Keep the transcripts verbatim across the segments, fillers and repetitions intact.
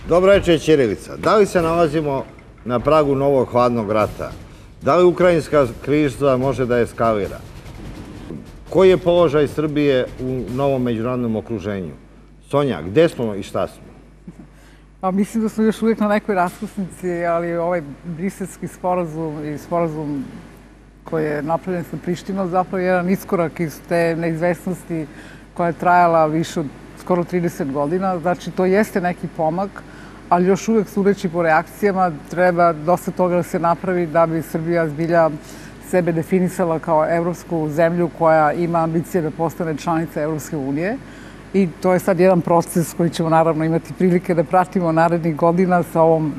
Dobro večer, ćirilica. Da li se nalazimo na pragu novog hladnog rata? Da li ukrajinska kriza može da eskalira? Koji je položaj Srbije u novom međunarodnom okruženju? Sonja, gde smo i šta smo? Pa mislim da smo još uvijek na nekoj raskrsnici, ali ovaj briselski sporazum i sporazum koji je napravljen sa Prištinom zapravo je jedan iskorak iz te neizvesnosti koja je trajala više od skoro trideset godina. Znači, to jeste neki pomak, ali još uvijek sudeći po reakcijama treba dosta toga da se napravi da bi Srbija zbilja sebe definisala kao evropsku zemlju koja ima ambicije da postane članica Evropske unije. I to je sad jedan proces koji ćemo naravno imati prilike da pratimo narednih godina sa ovom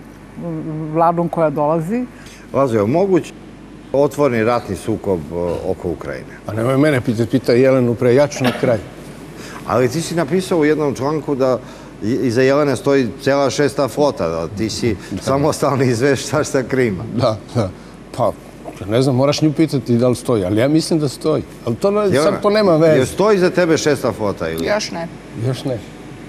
vladom koja dolazi. Lazo, je moguć otvorni ratni sukob oko Ukrajine? Pa nemoj mene pitati, pita Jelenu pre, ja ću na kraj. Ali ti si napisao u jednom članku da iza Jelene stoji cela šesta flota, da ti si samostalni izveštač sa Krima. Da, da. Pa, ne znam, moraš nju pitati da li stoji, ali ja mislim da stoji. Ali sad to nema veze. Je stoji za tebe šesta flota ili? Još ne. Još ne.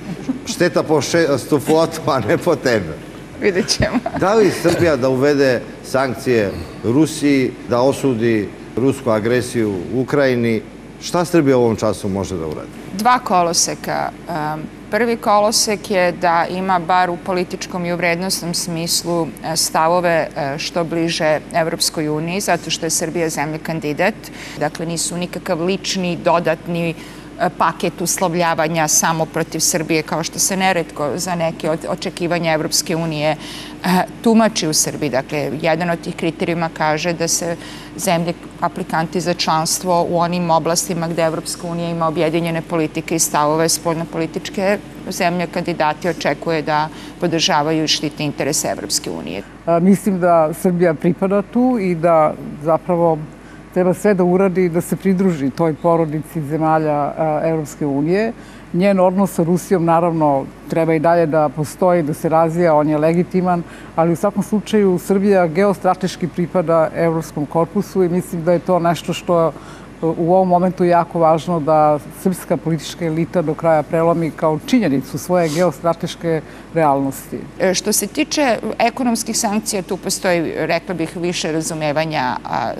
Šteta po šestu flotu, a ne po tebe. Vidjet ćemo. Da li Srbija da uvede sankcije Rusiji, da osudi rusku agresiju u Ukrajini? Šta Srbija u ovom času može da uradi? Dva koloseka. Prvi kolosek je da ima bar u političkom i u vrednostnom smislu stavove što bliže Evropskoj uniji, zato što je Srbija zemlja kandidat. Dakle, nisu nikakav lični, dodatni paket uslovljavanja samo protiv Srbije, kao što se neretko za neke od očekivanja Evropske unije tumači u Srbiji. Dakle, jedan od tih kriterijuma kaže da se zemlje aplikanti za članstvo u onim oblastima gde Evropska unija ima objedinjene politike i stavove spoljnopolitičke zemlje kandidati očekuje da podržavaju i štite interese Evropske unije. Mislim da Srbija pripada tu i da zapravo treba sve da uradi da se pridruži toj porodici zemalja Evropske unije. Njen odnos sa Rusijom naravno treba i dalje da postoji, da se razvija, on je legitiman, ali u svakom slučaju Srbija geostrateški pripada Evropskom korpusu i mislim da je to nešto što u ovom momentu je jako važno da srpska politička elita do kraja prelomi kao činjenicu svoje geostrateške realnosti. Što se tiče ekonomskih sankcija, tu postoji, rekla bih, više razumevanja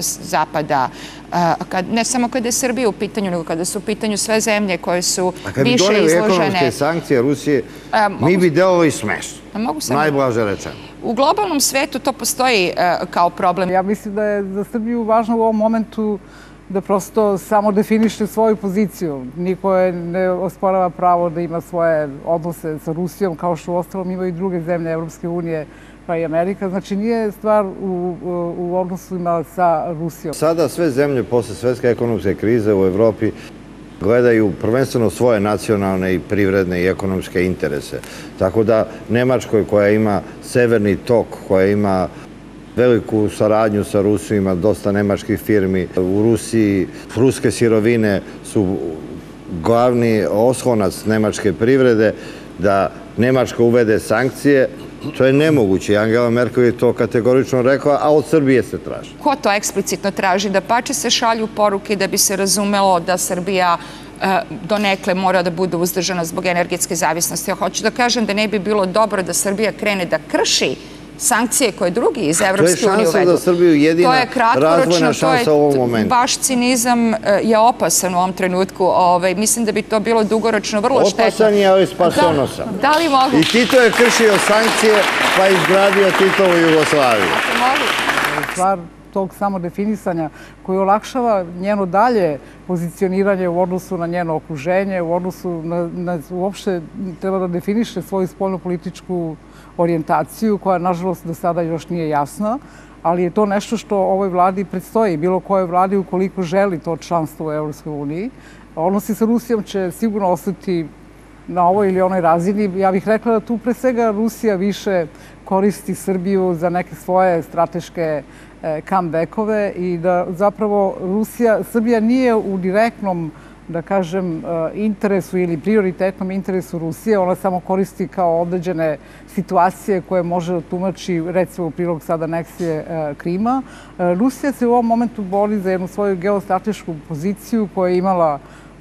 Zapada, ne samo kada je Srbija u pitanju, nego kada su u pitanju sve zemlje koje su više izložene. A kad bi doneli ekonomske sankcije Rusije, mi bi delovali smešno, najblaže rečeno. U globalnom svetu to postoji kao problem. Ja mislim da je za Srbiju važno u ovom momentu da prosto samo definiše svoju poziciju. Niko je ne osporava pravo da ima svoje odnose sa Rusijom, kao što u ostalom imaju i druge zemlje Evropske unije, pa i Amerika. Znači, nije stvar u odnosima sa Rusijom. Sada sve zemlje posle svetske ekonomske krize u Evropi gledaju prvenstveno svoje nacionalne i privredne i ekonomske interese. Tako da Nemačkoj, koja ima severni tok, koja ima veliku saradnju sa Rusijom, ima dosta nemačkih firmi u Rusiji. Ruske sirovine su glavni oslonac nemačke privrede, da Nemačka uvede sankcije. To je nemoguće. Angela Merkel je to kategorično rekla, a od Srbije se traži. Ko to eksplicitno traži? Da pače se šalju poruke da bi se razumelo da Srbija donekle mora da bude uzdržana zbog energetske zavisnosti. Ja hoću da kažem da ne bi bilo dobro da Srbija krene da krši sankcije koje drugi iz Evropske unije uvedu. To je šansa za Srbiju jedina razvojna šansa u ovom momentu. Vaš cinizam je opasan u ovom trenutku. Mislim da bi to bilo dugoročno vrlo štetno. Opasan je, ali spasonosan. Da li mogu? I Tito je kršio sankcije, pa izgradio Titovu Jugoslaviju. Ako mogu? Stvar tog samodefinisanja koji olakšava njeno dalje pozicioniranje u odnosu na njeno okruženje, u odnosu na uopšte treba da definiše svoju spoljnopolitičku orijentaciju koja, nažalost, do sada još nije jasna, ali je to nešto što ovoj vladi predstoji, bilo kojoj vladi ukoliko želi to članstvo u Evropskoj uniji. Odnosi sa Rusijom će sigurno ostati na ovoj ili onoj razini. Ja bih rekla da tu pre svega Rusija više koristi Srbiju za neke svoje strateške comebackove i da zapravo Rusija, Srbija nije u direktnom, da kažem, interesu ili prioritetnom interesu Rusije. Ona samo koristi kao određene situacije koje može da tumači, recimo u prilog sad aneksije Krima. Rusija se u ovom momentu bori za jednu svoju geostratešku poziciju koja je imala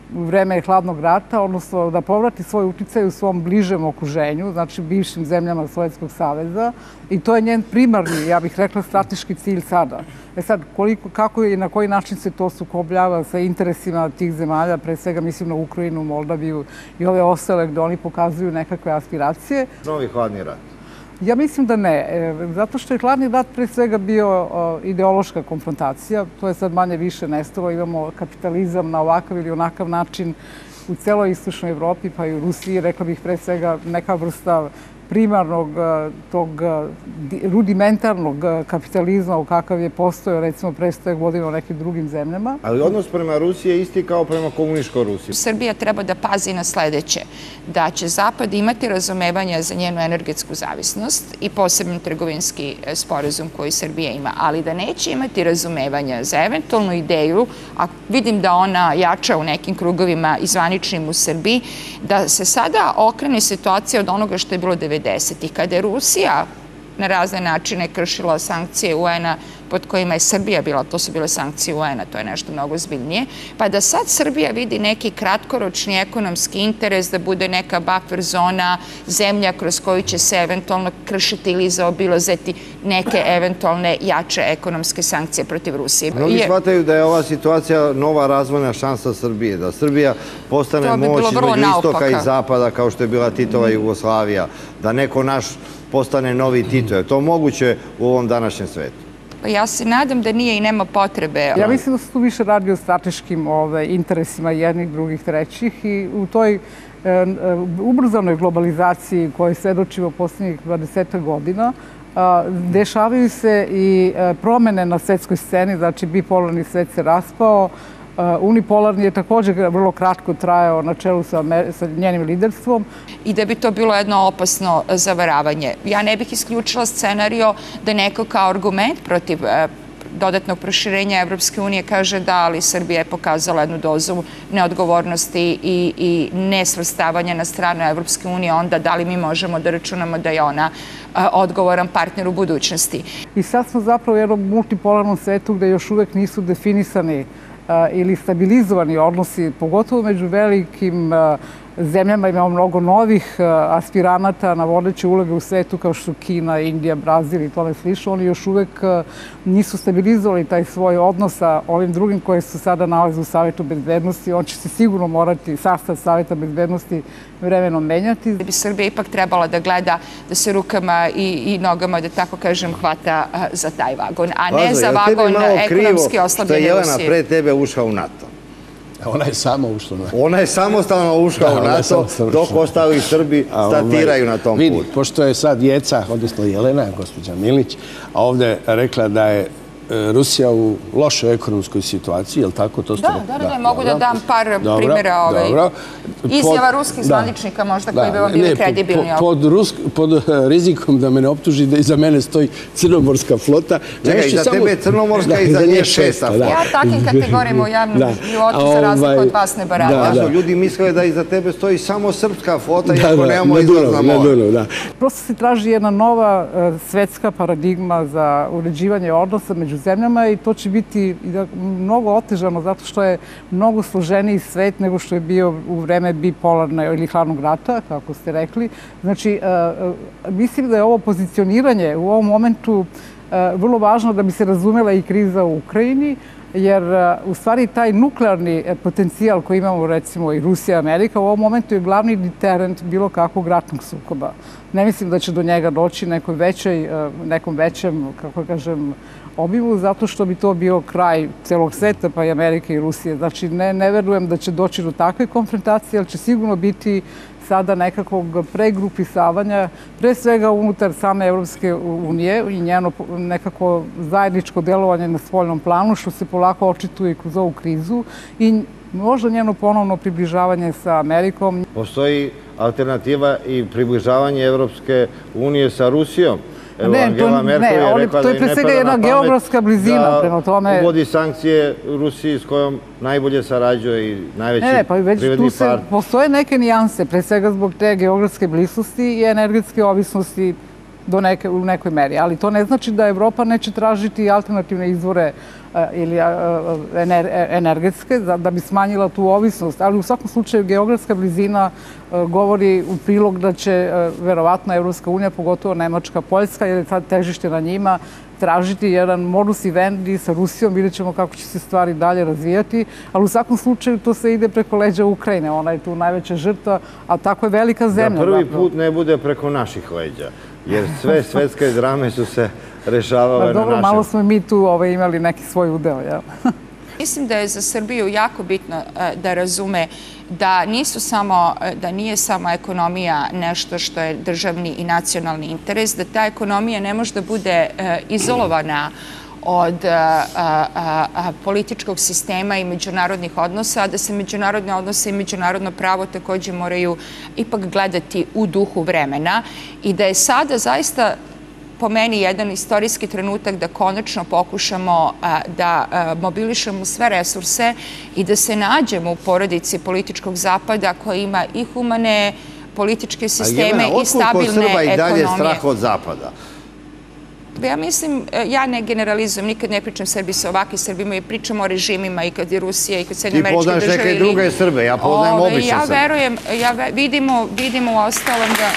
u vreme hladnog rata, odnosno da povrati svoj uticaj u svom bližem okruženju, znači bivšim zemljama Sovjetskog saveza, i to je njen primarni, ja bih rekla, strateški cilj sada. E sad, koliko, kako i na koji način se to sukobljava sa interesima tih zemalja, pre svega mislim na Ukrajinu, Moldaviju i ove ostale gde oni pokazuju nekakve aspiracije. Novi hladni rat. Ja mislim da ne, zato što je hladni rat pre svega bio ideološka konfrontacija, to je sad manje više nestalo, imamo kapitalizam na ovakav ili onakav način u celoj istočnoj Evropi, pa i u Rusiji, rekla bih pre svega neka vrsta primarnog, tog rudimentarnog kapitalizma u kakav je postojao recimo pre sto godina u nekim drugim zemljama. Ali odnos prema Rusiji je isti kao prema komunističkoj Rusiji. Srbija treba da pazi na sledeće, da će Zapad imati razumevanja za njenu energetsku zavisnost i posebno trgovinski sporazum koji Srbija ima, ali da neće imati razumevanja za eventualnu ideju, a vidim da ona jača u nekim krugovima i zvaničnim u Srbiji, da se sada okrene situacija od onoga što je bilo devedesetih. Kada je Rusija na razne načine kršila sankcije U N-a pod kojima je Srbija bila, to su bile sankcije U N-a, to je nešto mnogo zbiljnije, pa da sad Srbija vidi neki kratkoročni ekonomski interes da bude neka buffer zona, zemlja kroz koju će se eventualno kršiti ili zaobilazeti neke eventualne jače ekonomske sankcije protiv Rusije. Mnogi shvataju da je ova situacija nova razvojna šansa Srbije, da Srbija postane moć između istoka i zapada kao što je bila Titova Jugoslavija, da neko naš postane novi Tito. Je to moguće u ovom današnjem svetu? Ja se nadam da nije i nema potrebe. Ja mislim da se tu više radi o strateškim interesima jednih, drugih, trećih i u toj ubrzanoj globalizaciji kojoj svedočimo poslednjih dvadeset godina dešavaju se i promene na svetskoj sceni, znači bipolarni svet se raspao, unipolarni je također vrlo kratko trajao na čelu sa njenim liderstvom. I da bi to bilo jedno opasno zavaravanje. Ja ne bih isključila scenario da neko kao argument protiv dodatnog proširenja Evropske unije kaže da, ali Srbija je pokazala jednu dozu neodgovornosti i nesvrstavanja na stranu Evropske unije, onda da li mi možemo da računamo da je ona odgovoran partner u budućnosti. I sad smo zapravo u jednom multipolarnom svetu gde još uvek nisu definisani ili stabilizovani odnosi, pogotovo među velikim zemljama. Imamo mnogo novih aspiranata na vodeće uloge u svetu kao što su Kina, Indija, Brazil i tome slično. Oni još uvek nisu stabilizovali taj svoj odnos sa ovim drugim koje se sada nalaze u Savetu bezbednosti. On će se sigurno morati, sastav Saveta bezbednosti, vremenom menjati. Da bi Srbija ipak trebala da gleda da se rukama i nogama, da tako kažem, hvata za taj vagon, a ne za vagon ekonomski oslabljene Rusije. Što je Jelena pre tebe ušla u NATO. Ona je samo ušla u NATO. Ona je samostalno ušla u NATO, dok ostali Srbi statiraju na tom putu. Vidi, pošto je sad Jeca, odnosno Jelena, gospođa Milić, a ovde rekla da je Rusija u lošoj ekonomskoj situaciji, je li tako? Da, da, da, mogu da dam par primjera izjava ruskih zvaničnika možda koji bi vam bili kredibilni. Pod rizikom da me ne optuži da iza mene stoji crnomorska flota. Čekaj, iza tebe je crnomorska i iza nje šesta flota. Ja takvim kategorijama u javnom životu za razliku od vas ne baravim. Ljudi misle da iza tebe stoji samo srpska flota iako nemamo izlaz na more. Prosto se traži jedna nova svetska paradigma za uređivanje odnosa među zemljama i to će biti mnogo otežano zato što je mnogo složeniji svet nego što je bio u vreme bipolarne ili hladnog rata, kako ste rekli. Znači, mislim da je ovo pozicioniranje u ovom momentu vrlo važno da bi se razumela i kriza u Ukrajini, jer u stvari taj nuklearni potencijal koji imamo recimo i Rusija i Amerika u ovom momentu je glavni deterent bilo kakvog ratnog sukoba. Ne mislim da će do njega doći nekom većem, kako kažem, obimu, zato što bi to bio kraj celog sveta, pa i Amerike i Rusije. Znači, ne verujem da će doći do takve konfrontacije, ali će sigurno biti sada nekakvog pregrupisavanja, pre svega unutar same Evropske unije i njeno nekako zajedničko delovanje na spoljnom planu, što se polako očituje kroz ovu krizu i možda njeno ponovno približavanje sa Amerikom. Postoji alternativa i približavanje Evropske unije sa Rusijom. Ne, to je pre svega jedna geografska blizina prema tome. Da uvodi sankcije Rusiji s kojom najbolje sarađuje i najveći privredni part. Postoje neke nijanse, pre svega zbog te geografske bliskosti i energetske ovisnosti do neke, u nekoj meri. Ali to ne znači da Evropa neće tražiti alternativne izvore ili energetske da bi smanjila tu ovisnost. Ali u svakom slučaju geografska blizina govori u prilog da će verovatno Evropska unija, pogotovo Nemačka, Poljska, jer je sad težište na njima, tražiti jedan modus vivendi sa Rusijom. Vidjet ćemo kako će se stvari dalje razvijati, ali u svakom slučaju to se ide preko leđa Ukrajine. Ona je tu najveća žrtva, a tako je velika zemlja. Da prvi put ne bude preko naših leđa, jer sve svetske drame su se rešavale na Dobro, našem. malo smo mi tu imali neki svoj udeo, jel? Mislim da je za Srbiju jako bitno da razume da nisu samo, da nije samo ekonomija nešto što je državni i nacionalni interes, da ta ekonomija ne može da bude izolovana od političkog sistema i međunarodnih odnosa, da se međunarodne odnose i međunarodno pravo također moraju ipak gledati u duhu vremena i da je sada zaista po meni jedan istorijski trenutak da konačno pokušamo da mobilišemo sve resurse i da se nađemo u porodici političkog zapada koja ima i humane političke sisteme i stabilne ekonomije. Srba i dalje strah od zapada? Ja mislim, ja ne generalizujem, nikad ne pričam Srbi sa ovakvi Srbima i pričam o režimima i kad je Rusija i kad Sjedinjene Američke Države. Ti poznaš neke druge Srbe, ja poznajem obične Srbe. Ja verujem, vidimo u ostalom da...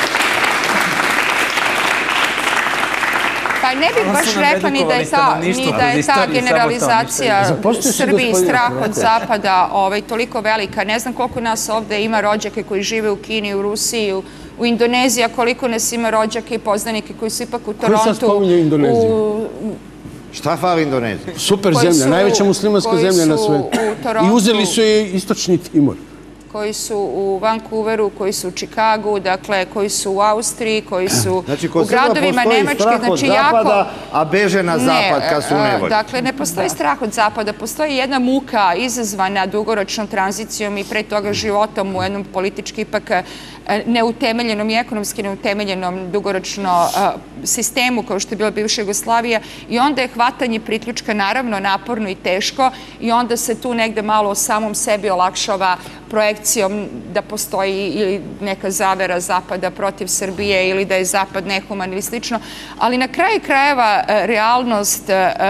Pa ne bih baš rekla ni da je ta generalizacija Srbiji strah od zapada toliko velika. Ne znam koliko nas ovde ima rođake koji žive u Kini, u Rusiji, u Indoneziji, a koliko nas ima rođake i poznanike koji su ipak u Torontu. Koji sad spominju Indoneziju? Šta fali Indonezija? Super zemlja, najveća muslimanska zemlja na svetu. I uzeli su je istočni Timor. Koji su u Vancouveru, koji su u Čikagu, dakle, koji su u Austriji, koji su u gradovima Nemačke. Znači, kod Srba postoji strah od zapada, a beže na zapad kad su u nevolji. Dakle, ne postoji strah od zapada, postoji jedna muka izazvana dugoročnom tranzicijom i pre toga životom u jednom politički ipak neutemeljenom i ekonomski neutemeljenom dugoročno sistemu kao što je bila bivša Jugoslavija i onda je hvatanje priključka naravno naporno i teško i onda se tu negde malo samom sebi olakšava projekcijom da postoji ili neka zavera Zapada protiv Srbije ili da je Zapad nehuman ili slično, ali na kraju krajeva realnost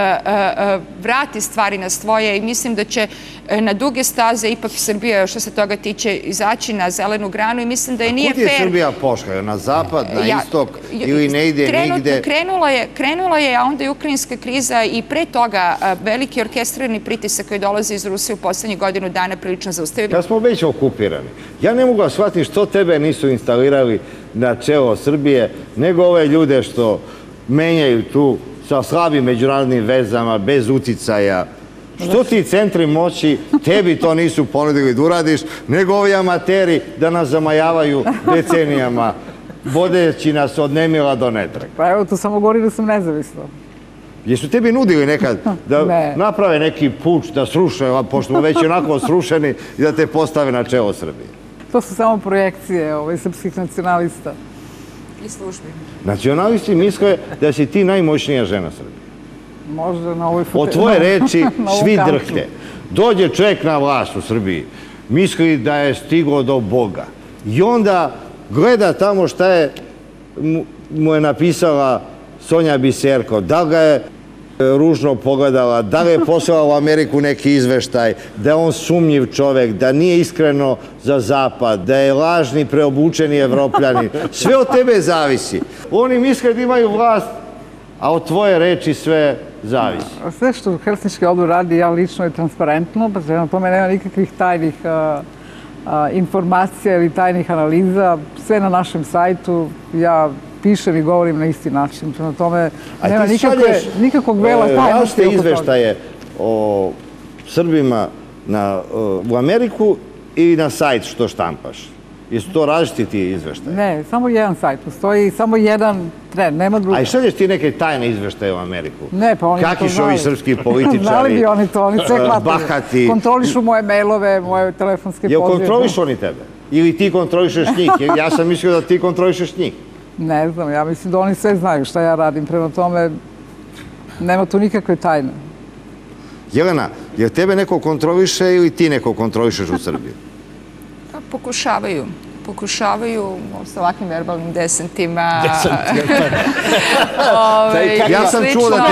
vrati stvari na svoje i mislim da će na duge staze ipak Srbija što se toga tiče izaći na zelenu granu i mislim da je nije fair. A kud je Srbija pošla? Na zapad, na istok ili ne ide nigde? Krenula je, a onda je ukrajinska kriza i pre toga veliki orkestrirani pritisak koji dolazi iz Rusije u poslednjih godinu dana prilično zaustavio. Kad smo već okupirani, ja ne mogu shvatiti što tebe nisu instalirali na čelo Srbije, nego ove ljude što menjaju tu sa slabim međunarodnim vezama, bez uticaja. Što ti centri moći, tebi to nisu ponudili da uradiš, nego ovi amateri da nas zamajavaju decenijama, vodeći nas od nemila do netrag. Pa evo, to samo govori da sam nezavisna. Jesu tebi nudili nekad da naprave neki puč, da sruše, pošto smo već onako srušeni, i da te postave na čelo Srbije? To su samo projekcije srpskih nacionalista. I službi. Nacionalisti misle da si ti najmoćnija žena Srbije. Možda na ovoj fotelji. Od tvoje reči svi drhte. Dođe čovjek na vlast u Srbiji, misli da je stiglo do Boga. I onda gleda tamo šta je mu je napisala Sonja Biserko. Da li ga je ružno pogledala, da li je poslala u Ameriku neki izveštaj, da je on sumnjiv čovjek, da nije iskreno za zapad, da je lažni, preobučeni evropljanin. Sve od tebe zavisi. Oni misle da imaju vlast, a od tvoje reči sve zavisi. Sve što Helsinški odbor radi, ja lično je transparentno, pa na tome nema nikakvih tajnih informacija ili tajnih analiza. Sve na našem sajtu, ja pišem i govorim na isti način. Na tome nema nikakvog vela tajnosti. Raste izveštaje o Srbima u Ameriku i na sajt što štampaš. Jesu to različiti ti izveštaje? Ne, samo jedan sajt. Postoji samo jedan trend, nema druga. A i šalješ ti neke tajne izveštaje u Ameriku? Ne, pa oni to znaju. Kakvi su ovi srpski političari? Znali bi oni to, oni sve hvataju. Bahati. Kontrolišu moje mailove, moje telefonske pozive. Jel kontrolišu oni tebe? Ili ti kontrolišeš njih? Ja sam mislio da ti kontrolišeš njih. Ne znam, ja mislim da oni sve znaju šta ja radim. Prema tome, nema tu nikakve tajne. Jelena, jel tebe neko kontroliše ili ti neko kontrolišeš u Srbiji? Pokušavaju. pokušavaju sa ovakvim verbalnim desentima. Ja sam čuo da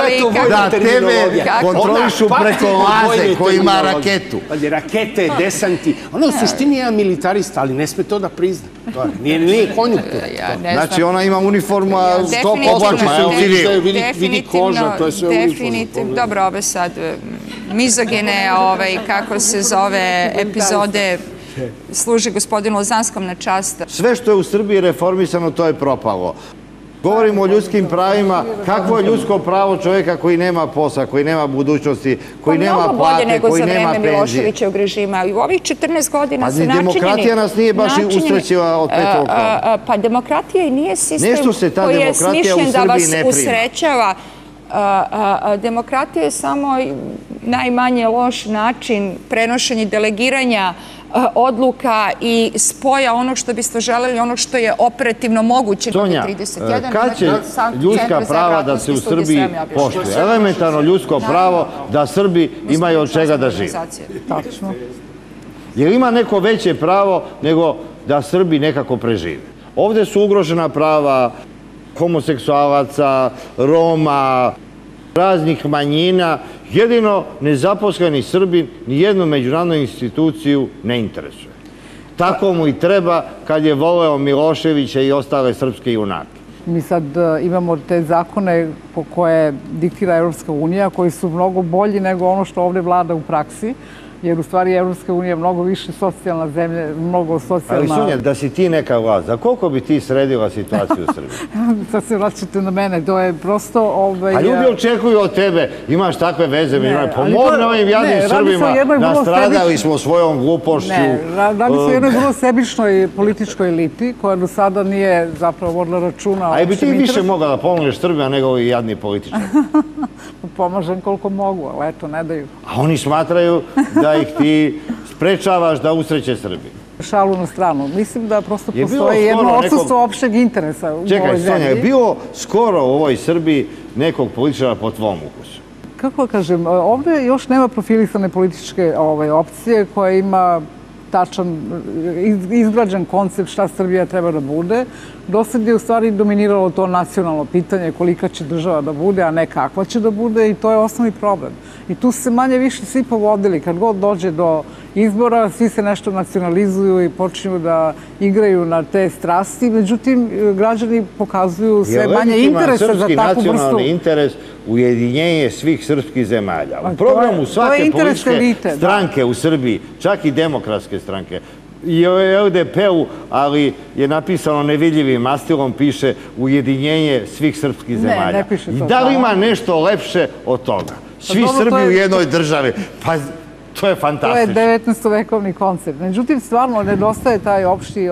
tebe kontrolišu preko laze koji ima raketu. Rakete, desanti. Ona u suštini je militarista, ali ne sme to da prizna. Nije konjunktur. Znači ona ima uniformu, a oblači se u civil. Vidi koža, to je sve uniformu. Dobro, ove sad mizogene, kako se zove, epizode služi gospodinu Lazanskom na čast. Sve što je u Srbiji reformisano, to je propalo. Govorimo o ljudskim pravima. Kakvo je ljudsko pravo čovjeka koji nema posla, koji nema budućnosti, koji nema plate, koji nema penzije? Mnogo bolje nego za vreme Miloševićevog režima. U ovih četrnaest godina su načinjeni... Demokratija nas nije baš usrećila od petog oktobra. Pa demokratija i nije sistem koji je smišljen da vas usrećava. Demokratija je samo najmanje loš način prenošenja i delegiranja odluka i spoja onog što biste želeli, onog što je operativno moguće. Sonja, kad će ljudska prava da se u Srbiji poštuje? Elementarno ljudsko pravo da Srbi imaju od čega da žive. Tačno. Jer ima neko veće pravo nego da Srbi nekako prežive. Ovde su ugrožena prava homoseksualaca, Roma, raznih manjina. Jedino nezaposleni Srbin nijednu međunarodnu instituciju ne interesuje. Tako mu i treba kad je voleo Miloševića i ostale srpske junake. Mi sad imamo te zakone po koje diktira Evropska unija, koji su mnogo bolji nego ono što ovde vlada u praksi. Jer u stvari Evropska unija je mnogo više socijalna zemlja, mnogo socijalna... Ali Sonja, da si ti neka vlast, za koliko bi ti sredila situaciju u Srbiji? Sad se vraćate na mene, to je prosto... A ljudi očekuju od tebe, imaš takve veze, pomogne ovim jadnim Srbima, nastradali smo svojom glupošću. Ne, radi se o jednoj vrlo sebičnoj političkoj eliti, koja do sada nije zapravo vodila računa... A bi ti više mogla da pomogneš Srbima nego ovi jadni političari? Pomažem koliko mogu, ali eto, ne daju. A oni smatraju da ih ti sprečavaš da usreće Srbi. Šalu na stranu. Mislim da prosto postoji jedno odsustvo opšteg interesa u ovoj zemlji. Čekaj, Sonja, je bilo skoro u ovoj Srbiji nekog političara po tvom ukusu? Kako kažem, ovde još nema profilisane političke opcije koja ima tačan, izgrađen koncept šta Srbija treba da bude. Do sad je u stvari dominiralo to nacionalno pitanje kolika će država da bude, a ne kakva će da bude i to je osnovni problem. I tu se manje više svi povodili. Kad god dođe do izbora, svi se nešto nacionalizuju i počinju da igraju na te strasti. Međutim, građani pokazuju sve manje interesa za takvu vrstu... Je legitiman srpski nacionalni interes ujedinjenje svih srpskih zemalja. U programu svake političke stranke u Srbiji, čak i demokratske stranke, i o L D P-u, ali je napisano nevidljivim mastilom, piše ujedinjenje svih srpskih zemalja. Ne, ne piše to. I da li ima nešto lepše od toga? Svi Srbi u jednoj državi. Pa, to je fantastično. To je devetnaestovekovni koncept. Međutim, stvarno nedostaje taj opšti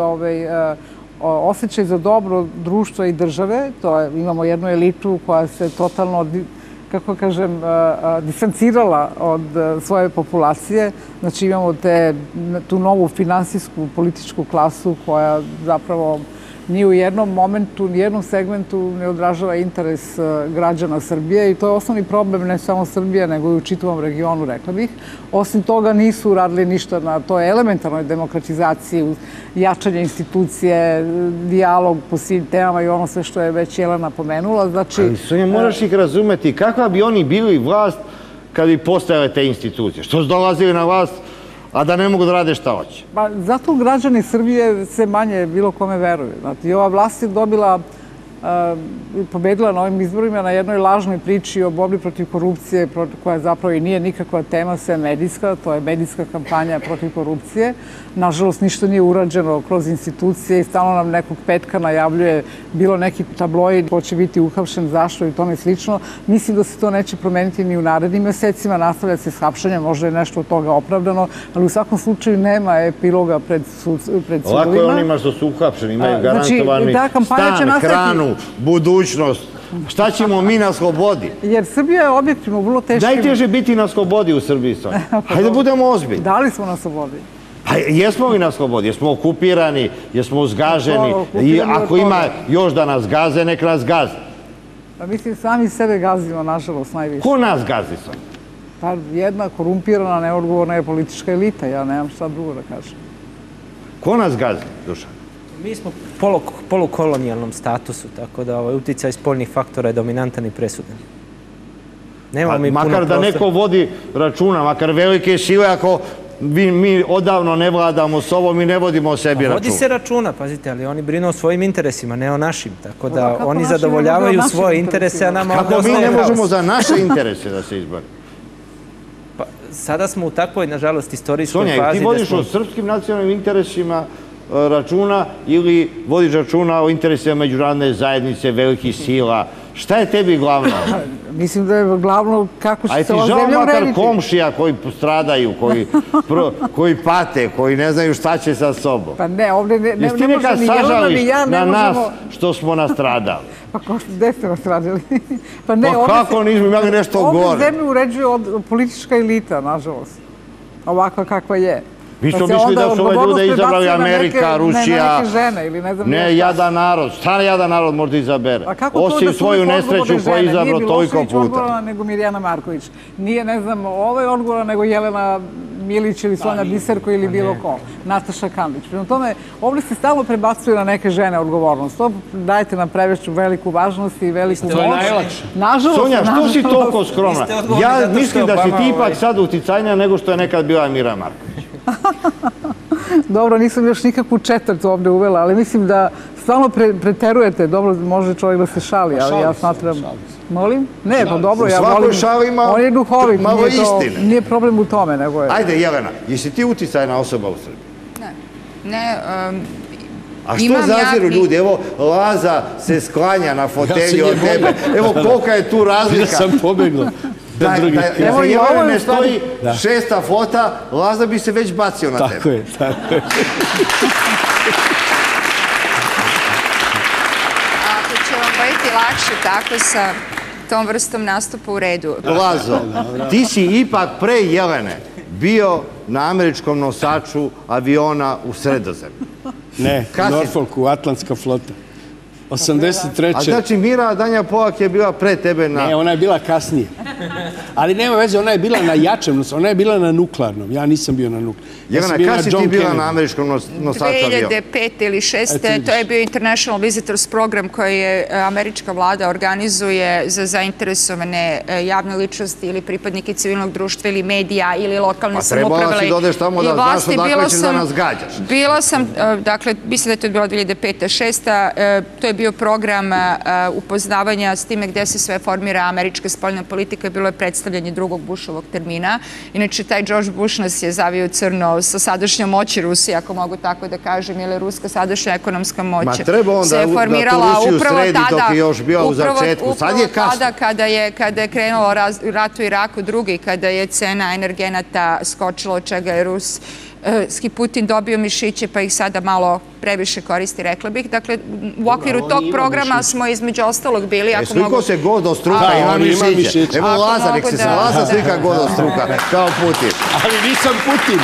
osjećaj za dobro društva i države. Imamo jednu elitu koja se totalno, kako kažem, distancirala od svoje populacije. Znači imamo tu novu finansijsku, političku klasu koja zapravo ni u jednom momentu, ni u jednom segmentu ne odražava interes građana Srbije i to je osnovni problem ne samo Srbije, nego i u čitavom regionu, rekla bih. Osim toga nisu radili ništa na toj elementarnoj demokratizaciji, jačanje institucije, dijalog po svim temama i ono sve što je već Jelena pomenula. Ali Sonja, moraš ih razumeti, kakva bi oni bili vlast kad bi postojale te institucije? Što su dolazili na vlast, a da ne mogu da rade šta hoće? Zato građani Srbije sve manje bilo kome veruju. I ova vlast je dobila, pobedila na ovim izborima na jednoj lažnoj priči o borbi protiv korupcije, koja zapravo i nije nikakva tema, sve medijska, to je medijska kampanja protiv korupcije. Nažalost, ništa nije urađeno kroz institucije i stalno nam nekog petka najavljuje bilo neki tabloid ko će biti uhapšen, zašto i tome slično. Mislim da se to neće promeniti ni u narednim mesecima, nastavlja se s hapšenjem, možda je nešto od toga opravdano, ali u svakom slučaju nema epiloga pred sudovima. Lako je onima što su uhapšeni, imaju garantovani stan, hranu, budućnost. Šta ćemo mi na slobodi? Jer Srbija je objektivno vrlo teška. Najteže biti na slobodi u Srbiji, Sonja. Hajde budemo ozbiljni. Da li smo na slobodi? Pa jesmo li na slobodi? Jesmo okupirani, jesmo zgaženi. I ako ima još da nas gaze, nek nas gaze. Pa mislim, sami sebe gazimo, nažalost, najviše. Ko nas gazi, Sonja? Pa jedna korumpirana, neodgovorna je politička elita. Ja nemam šta drugo da kažem. Ko nas gazi, Dušan? Mi smo u polukolonijalnom statusu, tako da uticaj spoljnih faktora je dominantan i presudan. Makar da neko vodi računa, makar velike sile, ako mi odavno ne vladamo sobom i ne vodimo o sebi računa. Vodi se računa, pazite, ali oni brinu o svojim interesima, ne o našim. Tako da oni zadovoljavaju svoje interese, a nama ovdje ostaje haos. Kako mi ne možemo za naše interese da se izborimo? Sada smo u takvoj, nažalost, istorijskoj fazi. Sonja, ti vodiš o srpskim nacionalnim interesima računa ili vodiš računa o interesima međunarodne zajednice, velikih sila? Šta je tebi glavno? Mislim da je glavno kako će se ova zemlja urediti. A ti žao makar komšija koji stradaju, koji pate, koji ne znaju šta će sa sobom? Pa ne, ovdje ne može ni Jelena ni ja ne možemo... Jesi ti nekad sažališ na nas što smo nastradali? Pa gde ste nastradili? Pa kako nismo imali nešto gore? Ovdje zemlju uređuje politička elita, nažalost. Ovakva kakva je. Mi smo mišli da su ove ljude izabrali Amerika, Rusija, ne jadan narod. Šta jadan narod možda izabere? Osim svoju nesreću koju je izabrao toliko puta. Nije Milošević odgovorna nego Mirjana Marković. Nije, ne znam, ovaj odgovorna nego Jelena Milić ili Sonja Biserko ili bilo ko. Nataša Kandić. Prema tome, ovdje se stalno prebacuje na neke žene odgovornost. To dajte nam preveću veliku važnost i veliku moć. To je najlakše. Sonja, što si toliko skromna? Ja mislim da si ti ipak sad uticajnija nego što je nekad bila Mira Marković. Dobro, nisam još nikakvu četvrtu ovdje uvela, ali mislim da stvarno preterujete. Dobro, može čovjek da se šali, ali ja smatram... Molim? Ne, pa dobro, ja volim... Svakoj šali ima malo istine. Nije problem u tome, nego je... Ajde, Jelena, jesi ti uticajna osoba u Srbiji? Ne. Ne, a što zaziru ljudi? Evo, Laza se sklanja na fotelju od tebe. Evo, kolika je tu razlika. Ja sam pobegla. Da se Jelena ne stoji šesta fota, Laza bi se već bacio na tebe. Tako je, tako je. Ako će vam biti lakše tako sa tom vrstom nastupa u redu. Lazo, ti si ipak pre Jelene bio na američkom nosaču aviona u Sredozemlju. Ne, u Norfolku, Atlantska flota. osamdeset treće. A znači Mira Danja Polak je bila pre tebe na... Ne, ona je bila kasnije. Ali nema veze, ona je bila na jačem, ona je bila na nuklearnom. Ja nisam bio na nuklearnom. Jelena, kada si ti bila na američkom nosaču aviona? dve hiljade pete ili šeste. To je bio International Visitors Program koji je američka vlada organizuje za zainteresovane javne ličnosti ili pripadnike civilnog društva ili medija ili lokalne samouprave. Pa trebala si da odeš tamo da znaš odakle ćeš da nas gađaš. Bila sam, dakle, mislim da je to bila dve hiljade pete šesta. To je bio program upoznavanja s time gde se sve formira američka spoljna politika i bilo je predstavljanje drugog Bushovog termina. Inače, taj George Bush nas je zavio crno sa sadašnjom moći Rusije, ako mogu tako da kažem, ili ruska sadašnja ekonomska moć. Ma treba on da tu Rusiju sredi dok je još bio u začetku. Sad je kasno. Upravo tada kada je krenulo rat u Iraku drugi, kada je cena energenata skočila, od čega je Rus Ski Putin dobio mišiće, pa ih sada malo previše koristi, rekla bih. Dakle, u okviru tog programa smo između ostalog bili... E, sliko se god od struka, ima mišiće. Evo Laza, nek se Laza slika god od struka, kao Putin. Ali nisam Putin.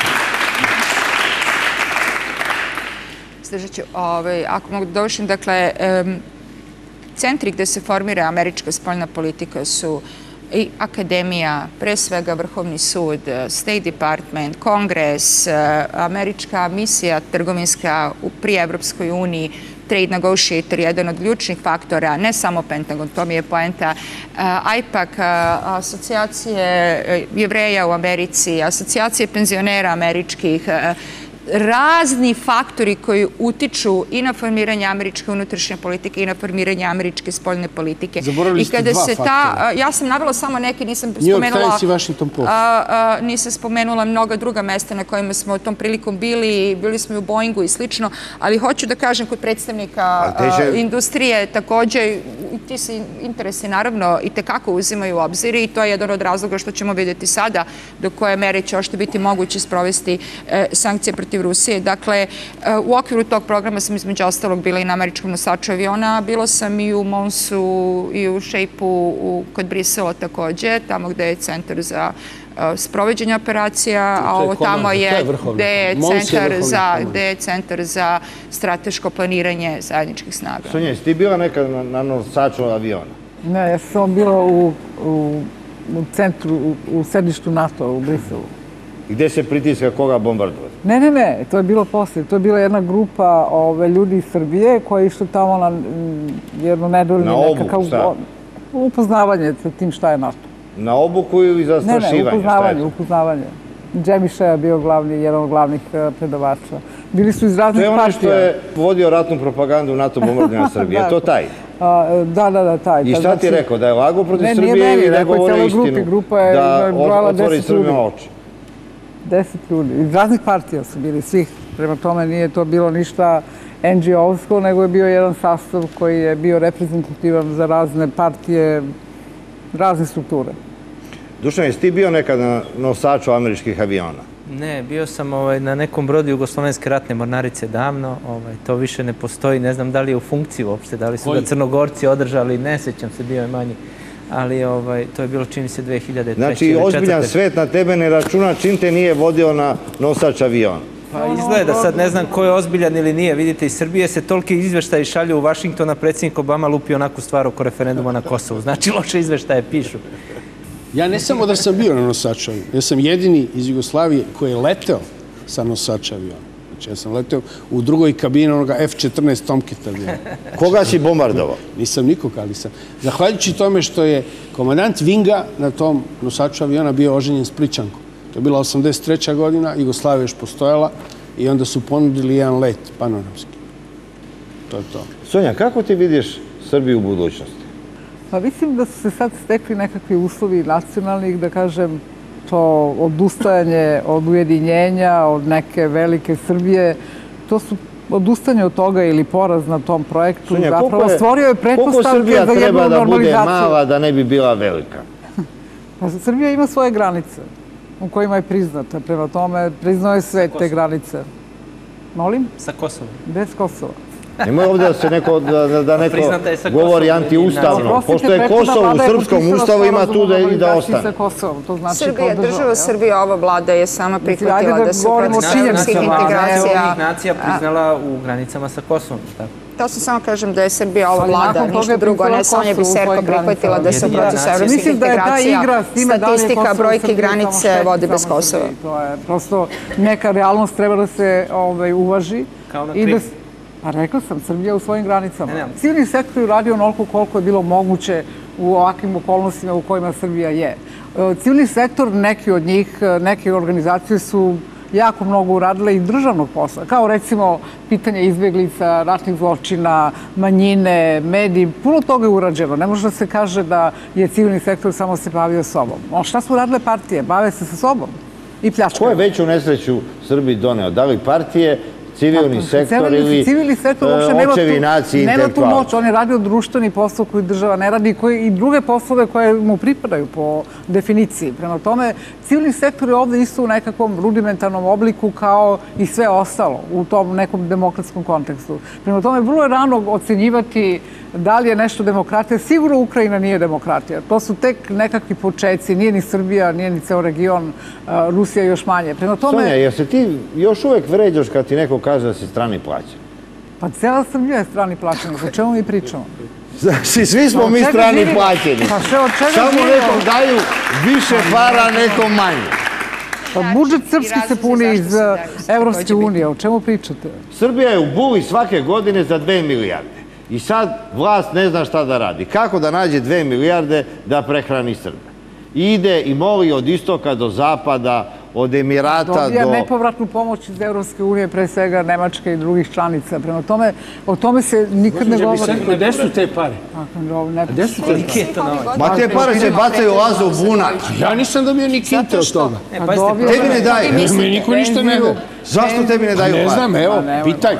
Zdržat ću, ako mogu da dovršim, dakle, centri gde se formira američka spoljna politika su i akademija, pre svega Vrhovni sud, State Department, Kongres, američka misija trgovinska pri Evropskoj uniji, Trade Negotiator, jedan od ključnih faktora, ne samo Pentagon, to mi je poenta, A I P A C, asocijacije Jevreja u Americi, asocijacije penzionera američkih, razni faktori koji utiču i na formiranje američke unutrašnje politike i na formiranje američke spoljne politike. Zaboravili ste dva faktora. Ja sam navela samo neke, nisam spomenula... New York Times i Washington Post. Nisam spomenula mnoga druga mesta na kojima smo tom prilikom bili, bili smo i u Boeingu i slično, ali hoću da kažem kod predstavnika industrije takođe, ti se interesi naravno i tekako uzimaju u obzir i to je jedan od razloga što ćemo vidjeti sada do koje mere će ošte biti moguće sprovesti sankcije protiv Rusije. Dakle, u okviru tog programa sam između ostalog bila i na američkom nosaču aviona, bilo sam i u Monsu i u Šejpu kod Brisela takođe, tamo gde je centar za sproveđenje operacija, a ovo tamo je gde je centar za strateško planiranje zajedničkih snaga. Sonja, jesi ti bila nekad na nosaču aviona? Ne, ja sam bila u centru, u sedištu NATO u Briselu. Gde se pritiska koga bombardovati? Ne, ne, ne, to je bilo poslije. To je bila jedna grupa ljudi iz Srbije koja je išla tamo na jedno nedovoljno nekakav upoznavanje sa tim šta je NATO. Na obuku ili zastrašivanje? Ne, ne, upoznavanje, upoznavanje. Džemiša je bio jedan od glavnih predavača. Bili su iz raznih partija. To je ono što je vodio ratnu propagandu NATO bombardovanja Srbije. Je to taj? Da, da, da, taj. I šta ti je rekao? Da je lago protiv Srbije ili da govori istinu? Da otvori Srbima oči? Deset ljudi. Iz raznih partija su bili, svih. Prema tome nije to bilo ništa en dži ovsko, nego je bio jedan sastav koji je bio reprezentativan za razne partije, razne strukture. Dušan, jesi ti bio nekad na nosaču američkih aviona? Ne, bio sam na nekom brodu Jugoslovenske ratne mornarice davno. To više ne postoji, ne znam da li je u funkciji uopšte, da li su ga Crnogorci održali, ne sećam se, bio je manji. Ali to je bilo čini se dve hiljade treće. Znači, ozbiljan svet na tebe ne računa čim te nije vodio na nosač aviona. Pa izgleda, sad ne znam ko je ozbiljan ili nije. Vidite, iz Srbije se toliki izveštaji šalju u Vašington, a predsjednik Obama lupi onakvu stvar oko referenduma na Kosovu. Znači, loše izveštaje pišu. Ja ne samo da sam bio na nosaču aviona, ja sam jedini iz Jugoslavije koji je leteo sa nosača aviona. Znači, ja sam leteo u drugoj kabini onoga ef četrnaest Tomcat aviona. Koga si bombardovao? Nisam nikoga, ali sam. Zahvaljujući tome što je komandant Vinga na tom nosaču aviona bio oženjen s Pličankom. To je bila osamdeset treća godina, Jugoslavija još postojala i onda su ponudili jedan let panoramski. To je to. Sonja, kako ti vidiš Srbiju u budućnosti? Pa mislim da su se sad stekli nekakvi uslovi nacionalnih, da kažem, to odustajanje od ujedinjenja, od neke velike Srbije, to su odustajanje od toga ili poraz na tom projektu, zapravo stvorio je pretpostavke za jednu normalizaciju. Koliko Srbija treba da bude mala da ne bi bila velika? Pa Srbija ima svoje granice u kojima je priznata. Prema tome, priznao je sve te granice. Molim? Sa Kosovom. Bez Kosova. Nemoj ovdje da se neko, da neko govori antiustavno. Pošto je Kosovo u srpskom ustavu, ima tu da i da ostane. Srbija, država Srbija, ova vlada je sama prihvatila da se protiv srpskih integracija... nacija priznala u granicama sa Kosovom. To sam samo kažem da je Srbija ova vlada, ništa drugo, ne Sonja Biserko prihvatila da se protiv srpskih integracija statistika, brojke, granice vode bez Kosova. To je prosto neka realnost treba da se uvaži. Kao na Krim. Pa rekla sam, Srbija u svojim granicama. Civilni sektor je uradio onoliko koliko je bilo moguće u ovakvim okolnostima u kojima Srbija je. Civilni sektor, neki od njih, neke organizacije su jako mnogo uradile i državnog posla. Kao recimo pitanje izbjeglica, ratnih zločina, manjine, mediji, puno toga je urađeno. Ne može da se kaže da je civilni sektor samo se bavio sobom. O šta su uradile partije? Bave se sa sobom i pljačkaju. Ko je veću nesreću Srbiji doneo? Da li partije, civilni sektor ili očevi nacije intelektualci? Nema tu moć, on je radio društveni posao koji država ne radi i druge poslove koje mu pripadaju po definiciji. Prema tome, civilni sektor je ovdje isto u nekakvom rudimentarnom obliku kao i sve ostalo u tom nekom demokratskom kontekstu. Prema tome, vrlo je rano ocenjivati da li je nešto demokratija. Sigurno Ukrajina nije demokratija. To su tek nekakvi početci. Nije ni Srbija, nije ni ceo region, Rusija još manje. Sonja, jer se ti još uvek vređaš kad ti neko kaže da si strani plaćen? Pa cijela Srbija je strani plaćen. O čemu mi pričamo? Znači, svi smo mi strani plaćeni. Samo nekom daju više para, nekom manje. Pa budžet srpski se puni iz Evropske unije. O čemu pričate? Srbija je u buli svake godine za dve milijarde. I sad vlast ne zna šta da radi. Kako da nađe dve milijarde da prehrani Srbe? Ide i moli od istoka do zapada, od Emirata do... Dobija nepovratnu pomoć iz Evropske unije, pre svega Nemačke i drugih članica. Prema tome, o tome se nikad ne govori. Gde su te pare? Gde su te pare? Ma te pare se bacaju u Lazo bunak. Ja nisam dobio ni kinte od toga. Tebi ne daju. Mi niko ništa ne da. Zašto tebi ne daju pare? Ne znam, evo, pitaj.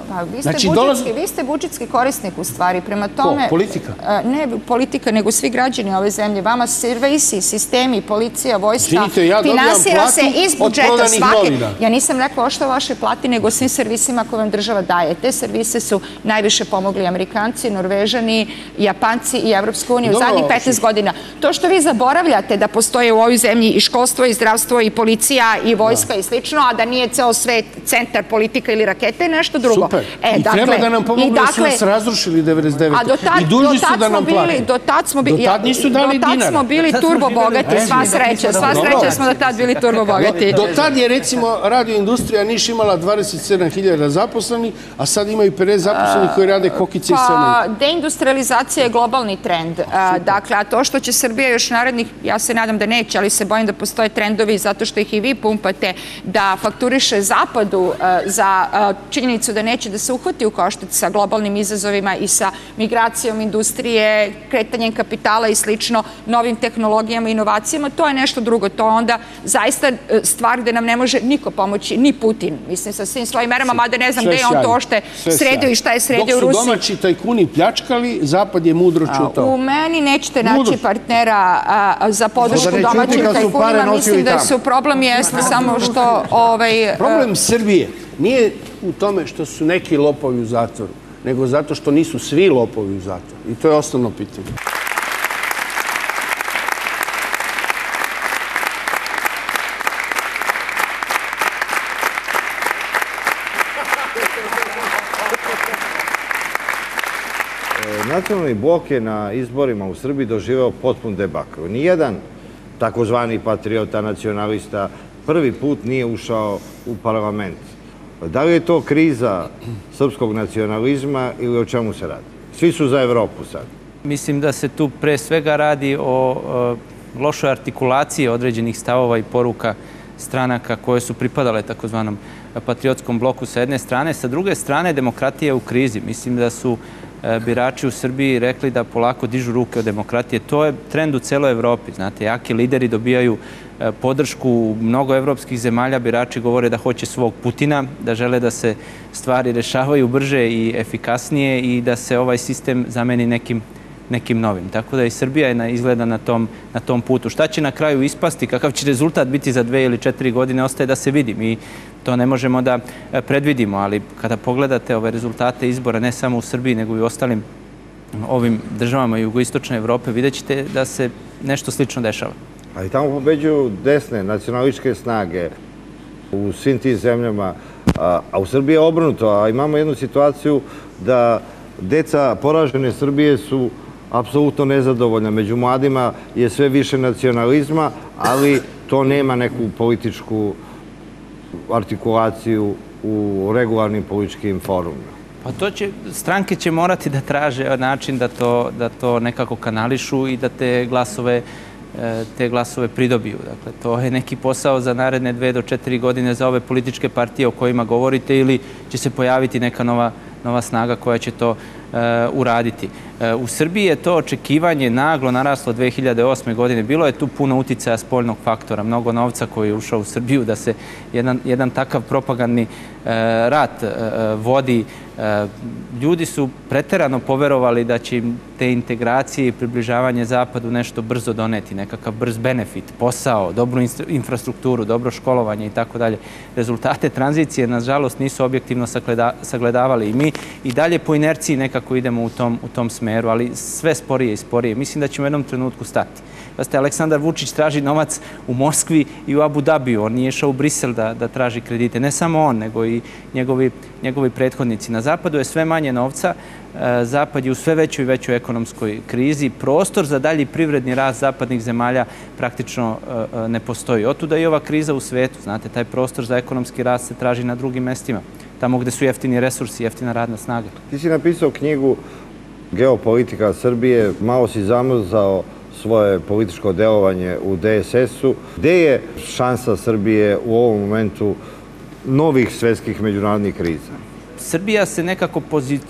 Vi ste budžetski korisnik u stvari, prema tome... Ko? Politika? Ne politika, nego svi građani ove zemlje. Vama servisi, sistemi, policija, vojska, finansira se iz budžeta svake. Ja nisam rekla o što vaše plati, nego svim servisima koje vam država daje. Te servise su najviše pomogli Amerikanci, Norvežani, Japanci i Evropska unija u zadnjih petnaest godina. To što vi zaboravljate da postoje u ovoj zemlji i školstvo, i zdravstvo, i policija, i vojska i slično, a da nije ceo svet centar politika ili rakete, je nešto drugo. Super. I treba da nam pomogu da su nas razrušili devedeset devete. I dužni su da nam plate. Do tad smo bili... Do tad nisu dali dinara. Do tad smo bili turbo bogati, sva sreća. Sva sreća smo do tad bili turbo bogati. Do tad je, recimo, radioindustrija Niš imala dvadeset sedam hiljada zaposlenih, a sad imaju pedeset zaposlenih koji rade kokice i cement. Pa, deindustrializacija je globalni trend. Dakle, a to što će Srbija još narednih, ja se nadam da neće, ali se bojim da postoje trendovi zato što ih i vi pumpate, da fakturiše Zapadu za činjenicu da neće da se uhvati u koštac sa globalnim izazovima i sa migracijom industrije, kretanjem kapitala i slično, novim tehnologijama i inovacijama, to je nešto drugo. To onda zaista stvar gde nam ne može niko pomoći, ni Putin. Mislim, sa svim svojim merama, mada ne znam gde je on to ošte sredio i šta je sredio u Rusiji. Dok su domaći tajkuni pljačkali, Zapad je mudro čutao. U meni nećete naći partnera za podršku domaćim tajkunima. Mislim da su problem jeste samo što... Problem Srbije nije u tome što su neki lopovi u zatvoru, nego zato što nisu svi lopovi u zatvoru. I to je osnovno pitanje. Nacionalni blok je na izborima u Srbiji doživeo potpun debakl. Nijedan takozvani patriota, nacionalista prvi put nije ušao u parlament. Da li je to kriza srpskog nacionalizma ili o čemu se radi? Svi su za Evropu sad. Mislim da se tu pre svega radi o lošoj artikulaciji određenih stavova i poruka stranaka koje su pripadale takozvanom patriotskom bloku sa jedne strane. Sa druge strane, demokratija je u krizi. Mislim da su birači u Srbiji rekli da polako dižu ruke od demokratije. To je trend u celoj Evropi. Znate, jaki lideri dobijaju podršku u mnogo evropskih zemalja. Birači govore da hoće svog Putina, da žele da se stvari rešavaju brže i efikasnije i da se ovaj sistem zameni nekim nekim novim. Tako da i Srbija je izgleda na tom, na tom putu. Šta će na kraju ispasti, kakav će rezultat biti za dve ili četiri godine, ostaje da se vidi. Mi to ne možemo da predvidimo, ali kada pogledate ove rezultate izbora, ne samo u Srbiji, nego i u ostalim ovim državama jugoistočne Evrope, vidjet ćete da se nešto slično dešava. Ali tamo pobeđuju desne, nacionalističke snage u svim tim zemljama, a u Srbiji je obrnuto, a imamo jednu situaciju da deca poražene Srbije su apsolutno nezadovoljna. Među mladima je sve više nacionalizma, ali to nema neku političku artikulaciju u regularnim političkim forumima. Pa to će, stranke će morati da traže način da to, da to nekako kanališu i da te glasove te glasove pridobiju. Dakle, to je neki posao za naredne dve do četiri godine za ove političke partije o kojima govorite ili će se pojaviti neka nova, nova snaga koja će to uraditi. U Srbiji je to očekivanje naglo naraslo dve hiljade osme. godine. Bilo je tu puno uticaja spoljnog faktora, mnogo novca koji je ušao u Srbiju da se jedan, jedan takav propagandni rat vodi. Ljudi su preterano poverovali da će im te integracije i približavanje Zapadu nešto brzo doneti, nekakav brz benefit, posao, dobru infrastrukturu, dobro školovanje i tako dalje. Rezultate tranzicije, nažalost, nisu objektivno sagledavali i mi i dalje po inerciji nekako idemo u tom, u tom smeru, ali sve sporije i sporije. Mislim da ćemo u jednom trenutku stati. Pazite, Aleksandar Vučić traži novac u Moskvi i u Abu Dhabiju. On nije išao u Brisel da, da traži kredite. Ne samo on, nego i njegovi, njegovi prethodnici. Na Zapadu je sve manje novca. Zapad je u sve većoj i većoj ekonomskoj krizi. Prostor za dalji privredni rast zapadnih zemalja praktično ne postoji. Otuda i ova kriza u svetu. Znate, taj prostor za ekonomski rast se traži na drugim mestima. Tamo gde su jeftini resursi, jeftina radna snaga. Ti si napisao knjigu Geopolitika Srbije. Malo si zamrzao svoje političko delovanje u de es es-u. Gde je šansa Srbije u ovom momentu novih svetskih međunarodnih kriza? Srbija se nekako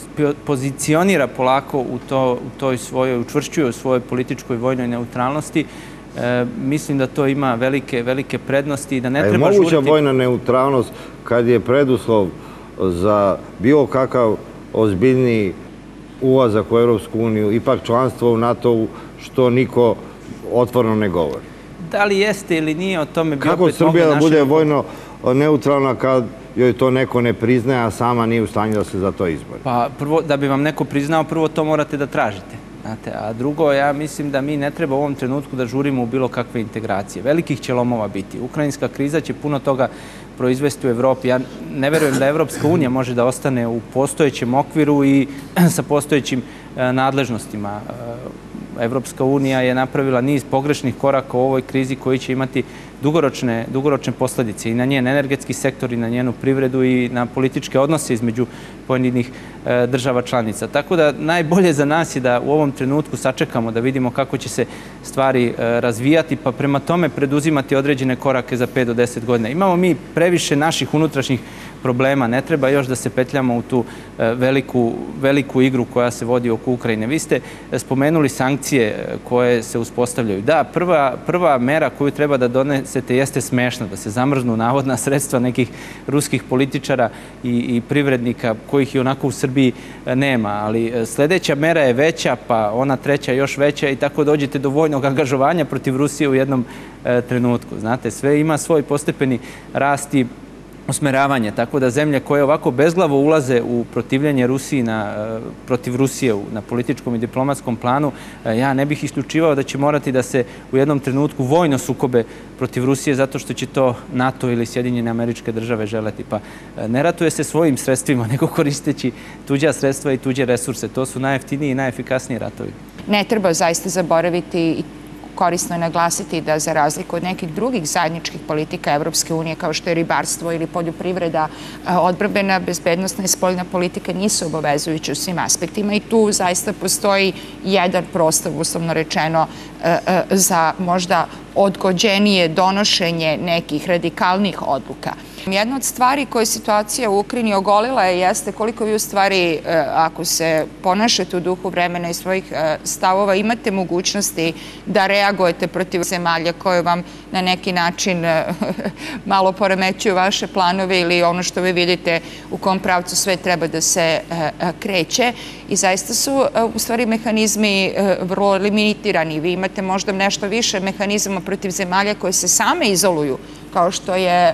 pozicionira polako u, to, u toj svojoj, učvršćuje u svojoj političkoj i vojnoj neutralnosti. E, mislim da to ima velike, velike prednosti i da ne treba žuriti... Je moguća vojna neutralnost kad je preduslov za bilo kakav ozbiljniji ulazak u Evropsku uniju, ipak članstvo u NATO-u, što niko otvoreno ne govori? Da li jeste ili nije, o tome bi opet mogli... Kako Srbija da bude vojno neutralna kad joj to neko ne priznaje, a sama nije u stanju da se za to izbori? Pa prvo, da bi vam neko priznao, prvo to morate da tražite. Znate, a drugo, ja mislim da mi ne treba u ovom trenutku da žurimo u bilo kakve integracije. Velikih će lomova biti. Ukrajinska kriza će puno toga proizvesti u Evropi. Ja ne verujem da Evropska unija može da ostane u postojećem okviru i sa postojećim nadležnostima. Evropska unija je napravila niz pogrešnih koraka u ovoj krizi koji će imati dugoročne, dugoročne posledice i na njen energetski sektor i na njenu privredu i na političke odnose između pojedinih e, država članica. Tako da najbolje za nas je da u ovom trenutku sačekamo da vidimo kako će se stvari e, razvijati, pa prema tome preduzimati određene korake za pet do deset godina. Imamo mi previše naših unutrašnjih problema, ne treba još da se petljamo u tu e, veliku, veliku igru koja se vodi oko Ukrajine. Vi ste spomenuli sankcije koje se uspostavljaju. Da, prva, prva mera koju treba da donesete jeste smešna, da se zamrznu navodna sredstva nekih ruskih političara i, i privrednika kojih i onako u Srbiji nema, ali sljedeća mera je veća, pa ona treća još veća i tako dođete do vojnog angažovanja protiv Rusije u jednom e, trenutku. Znate, sve ima svoj postepeni rast i usmeravanje, tako da zemlje koje ovako bezglavo ulaze u protivljenje Rusiji na, protiv Rusije na političkom i diplomatskom planu, ja ne bih isključivao da će morati da se u jednom trenutku vojno sukobe protiv Rusije zato što će to NATO ili Sjedinjene Američke Države želeti. Pa ne ratuje se svojim sredstvima, nego koristeći tuđa sredstva i tuđe resurse. To su najjeftiniji i najefikasniji ratovi. Ne treba zaista zaboraviti i korisno je naglasiti da za razliku od nekih drugih zajedničkih politika Evropske unije kao što je ribarstvo ili poljoprivreda, odbrambena, bezbednosna i spoljna politika nisu obavezujuće u svim aspektima i tu zaista postoji jedan prostor, uslovno rečeno, za možda odgođenije donošenje nekih radikalnih odluka. Jedna od stvari koje situacija u Ukrajini ogolila je jeste koliko vi u stvari, ako se ponašate u duhu vremena i svojih stavova, imate mogućnosti da reagujete protiv zemalja koje vam na neki način malo poremećuju vaše planove ili ono što vi vidite u kom pravcu sve treba da se kreće. I zaista su u stvari mehanizmi vrlo limitirani. Vi imate možda nešto više mehanizama protiv zemalja koje se same izoluju, kao što je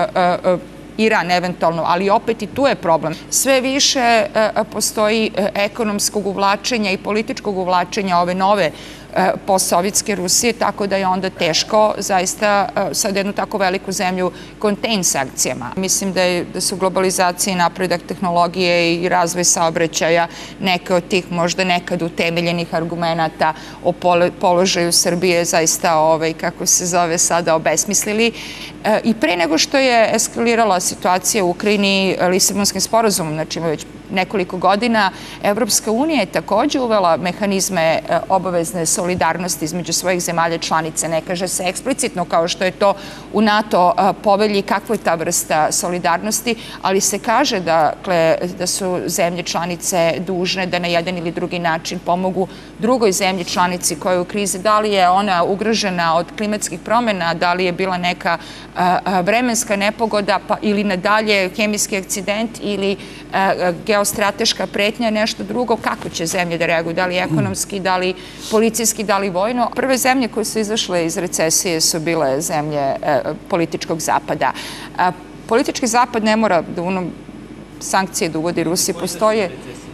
Iran eventualno, ali opet i tu je problem. Sve više postoji ekonomskog uvlačenja i političkog uvlačenja ove nove postsovjetske Rusije, tako da je onda teško zaista sad jednu tako veliku zemlju kontejn sankcijama. Mislim da, je, da su globalizacija i napredak tehnologije i razvoj saobraćaja neke od tih možda nekad utemeljenih argumenata o položaju Srbije zaista, ovaj, kako se zove sada, obesmislili. I pre nego što je eskalirala situacija u Ukrajini Lisabonskim sporazumom, znači već nekoliko godina, Evropska unija je takođe uvela mehanizme obavezne solidarnosti između svojih zemalja članica. Ne kaže se eksplicitno kao što je to u NATO povelji kakva je ta vrsta solidarnosti, ali se kaže dakle, da su zemlje članice dužne da na jedan ili drugi način pomogu drugoj zemlji članici koja je u krizi. Da li je ona ugrožena od klimatskih promjena, da li je bila neka vremenska nepogoda pa, ili nadalje hemijski akcident ili geostrateška pretnja, nešto drugo, kako će zemlje da reaguju, da li ekonomski, da li policijski, da li vojno. Prve zemlje koje su izašle iz recesije su bile zemlje političkog zapada. Politički zapad ne mora da ono sankcije da uvodi Rusiji, postoje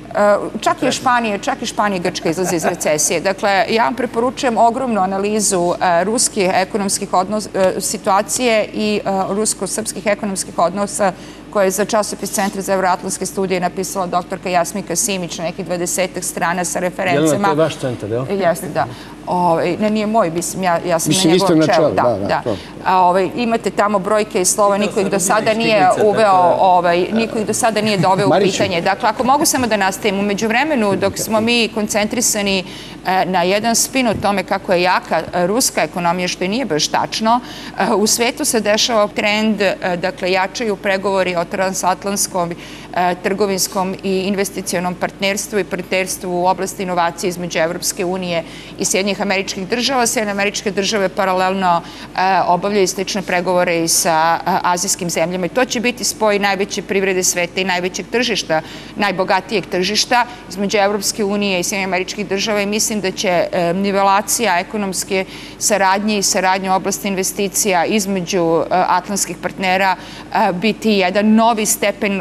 čak i Španija, čak i Španija i Grčka izlaze iz recesije. Dakle, ja vam preporučujem ogromnu analizu ruskih ekonomskih odnosa, situacije i rusko-srpskih ekonomskih odnosa koje je za časopis Centra za evroatlantske studije napisala doktorka Jasmika Simić na nekih dvadesetak strana sa referencama. Jelena, to je vaš centar, jel? Jeste, da. Ove, ne, nije moj, mislim, ja, ja sam mislim, na njegovom čelu. čelu. Da, da, da. A, ove, imate tamo brojke i slova, niko ih do sada nije uveo, ovaj, niko ih do sada nije doveo u pitanje. Dakle, ako mogu samo da nastavim, umeđu vremenu, dok smo mi koncentrisani na jedan spin o tome kako je jaka ruska ekonomija, što i nije baš tačno, u svetu se dešava trend, dakle, jačaju pregovori o transatlantskom trgovinskom i investicionom partnerstvu i partnerstvu u oblasti inovacije između Evropske unije i Sjedinjenih Američkih Država. Sjedinjene Američke Države paralelno obavljaju slične pregovore i sa azijskim zemljama i to će biti spoj najveće privrede sveta i najvećeg tržišta, najbogatijeg tržišta između Evropske unije i Sjedinjenih Američkih Država i mislim da će nivelacija ekonomske saradnje i saradnje u oblasti investicija između atlantskih partnera biti jedan novi stepen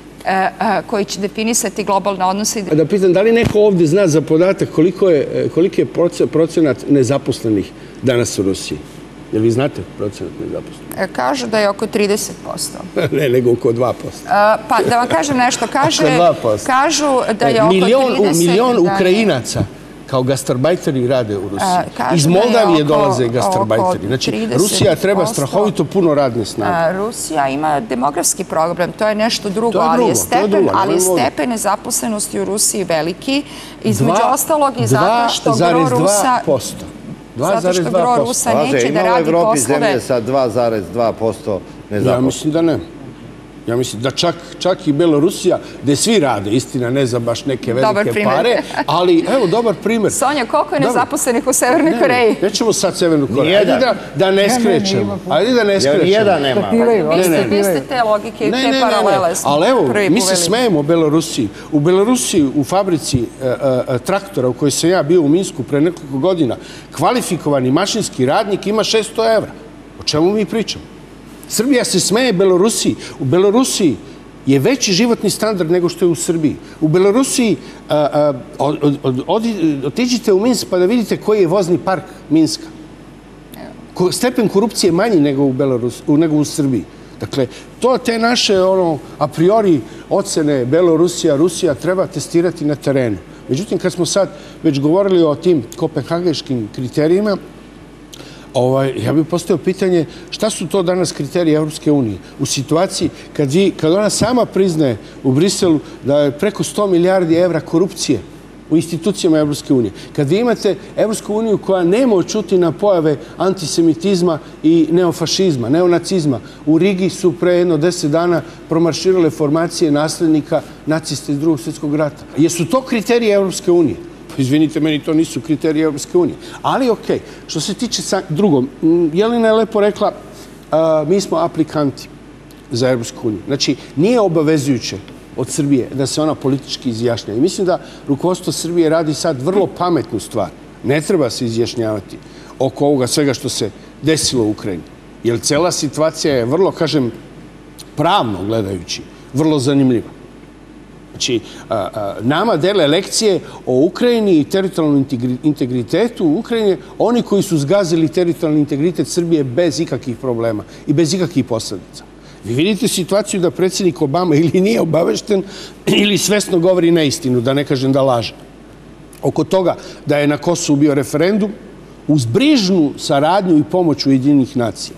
koji će definisati globalne odnose. Da pitam, da li neko ovdje zna za podatak koliko je, koliki je procenat nezaposlenih danas u Rusiji? Jel vi znate procenat nezaposlenosti? Kažu da je oko trideset posto. Ne, nego oko dva posto. Pa da vam kažem nešto, kažu da je oko trideset. Milion Ukrajinaca kao gastarbajteri rade u Rusiji. Iz Moldavije dolaze gastarbajteri. Znači, Rusija treba strahovito puno radne snage. Rusija ima demografski problem, to je nešto drugo, ali je stepen nezaposlenosti u Rusiji veliki, između ostalog i zato što gro Rusa... Zato što gro Rusa neće da radi poslove... Ima u Evropi zemlje sa dva zarez dva posto nezaposlenosti. Ja mislim da ne. Ja mislim da čak i Belorusija, gde svi rade, istina, ne za baš neke velike pare, ali evo, dobar primjer. Sonja, koliko je nezaposlenih u Severnoj Koreji? Nećemo sad Severnu Koreju. Ajde da ne skrećemo. Ajde da ne skrećemo. Nijedan nema. Vi ste te logike i te paralele. Ali evo, mi se smejemo Belorusiji. U Belorusiji, u fabrici traktora u kojoj sam ja bio u Minsku pre nekoliko godina, kvalifikovani mašinski radnik ima šesto evra. O čemu mi pričamo? Srbija se smeje Belorusiji. U Belorusiji je veći životni standard nego što je u Srbiji. U Belorusiji otiđite u Minsk pa da vidite koji je vozni park Minska. Stepen korupcije je manji nego u Srbiji. Dakle, to te naše a priori ocene Belorusija, Rusija treba testirati na terenu. Međutim, kad smo sad već govorili o tim kopenhageškim kriterijima, ja bih postavio pitanje šta su to danas kriteriji Evropske unije u situaciji kad ona sama priznaje u Briselu da je preko sto milijardi evra korupcije u institucijama Evropske unije. Kad vi imate Evropsku uniju koja nema očuti na pojave antisemitizma i neofašizma, neonacizma. U Rigi su pre jedno deset dana promarširale formacije naslednika nacista iz Drugog svjetskog rata. Jesu to kriteriji Evropske unije? Izvinite, meni to nisu kriteriji Evropske unije. Ali okej, što se tiče drugom, Jelena je lepo rekla, mi smo aplikanti za Evropsku uniju. Znači, nije obavezujuće od Srbije da se ona politički izjašnja. I mislim da rukovodstvo Srbije radi sad vrlo pametnu stvar. Ne treba se izjašnjavati oko ovoga svega što se desilo u Ukrajini. Jer cela situacija je vrlo, kažem, pravno gledajući, vrlo zanimljiva. Znači, nama dele lekcije o Ukrajini i teritorijalnom integritetu u Ukrajini oni koji su zgazili teritorijalni integritet Srbije bez ikakvih problema i bez ikakvih posledica. Vi vidite situaciju da predsjednik Obama ili nije obavešten ili svesno govori neistinu, da ne kažem da laže. Oko toga da je na Kosovu bio referendum uz brižnu saradnju i pomoć Ujedinjenih nacija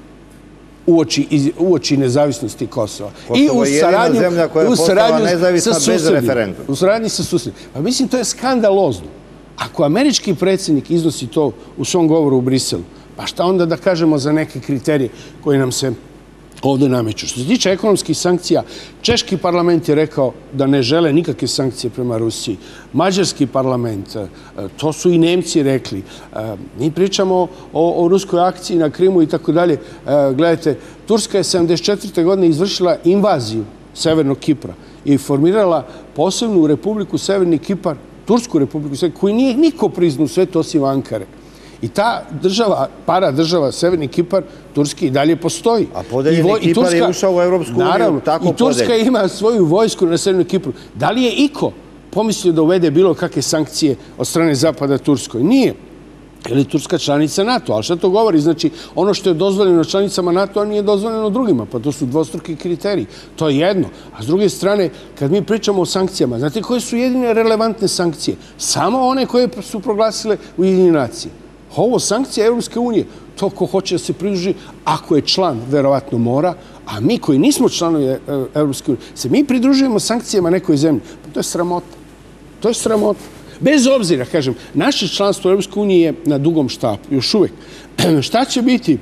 uoči nezavisnosti Kosova. Kosovo je jedina zemlja koja je postala nezavisna bez referenduma. U saradnji sa susedima. Pa mislim, to je skandalozno. Ako američki predsjednik iznosi to u svom govoru u Briselu, pa šta onda da kažemo za neke kriterije koji nam se ovdje nameću? Što se tiče ekonomskih sankcija, češki parlament je rekao da ne žele nikakve sankcije prema Rusiji. Mađarski parlament, to su i Nemci rekli. Mi pričamo o ruskoj akciji na Krimu i tako dalje. Gledajte, Turska je sedamdeset četvrte godine izvršila invaziju Severnog Kipra i formirala posebnu republiku Severni Kipar, Tursku republiku, koju nije niko priznao u svetu osim Ankare. I ta država, para država, Severni Kipar, Turski i dalje postoji. A podeljeni Kipar je ušao u Evropsku uniju, tako podeljen. I Turska ima svoju vojsku na Severnom Kipru. Da li je iko pomislio da uvede bilo kakve sankcije od strane Zapada Turskoj? Nije. Jer je Turska članica NATO. Ali šta to govori? Znači, ono što je dozvoljeno članicama NATO, nije dozvoljeno drugima. Pa to su dvostruki kriteriji. To je jedno. A s druge strane, kad mi pričamo o sankcijama, znate koje su jedine relevantne sankcije? Samo one koje su proglasile Ujedinjene nacije. Ovo sankcija Evropske unije, to ko hoće da se pridruži, ako je član, verovatno mora, a mi koji nismo članovi Evropske unije, se mi pridružujemo sankcijama nekoj zemlji. To je sramota. To je sramota. Bez obzira, kažem, naše članstvo u Evropskoj uniji je na dugom štapu, još uvek. Šta će biti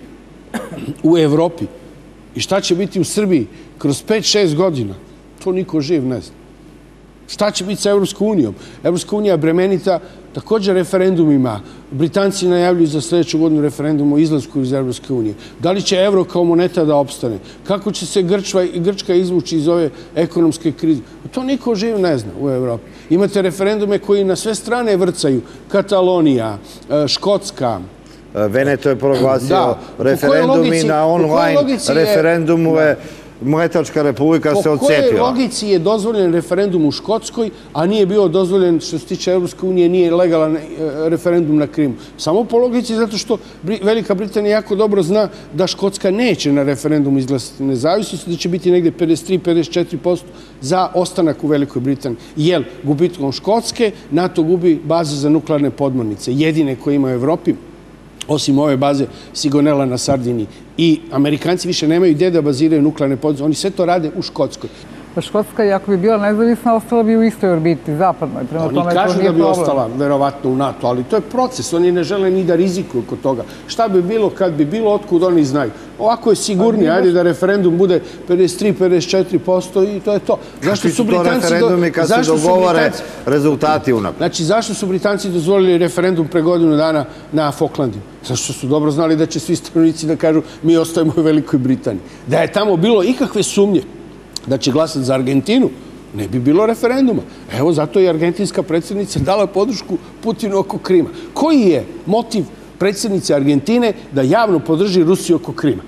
u Evropi i šta će biti u Srbiji kroz pet šest godina, to niko živ ne zna. Šta će biti sa Evropskom unijom? Evropska unija bremenita također referendumima. Britanci najavljuju za sljedeću godinu referendum o izlasku iz Evropske unije. Da li će evro kao moneta da opstane? Kako će se Grčka izvući iz ove ekonomske krize? To niko živ ne zna u Evropi. Imate referendume koji na sve strane vrcaju. Katalonija, Škotska. Veneto je proglasio referendumi na online referendumove. Mletačka republika se odcepila. Po kojoj logici je dozvoljen referendum u Škotskoj, a nije bio dozvoljen, što se tiče Evropske unije, nije legalan referendum na Krimu? Samo po logici, zato što Velika Britanija jako dobro zna da Škotska neće na referendumu izglasati nezavisnost, da će biti negde pedeset tri do pedeset četiri posto za ostanak u Velikoj Britaniji. Jer gubitkom Škotske NATO gubi baze za nuklearne podmornice, jedine koje ima u Evropi, osim ove baze Sigonella na Sardiniji. I Amerikanci više nemaju gde da baziraju nuklearne podmornice. Oni sve to rade u Škotskoj. Pa Škotska, ako bi bila nezavisna, ostala bi u istoj orbiti, zapadnoj. Oni kažu da bi ostala, verovatno, u NATO, ali to je proces. Oni ne žele ni da rizikuju kod toga. Šta bi bilo, kad bi bilo, otkud oni znaju. Ovako je sigurnije, ajde da referendum bude pedeset tri do pedeset četiri posto i to je to. Zašto su Britanci... to referendumi kad se dogovore rezultati unaprijed? Znači, zašto su Britanci dozvolili referendum pre godinu dana na Falklandima? Zašto su dobro znali da će svi stanovnici da kažu mi ostajemo u Velikoj Britaniji. Da je tamo bilo ikakve sumnje da će glasati za Argentinu, ne bi bilo referenduma. Evo, zato je argentinska predsjednica dala podršku Putinu oko Krima. Koji je motiv predsjednice Argentine da javno podrži Rusiju oko Krima?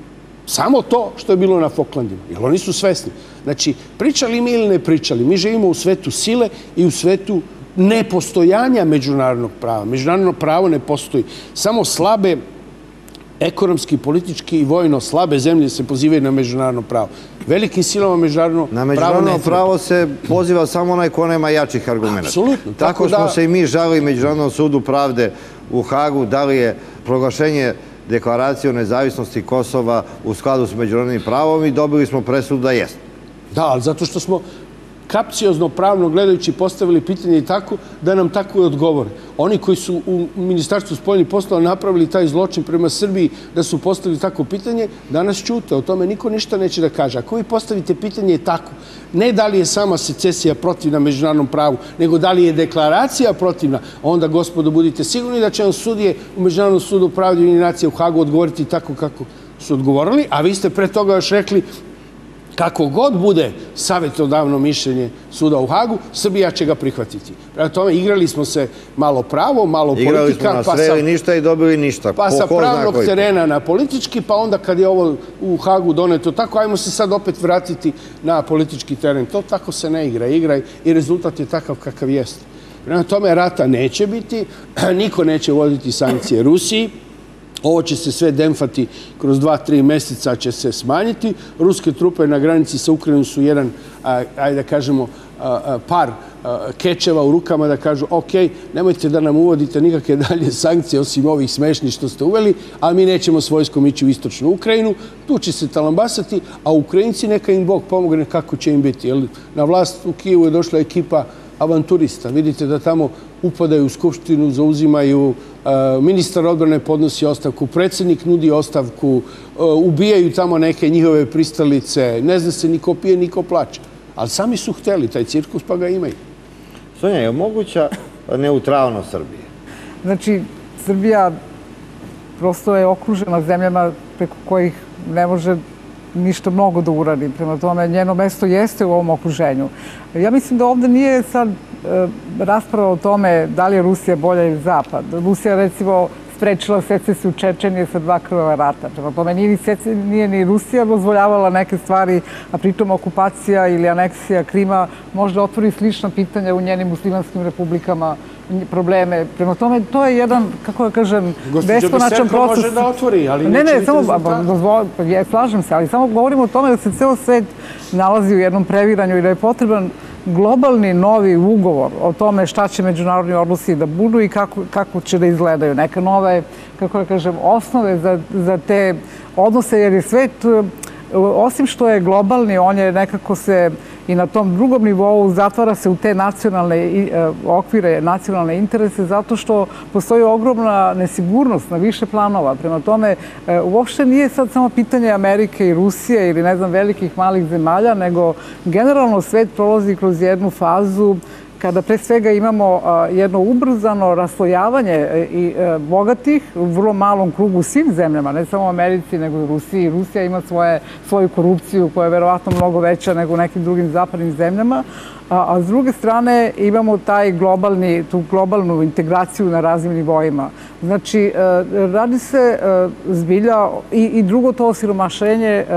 Samo to što je bilo na Falklandima. Jer oni su svesni. Znači, pričali mi ili ne pričali, mi živimo u svetu sile i u svetu nepostojanja međunarodnog prava. Međunarodno pravo ne postoji. Samo slabe, ekonomski, politički i vojno slabe zemlje se pozivaju na međunarodno pravo. Velikim silama međunarodno pravo ne treba. Na međunarodno pravo se poziva samo onaj ko nema jačih argumenta. Apsolutno. Tako smo se i mi žalili Međunarodnom sudu pravde u Hagu, da li je proglašenje deklaracije o nezavisnosti Kosova u skladu s međunarodnim pravom i dobili smo presudu da jest. Da, ali zato što smo kapciozno pravno gledajući postavili pitanje i tako da nam tako i odgovore. Oni koji su u Ministarstvu spoljnih poslova napravili taj zločin prema Srbiji da su postavili tako pitanje, danas ćute. O tome niko ništa neće da kaže. Ako vi postavite pitanje tako, ne da li je sama secesija protivna međunarodnom pravu, nego da li je deklaracija protivna, onda, gospodo, budite sigurni da će vam sudije u Međunarodnom sudu pravde Ujedinjenih nacija u Hagu odgovoriti tako kako su odgovorili, a vi ste pre toga još rekli kako god bude savjetodavno mišljenje suda u Hagu, Srbija će ga prihvatiti. Prema tome, igrali smo se malo pravo, malo politika. Igrali smo na sve i ništa i dobili ništa. Pa sa pravnog terena na politički, pa onda kad je ovo u Hagu doneto tako, ajmo se sad opet vratiti na politički teren. To tako se ne igra. Igra i rezultat je takav kakav jeste. Prema tome, rata neće biti, niko neće voditi sankcije Rusiji. Ovo će se sve demfati kroz dva, tri meseca će se smanjiti. Ruske trupe na granici sa Ukrajinom su jedan, ajde da kažemo, par kečeva u rukama da kažu ok, nemojte da nam uvodite nikakve dalje sankcije osim ovih smešnih što ste uveli, a mi nećemo s vojskom ići u istočnu Ukrajinu. Tu će se talambasati, a Ukrajinci neka im Bog pomogne kako će im biti. Na vlast u Kijevu je došla ekipa avanturista. Vidite da tamo upadaju u skupštinu, zauzimaju, ministar odbrane podnosi ostavku, predsjednik nudi ostavku, ubijaju tamo neke njihove pristalice, ne zna se niko pije, niko plače. Ali sami su hteli taj cirkus, pa ga imaju. Sonja, je moguća neutralnost Srbije? Znači, Srbija prosto je okružena zemljama preko kojih ne može ništa mnogo da uradi. Prema tome, njeno mesto jeste u ovom okruženju. Ja mislim da ovde nije sad rasprava o tome da li je Rusija bolja ili Zapad. Rusija, recimo, sprečila secesiju Čečenije sa dva krvava rata. Prema tome, nije ni Rusija dozvoljavala neke stvari, a pritom okupacija ili aneksija Krima možda otvori slična pitanja u njenim muslimanskim republikama, probleme. Prema tome, to je jedan, kako da kažem, beskonačan proces. Može da otvori, ali ne, neće biti rezultata. Ja slažem se, ali samo govorimo o tome da se ceo svet nalazi u jednom previranju i da je potreban globalni novi ugovor o tome šta će međunarodni odnosi da budu i kako, kako će da izgledaju. Neke nove, kako da kažem, osnove za, za te odnose, jer je svet, osim što je globalni, on je nekako se i na tom drugom nivou zatvara se u te nacionalne okvire, nacionalne interese, zato što postoji ogromna nesigurnost na više planova. Prema tome, uopšte nije sad samo pitanje Amerike i Rusije ili, ne znam, velikih malih zemalja, nego generalno svet prolazi kroz jednu fazu kada pre svega imamo jedno ubrzano raslojavanje i bogatih u vrlo malom krugu svim zemljama, ne samo u Americi, nego i u Rusiji. Rusija ima svoje, svoju korupciju koja je verovatno mnogo veća nego u nekim drugim zapadnim zemljama, a, a s druge strane imamo taj globalni, tu globalnu integraciju na raznim nivoima. Znači, radi se zbilja i, i drugo to osiromašenje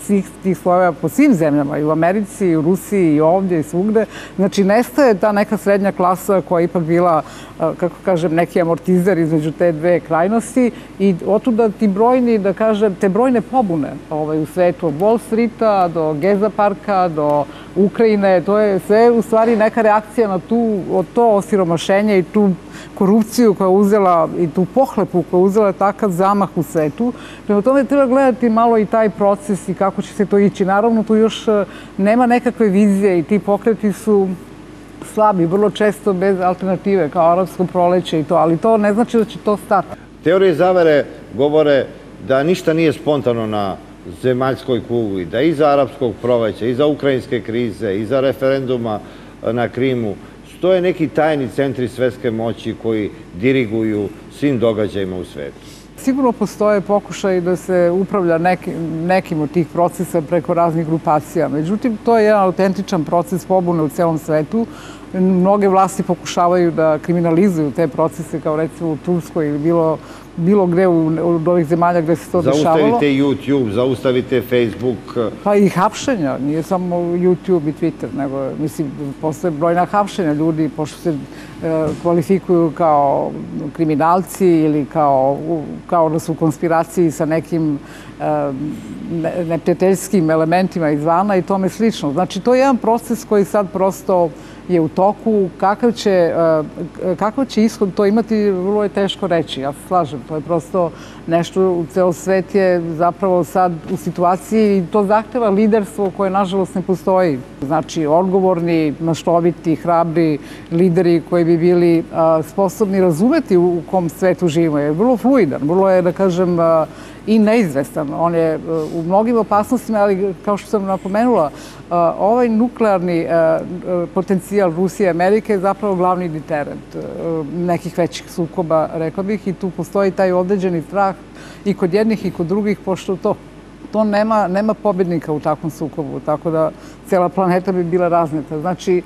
svih tih slojeva po svim zemljama, i u Americi, i u Rusiji, i ovdje, i svugde. Znači, nestaje ta neka srednja klasa koja je ipak bila, kako kažem, neki amortizer između te dve krajnosti i otuda ti brojni, da kažem, te brojne pobune u svetu, od Wall Streeta do Geza parka, do Ukrajine, to je sve u stvari neka reakcija na tu, to osiromašenje i tu korupciju koja je uzela i tu pohlepu koja je uzela takav zamah u svetu. Prema tome treba gledati malo i taj proces i kako će se to ići. Naravno, tu još nema nekakve vizije i ti pokreti su slabi, vrlo često bez alternative, kao arapsko proleće i to, ali to ne znači da će to stati. Teorije zavere govore da ništa nije spontano na zemaljskoj kugli, da iza arapskog proleća, iza ukrajinske krize, iza referenduma na Krimu, stoje neki tajni centri svetske moći koji diriguju svim događajima u svetu. Sigurno postoje pokušaj da se upravlja nekim od tih procesa preko raznih grupacija. Međutim, to je jedan autentičan proces pobune u celom svetu. Mnoge vlasti pokušavaju da kriminalizuju te procese, kao recimo u Turskoj ili bilo bilo gde od ovih zemalja gde se to dešavalo. Zaustavite YouTube, zaustavite Facebook. Pa i hapšenja, nije samo YouTube i Twitter, nego, mislim, postoje brojna hapšenja ljudi, pošto se kvalifikuju kao kriminalci ili kao da su u konspiraciji sa nekim neprijateljskim elementima izvana i tome slično. Znači, to je jedan proces koji sad prosto je u toku. Kakav će ishod to imati, vrlo je teško reći. Ja se slažem, to je prosto nešto, u ceo svet je zapravo sad u situaciji i to zahteva liderstvo koje, nažalost, ne postoji. Znači, odgovorni, maštoviti, hrabri lideri koji bi bili sposobni razumeti u kom svetu živimo. Je vrlo fluidan, vrlo je, da kažem, i neizvestan. On je u mnogim opasnostima, ali kao što sam napomenula, ovaj nuklearni potencijal Rusije i Amerike je zapravo glavni deterent nekih većih sukoba, rekla bih, i tu postoji taj određeni strah i kod jednih i kod drugih, pošto to to nema pobednika u takvom sukobu, tako da cela planeta bi bila razneta. Znači,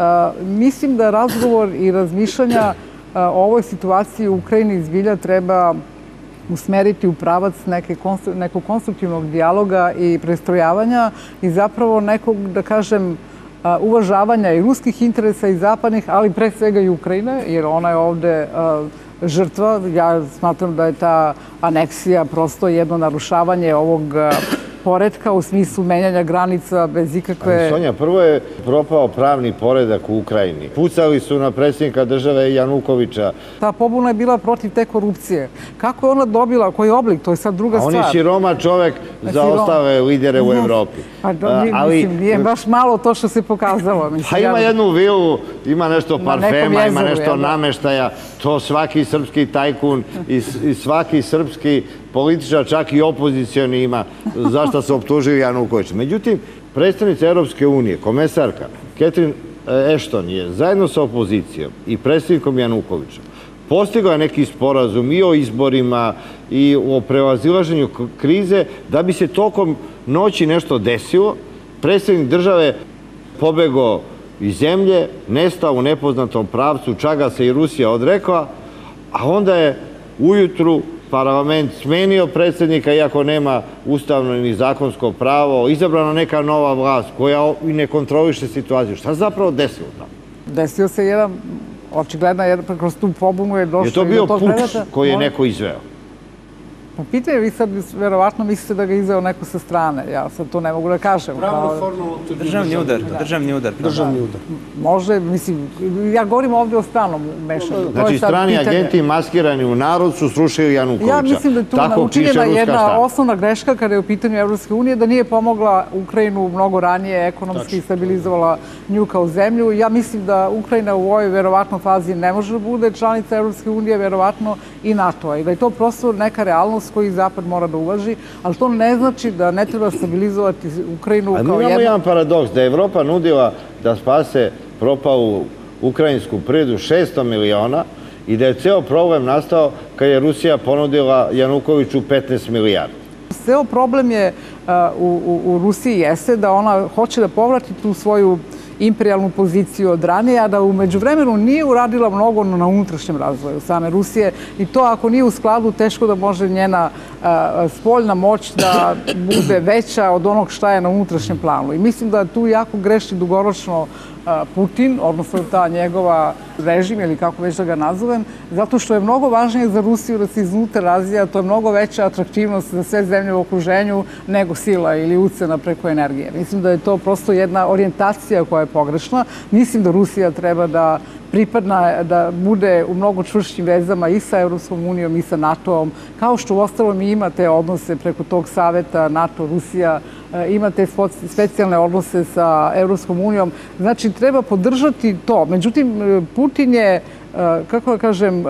mislim da razgovor i razmišljanja o ovoj situaciji u Ukrajini zbilja treba usmeriti u pravac nekog konstruktivnog dijaloga i prestrojavanja i zapravo nekog, da kažem, uvažavanja i ruskih interesa i zapadnih, ali pre svega i Ukrajine, jer ona je ovde žrtva. Ja smatram da je ta aneksija prosto jedno narušavanje ovog poretka u smislu menjanja granica bez ikakve... Sonja, prvo je propao pravni poredak u Ukrajini. Pucali su na predsjednika države Janukovića. Ta pobuna je bila protiv te korupcije. Kako je ona dobila, koji oblik, to je sad druga stvar. A on je siroma čovek za ostale lidere u Evropi. Mislim, nije baš malo to što se pokazalo. Pa ima jednu vilu, ima nešto parfema, ima nešto nameštaja. To svaki srpski tajkun i svaki srpski političar, čak i opozicioni ima, zašto se optužili Janukovića. Međutim, predstavnica Europske unije, komesarka Catherine Ashton je zajedno sa opozicijom i predstavnikom Janukovićem postigla neki sporazum i o izborima i o prevazilaženju krize da bi se tokom noći nešto desilo. Predstavnik države pobegao iz zemlje, nestao u nepoznatom pravcu, čega se i Rusija odrekla, a onda je ujutru parlament smenio predsjednika, iako nema ustavno ni zakonsko pravo, izabrana neka nova vlast koja i ne kontroliše situaciju. Šta se zapravo desilo tamo? Desio se jedan, očigledno, kroz tu pobunu je došlo... Je to bio puč koji je neko izveo? Pa pitanje, vi sad verovatno mislite da ga izveo neko sa strane. Ja sad to ne mogu da kažem. Pravno formalno to je državni udar. Državni udar. Državni udar. Može, mislim, ja govorim ovdje o stranom mešanju. Znači, strani agenti maskirani u narod su srušili Janukovića. Ja mislim da je tu naučinjena jedna osnovna greška kada je u pitanju Evropske unije, da nije pomogla Ukrajinu mnogo ranije, ekonomski stabilizovala nju kao zemlju. Ja mislim da Ukrajina u ovoj verovatno fazi ne može da bude članica Evropske unije, verovatno i NATO-a. I da je to prosto neka realnost koji Zapad mora da uvaži, ali to ne znači da ne treba stabilizovati Ukrajinu kao jedno... A imamo jedan paradoks, da je Evropa nudila da spase propalu ukrajinsku privredu šesto miliona i da je ceo problem nastao kad je Rusija ponudila Janukoviću petnaest milijardi. Ceo problem je u Rusiji jeste da ona hoće da povrati tu svoju imperijalnu poziciju od ranije, a da u međuvremenu nije uradila mnogo na unutrašnjem razvoju same Rusije i to ako nije u skladu teško da može njena spoljna moć da bude veća od onog šta je na unutrašnjem planu. I mislim da tu jako greši dugoročno Putin, odnosno ta njegova režim ili kako već da ga nazovem, zato što je mnogo važnije za Rusiju da se iznutra razvija, to je mnogo veća atraktivnost za sve zemlje u okruženju nego sila ili ucena preko energije. Mislim da je to prosto jedna orijentacija koja je pogrešna. Mislim da Rusija treba da pripadna, da bude u mnogo čvršćim vezama i sa Evropskom unijom i sa NATO-om, kao što u ostalom i ima te odnose preko tog saveta NATO-Rusija, ima te specijalne odnose sa Evropskom unijom. Znači, treba podržati to. Međutim, Putin je, kako da kažem,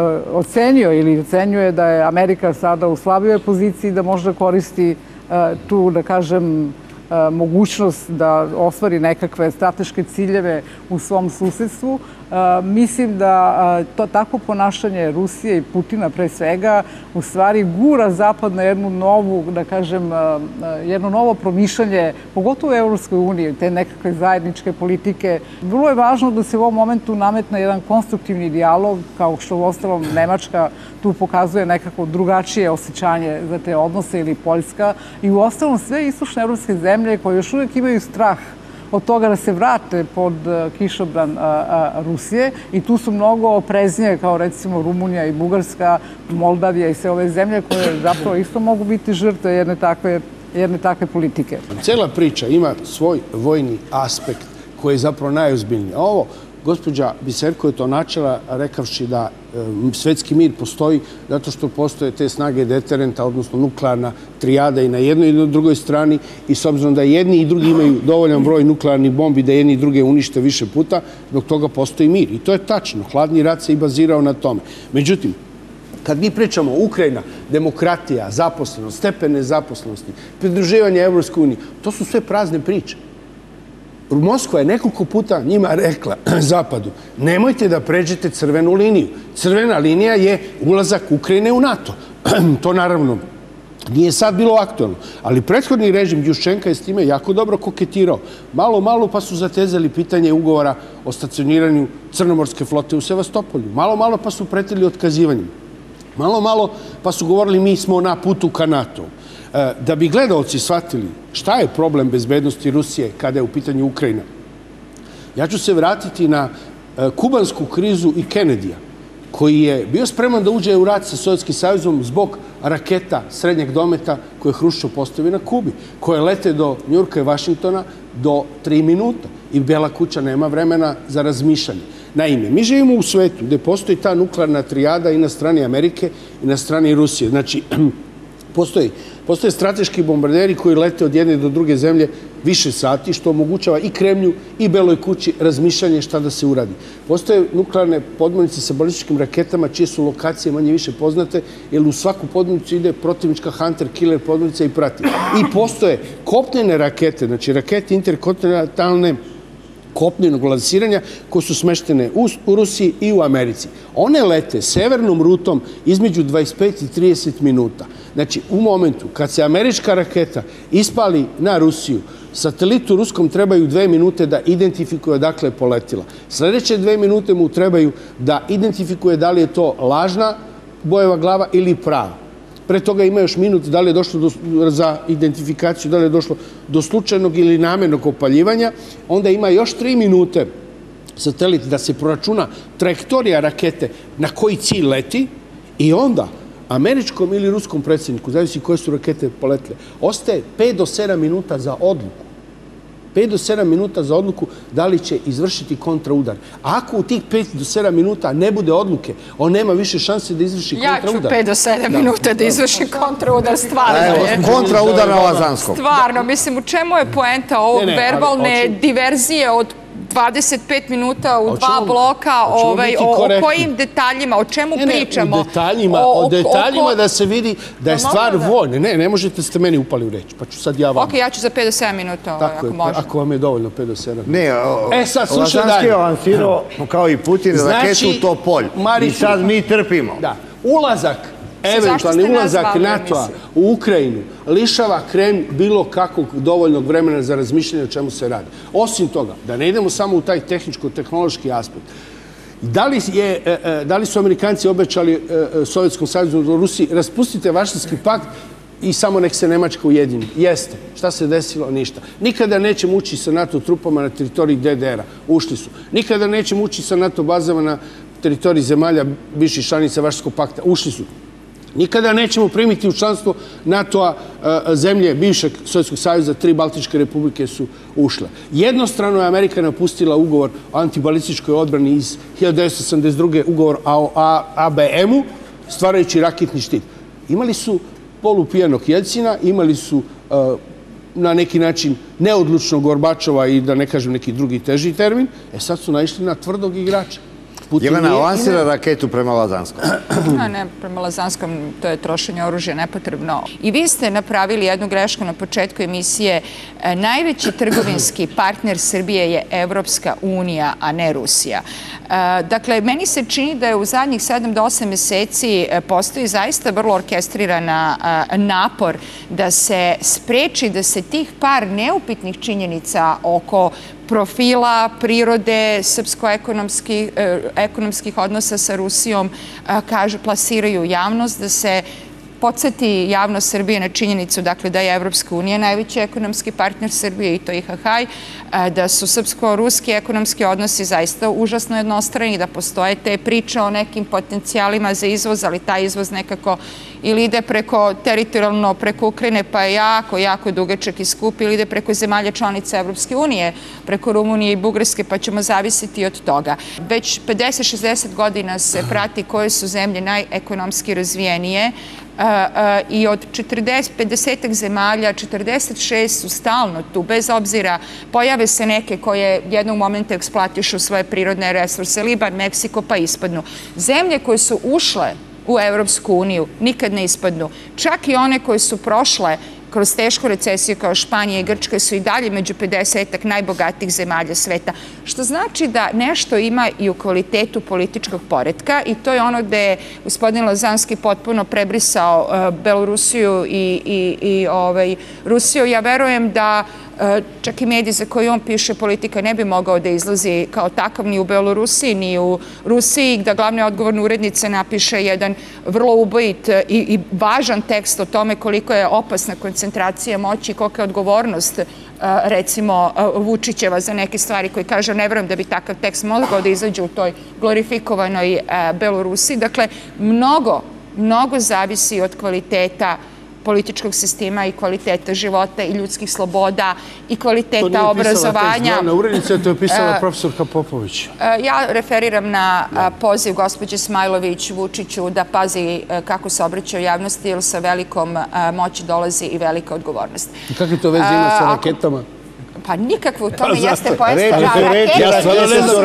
ocenio ili ocenjuje da je Amerika sada u slabijoj poziciji, da možda koristi tu, da kažem, mogućnost da ostvari nekakve strateške ciljeve u svom susedstvu. Mislim da to takvo ponašanje Rusije i Putina pre svega u stvari gura Zapad na jednu novu, da kažem, jedno novo promišljanje, pogotovo u Evropskoj uniji, te nekakve zajedničke politike. Vrlo je važno da se u ovom momentu nametne jedan konstruktivni dijalog, kao što u ostalom Nemačka tu pokazuje nekako drugačije osjećanje za te odnose ili Poljska i u ostalom sve istočne evropske zemlje koje još uvijek imaju strah od toga da se vrate pod kišobran Rusije i tu su mnogo opreznije kao recimo Rumunija i Bugarska, Moldavija i sve ove zemlje koje zapravo isto mogu biti žrtve jedne takve, jedne takve politike. Cela priča ima svoj vojni aspekt koji je zapravo najozbiljniji. A ovo, gospođa Biserko je to načela rekavši da svetski mir postoji zato što postoje te snage deterenta, odnosno nuklearna trijada i na jednoj i na drugoj strani i s obzirom da jedni i drugi imaju dovoljan broj nuklearnih bombi da jedni i druge unište više puta, zbog toga postoji mir. I to je tačno. Hladni rat se i bazirao na tome. Međutim, kad mi pričamo Ukrajina, demokratija, zaposlenost, stepen nezaposlenosti, pridruživanje Evropskoj uniji, to su sve prazne priče. Moskva je nekoliko puta njima rekla, Zapadu, nemojte da pređete crvenu liniju. Crvena linija je ulazak Ukrajine u NATO. To naravno nije sad bilo aktualno, ali prethodni režim Juščenka je s time jako dobro koketirao. Malo, malo pa su zatezali pitanje ugovora o stacioniranju crnomorske flote u Sevastopolju. Malo, malo pa su pretili otkazivanjem. Malo, malo pa su govorili mi smo na putu ka NATO-u. Da bi gledalci shvatili šta je problem bezbednosti Rusije kada je u pitanju Ukrajina, ja ću se vratiti na kubansku krizu i Kennedyja, koji je bio spreman da uđe u rat sa Sovjetskim savezom zbog raketa srednjeg dometa koje je Hruščov postavio na Kubi, koje lete do Njujorka i Vašingtona do tri minuta i Bela kuća nema vremena za razmišljanje. Naime, mi živimo u svetu gde postoji ta nuklearna trijada i na strani Amerike i na strani Rusije. Znači, Postoje, postoje strateški bombarderi koji lete od jedne do druge zemlje više sati, što omogućava i Kremlju i Beloj kući razmišljanje šta da se uradi. Postoje nuklearne podmornice sa balističkim raketama, čije su lokacije manje više poznate, jer u svaku podmornicu ide protivnička Hunter-Killer podmornica i prati. I postoje kopnene rakete, znači rakete interkontinentalne kopnenog lansiranja koje su smeštene u Rusiji i u Americi. One lete severnom rutom između dvadeset pet i trideset minuta. Znači, u momentu kad se američka raketa ispali na Rusiju, satelitu ruskom trebaju dve minute da identifikuje odakle je poletila. Sljedeće dve minute mu trebaju da identifikuje da li je to lažna bojeva glava ili prava. Pre toga ima još minut da li je došlo do, za identifikaciju, da li je došlo do slučajnog ili namernog opaljivanja. Onda ima još tri minute satelit da se proračuna trajektorija rakete na koji cilj leti i onda američkom ili ruskom predsjedniku, zavisi koje su rakete poletile, ostaje pet do sedam minuta za odluku. pet do sedam minuta za odluku da li će izvršiti kontraudar. A ako u tih pet do sedam minuta ne bude odluke, on nema više šanse da izvrši kontraudar. Ja ću pet do sedam minuta da izvrši kontraudar, stvarno je. Kontraudar na Lazanskog. Stvarno, mislim, u čemu je poenta ovog verbalne diverzije od dvadeset pet minuta u dva bloka, o kojim detaljima, o čemu pričamo? O detaljima, o detaljima da se vidi da je stvar vojne. Ne, ne možete ste meni upali u reč, pa ću sad ja vam... Ok, ja ću za pet do sedam minuta, ako može. Ako vam je dovoljno pet do sedam. Ne, Lazanski je lansirao, kao i Putin, raketu u to polj. I sad mi trpimo. Da, ulazak eventualni ulazak NATO-a u Ukrajinu lišava Kremlj bilo kakvog dovoljnog vremena za razmišljanje o čemu se radi. Osim toga, da ne idemo samo u taj tehničko-tehnološki aspekt, Da li, je, da li su Amerikanci obećali Sovjetskom savezu do Rusiji, raspustite Varšavski pakt i samo nek se Nemačka ujedini? Jeste. Šta se desilo? Ništa. Nikada nećemo ući sa NATO trupama na teritoriji D D R-a. Ušli su. Nikada nećemo ući sa NATO bazama na teritoriji zemalja bivših članica Varšavskog pakta. Ušli su. Nikada nećemo primiti u članstvo NATO-a zemlje bivšeg Sovjetskog saveza, tri Baltičke republike su ušle. Jednostrano je Amerika napustila ugovor o antibalističkoj odbrani iz hiljadu devetsto osamdeset druge ugovor o A B M-u, stvarajući raketni štit. Imali su polupijanog Jeljcina, imali su na neki način neodlučnog Gorbačova i da ne kažem neki drugi teži termin, e sad su naišli na tvrdog igrača. Jelena, lansira raketu prema Lazanskom. Ne, prema Lazanskom to je trošenje oružja nepotrebno. I vi ste napravili jednu grešku na početku emisije. Najveći trgovinski partner Srbije je Evropska unija, a ne Rusija. Dakle, meni se čini da je u zadnjih sedam do osam meseci postoji zaista vrlo orkestrirana napor da se spreči da se tih par neupitnih činjenica oko profila, prirode, srpsko-ekonomskih odnosa sa Rusijom, kažu, plasiraju javnost, da se podsjeti javnost Srbije na činjenicu dakle, da je Evropska unija najveći ekonomski partner Srbije i to I H H, da su srpsko-ruski ekonomski odnosi zaista užasno jednostrani, da postoje te priče o nekim potencijalima za izvoz, ali taj izvoz nekako ili ide preko teritorijalno, preko Ukrajine, pa je jako, jako dugačak i skup, ili ide preko zemalja članica Evropske unije, preko Rumunije i Bugarske, pa ćemo zavisiti od toga. Već pedeset do šezdeset godina se prati koje su zemlje najekonomski razvijenije i od četrdeset do pedeset zemalja, četrdeset šest su stalno tu, bez obzira, pojave se neke koje jednog momenta eksploatišu svoje prirodne resurse, Liban, Meksiko, pa ispadnu. Zemlje koje su ušle u Evropsku uniju nikad ne ispadnu. Čak i one koje su prošle kroz tešku recesiju kao Španija i Grčka su I dalje među pedesetak najbogatijih zemalja sveta. Što znači da nešto ima I u kvalitetu političkog poretka i to je ono gde je gospodin Lazanski potpuno prebrisao Belorusiju i Rusiju. Ja verujem da čak I medij za koji on piše politika ne bi mogao da izlazi kao takav ni u Belorusiji, ni u Rusiji, da glavne odgovorne urednice napiše jedan vrlo ubojit I važan tekst o tome koliko je opasna koncentracija moći I kolika je odgovornost recimo Vučićeva za neke stvari koje kaže ne verujem da bi takav tekst mogao da izađe u toj glorifikovanoj Belorusiji. Dakle, mnogo, mnogo zavisi od kvaliteta političkog sistema I kvaliteta života I ljudskih sloboda I kvaliteta obrazovanja. To nije pisala tekst glavna urednica, to je pisala profesorka Popović. Ja referiram na poziv gospođe Smajlović Vučiću da pazi kako se obraća u javnosti, jer sa velikom moći dolazi I velika odgovornost. I kakve to veze ima sa raketama? Pa nikakvo, to mi jeste pojesta. Ja stvarno ne znam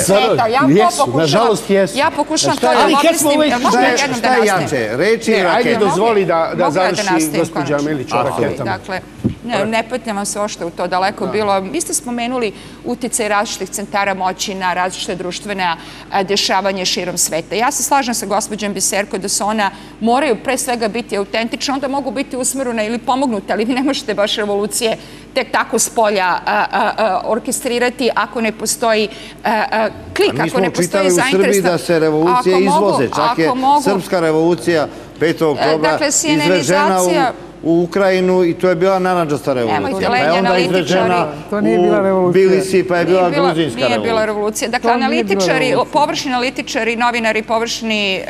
rakete. Nažalost jesu. Ja pokušam to da objasnim. Šta je jače? Reči I rakete? Ajde dozvoli da završi gospođa Amelić o raketama. Dakle, ne petljam vam se ošte u to daleko bilo. Vi ste spomenuli uticaj različitih centara moći na različite društvene dešavanje širom sveta. Ja se slažem sa gospođom Biserko da se ona moraju pre svega biti autentične, onda mogu biti usmerene ili pomognute, ali vi ne možete baš revolucije tek tako s polja orkestrirati ako ne postoji klik, ako ne postoji zainteresan. Mi smo čitali u Srbiji da se revolucije izvoze, čak je srpska revolucija petog oktobra izvežena u Ukrajinu I to je bila narandžasta revolucija. Pa je onda izvežena u Tbilisi, pa je bila gruzijska revolucija. Nije bila revolucija. Dakle, analitičari, površni analitičari, novinari, površni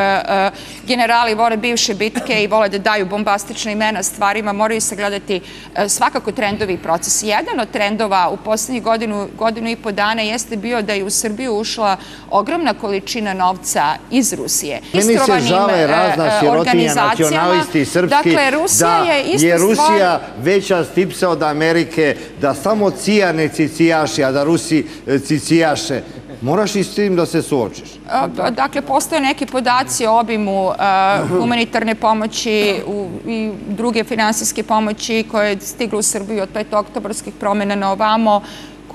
generali vole bivše bitke I vole da daju bombastične imena stvarima, moraju se gledati svakako trendovi I procesi. Jedan od trendova u poslednjih godinu, godinu I po dana jeste bio da je u Srbiju ušla ogromna količina novca iz Rusije. Meni se žale razna sirotinja, nacionalisti srpski, da je Rusija veća stipsa od Amerike, da samo Cija ne cicijaši, a da Rusi cicijaše. Moraš I s tim da se suočiš. Dakle, postoje neki podaci o obimu humanitarne pomoći I druge finansijske pomoći koje je stiglo u Srbiju od petog oktobarskih promjena na ovamo,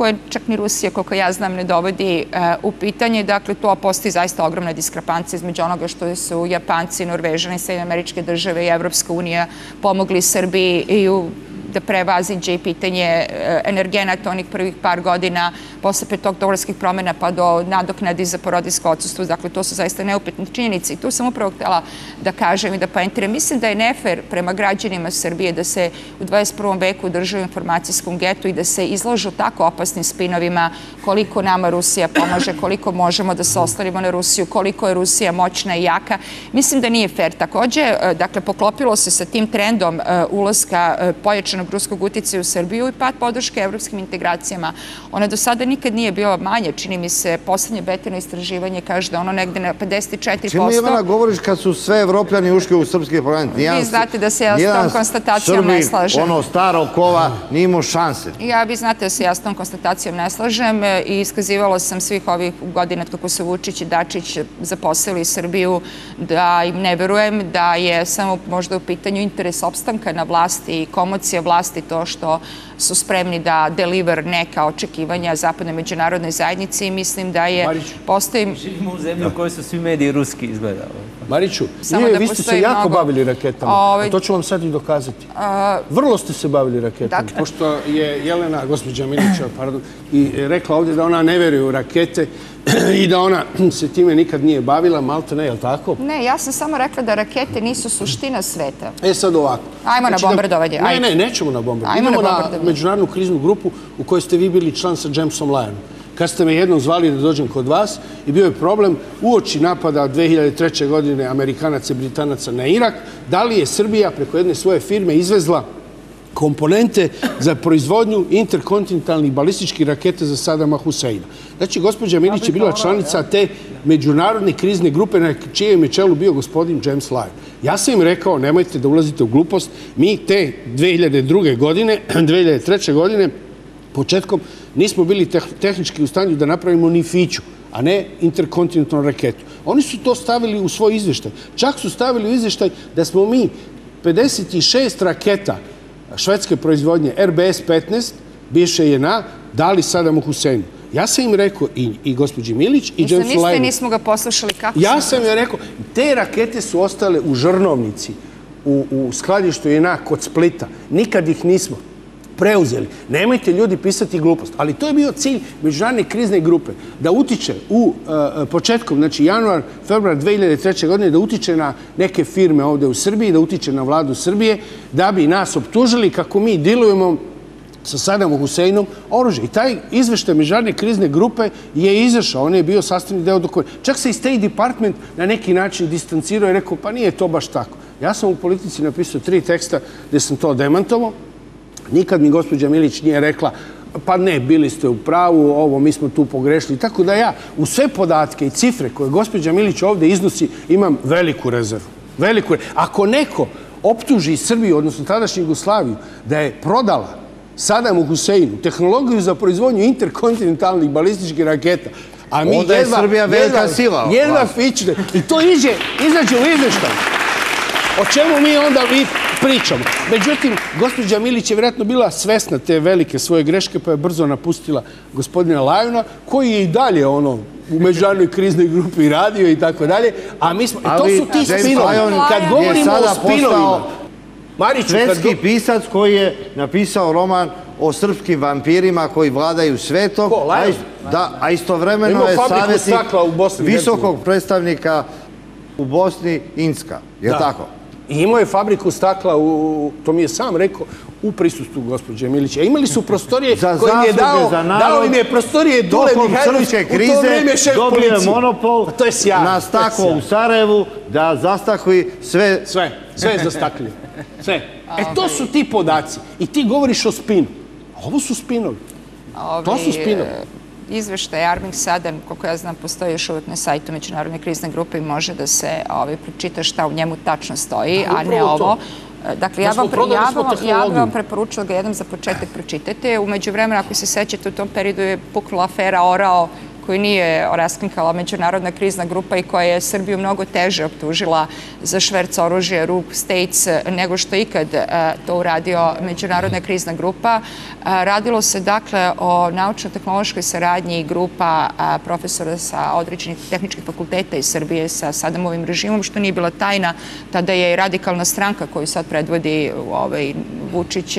koje čak ni Rusija, koliko ja znam, ne dovodi u pitanje. Dakle, to postoji zaista ogromna diskrepancija između onoga što su Japanci, Norvežani, Sjedinjene Američke Države i Evropska unija pomogli Srbiji i u da prevaziđe i pitanje energenata onih prvih par godina posle petooktobarskih promjena pa do nadoknadi za porodiljsko odsustvo. Dakle, to su zaista neupitne činjenice. I tu sam upravo htjela da kažem i da poentiram. Mislim da je nefer prema građanima Srbije da se u dvadeset prvom veku drže u informacijskom getu i da se izlažu tako opasnim spinovima koliko nama Rusija pomaže, koliko možemo da se oslanimo na Rusiju, koliko je Rusija moćna i jaka. Mislim da nije fer. Takođe, dakle, poklopilo se sa tim trendom ulaska pojačanog ruskog uticaja u Srbiju i pad podrške evropskim integracijama. Ona do sada nikad nije bila manje. Čini mi se, poslednje beteno istraživanje kaže da ono negde na pedeset četiri posto. Čemu, Ivana, govoriš kad su sve Evropljani ušli u srpski parlament? Vi znate da se ja s tom konstatacijom ne slažem. Ono staro kova nije imao šanse. Ja vi znate da se ja s tom konstatacijom ne slažem i iskazivala sam svih ovih godina kako su Vučić i Dačić zaposlili Srbiju da im ne verujem, da je samo možda u pitanju interes opstanka na vlasti i komocija vlasti to što su spremni da deliver neka očekivanja zapadnoj međunarodnoj zajednici i mislim da je postoji... Živimo u zemlji u kojoj su svi mediji ruski izgledali. Mariću, nije, vi ste se jako bavili raketama, a to ću vam sad i dokazati. Vrlo ste se bavili raketama. Pošto je Jelena, gospođa Milića, pardon, i rekla ovdje da ona ne veruje u rakete i da ona se time nikad nije bavila, malte ne, je li tako? Ne, ja sam samo rekla da rakete nisu suština sveta. E sad ovako. Ajmo na bombardovanje. Ne, ne, nećemo na bombardovanje. Idemo na međunarodnu kriznu grupu u kojoj ste vi bili član sa Jamesom Lyonom. Kad ste me jednom zvali da dođem kod vas i bio je problem uoči napada dve hiljade treće. godine Amerikanaca i Britanaca na Irak, da li je Srbija preko jedne svoje firme izvezla komponente za proizvodnju interkontinentalnih balističkih raketa za Sadama Huseina. Znači, gospođa Milić je bila članica te međunarodne krizne grupe na čijem je čelu bio gospodin James Lyon. Ja sam im rekao, nemojte da ulazite u glupost, mi te dve hiljade druge. godine, dve hiljade treće. godine, početkom nismo bili tehnički u stanju da napravimo ni fiću, a ne interkontinentalnu raketu. Oni su to stavili u svoj izveštaj. Čak su stavili u izveštaj da smo mi pedeset šest raketa švedske proizvodnje R B S petnaest, bivše J N A, dali Sadamu Huseinu. Ja sam im rekao i gospođi Milić i Jamesu Lyonu. Niste, nismo ga poslušali kako sam. Ja sam im rekao, te rakete su ostale u Žrnovnici, u skladištu J N A kod Splita. Nikad ih nismo preuzeli. Nemojte ljudi pisati glupost. Ali to je bio cilj međunarodne krizne grupe. Da utiče u početkom, znači januar, februar dve hiljade treće. godine, da utiče na neke firme ovde u Srbiji, da utiče na vladu Srbije, da bi nas optužili kako mi dilujemo sa Sadamom Huseinom oružje. I taj izveštaj međunarodne krizne grupe je izašao. On je bio sastavni deo dokumenata. Čak se i State Department na neki način distancirao i rekao, pa nije to baš tako. Ja sam u Politici napisao tri teksta gde sam to demantovao. Nikad mi gospođa Milić nije rekla, pa ne, bili ste u pravu, ovo, mi smo tu pogrešili. Tako da ja u sve podatke i cifre koje gospođa Milić ovde iznosi imam veliku rezervu. Veliku rezervu. Ako neko optuži Srbiju, odnosno tadašnju Jugoslaviju, da je prodala Sadamu Huseinu tehnologiju za proizvodnju interkontinentalnih balističkih raketa, a mi onda je Srbija velika sila. Jedva fične. I to izađe u izveštaju. O čemu mi onda mi pričamo? Međutim, gospođa Milić je vjerojatno bila svesna te velike svoje greške, pa je brzo napustila gospodina Lyona, koji je i dalje ono u međunarodnoj kriznoj grupi radio i tako dalje. A mi smo, i to su ti spinovi. Kad govorimo o spinovima, švedski pisac koji je napisao roman o srpskim vampirima koji vladaju svetom, a istovremeno je savjetnik visokog predstavnika u Bosni Inska. Je li tako? I imao je fabriku stakla, to mi je sam rekao, u prisustvu gospođe Milića. Imali su prostorije koje im je dao, dao im je prostorije Dule Mihajlović, u to vreme šef policije. Dobio je monopol na staklo u Sarajevu da zastakli sve... Sve, sve je zastakljivo. Sve. E to su ti podaci. I ti govoriš o spinu. Ovo su spinovi. To su spinovi. Izveštaj Arming Sadan, koliko ja znam, postoji još uvijek na sajtu Međunarodne krizne grupe i može da se pročita šta u njemu tačno stoji, a ne ovo. Dakle, ja bih vam preporučila ga jednom za početak pročitajte. Umeđu vremena, ako se sećate, u tom periodu je pukla afera Orao koju nije raskrinkala međunarodna krizna grupa i koja je Srbiju mnogo teže optužila za šverc oružja Rogue States nego što ikad to uradio međunarodna krizna grupa. Radilo se dakle o naučno-tehnološkoj saradnji grupa profesora sa određenih tehničkih fakulteta iz Srbije sa Sadamovim režimom, što nije bila tajna. Tada je i radikalna stranka koju sad predvodi ovaj, Vučić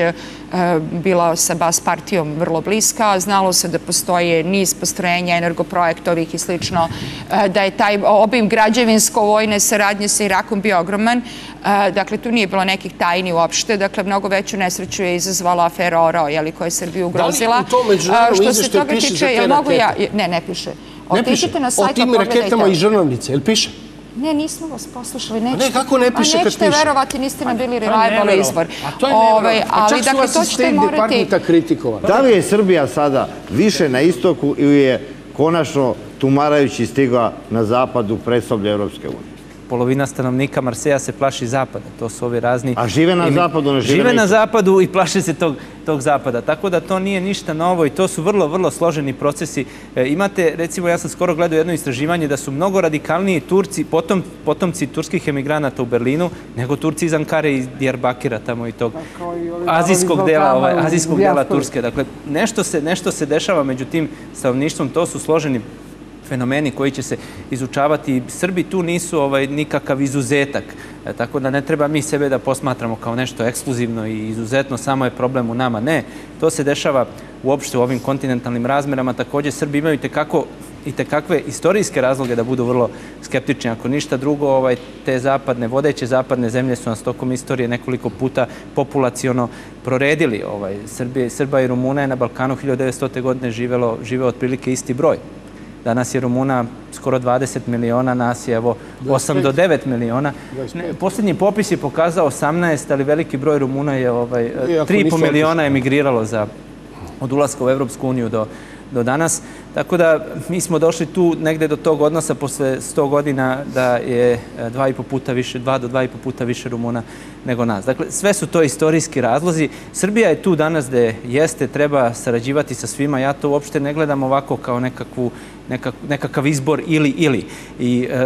bila sa Bas partijom vrlo bliska. Znalo se da postoje niz postrojenja, energoprojektovih i slično, da je taj obim građevinsko-vojne saradnje sa Irakom bio ogroman. Dakle, tu nije bilo nekih tajni uopšte. Dakle, mnogo veću nesreću je izazvala afera Orao, koja je Srbiju ugrozila. Da li u tom međunarodnom izveštaju piše za te rakete? Ne, ne piše. Ne piše? O tim raketama i žrnovnice, je li piše? Ne, nismo vas poslušali. Ne, kako ne piše kad piše? Nećete verovati, niste nam bili reliable izvor. A to je neverovatno. A čak su vas iz State Departmenta kritikovali. Da li je Srbija sada više na istoku ili je konačno tumarajući stigla na zapadu predsoblje Evropske unije? Polovina stanovnika Marseja se plaši zapada. To su ovi razni... A žive na zapadu, ne žive na istoku? Žive na zapadu i plaše se tog, tog zapada. Tako da to nije ništa novo i to su vrlo, vrlo složeni procesi. E, imate, recimo, ja sam skoro gledao jedno istraživanje da su mnogo radikalniji Turci, potom, potomci turskih emigranata u Berlinu, nego Turci iz Ankare i Diyarbakira tamo i tog azijskog dela, ovaj, azijskog dela Turske. Dakle, nešto se, nešto se dešava među tim stanovništvom. To su složeni fenomeni koji će se izučavati. Srbi tu nisu ovaj, nikakav izuzetak. E, tako da ne treba mi sebe da posmatramo kao nešto ekskluzivno i izuzetno, samo je problem u nama. Ne, to se dešava uopšte u ovim kontinentalnim razmerama. Također Srbi imaju tekako i tekakve istorijske razloge da budu vrlo skeptični. Ako ništa drugo, ovaj, te zapadne, vodeće zapadne zemlje su nas tokom istorije nekoliko puta populaciono proredili. Ovaj, Srbije, Srba i Rumuna je na Balkanu hiljadu devetstote. godine živelo, živeo otprilike isti broj. Danas je Rumuna skoro dvadeset miliona, nas je evo osam do devet miliona. Posljednji popis je pokazao osamnaest, ali veliki broj Rumuna je ovaj, tri i po miliona emigriralo za, od ulaska u Evropsku uniju do, do danas. Tako da mi smo došli tu negde do tog odnosa posle sto godina da je dva i po puta više, dva do dva i po puta više Rumuna nego nas. Dakle, sve su to istorijski razlozi. Srbija je tu danas gde jeste, treba sarađivati sa svima. Ja to uopšte ne gledam ovako kao nekakvu, nekak, nekakav izbor ili ili. I e,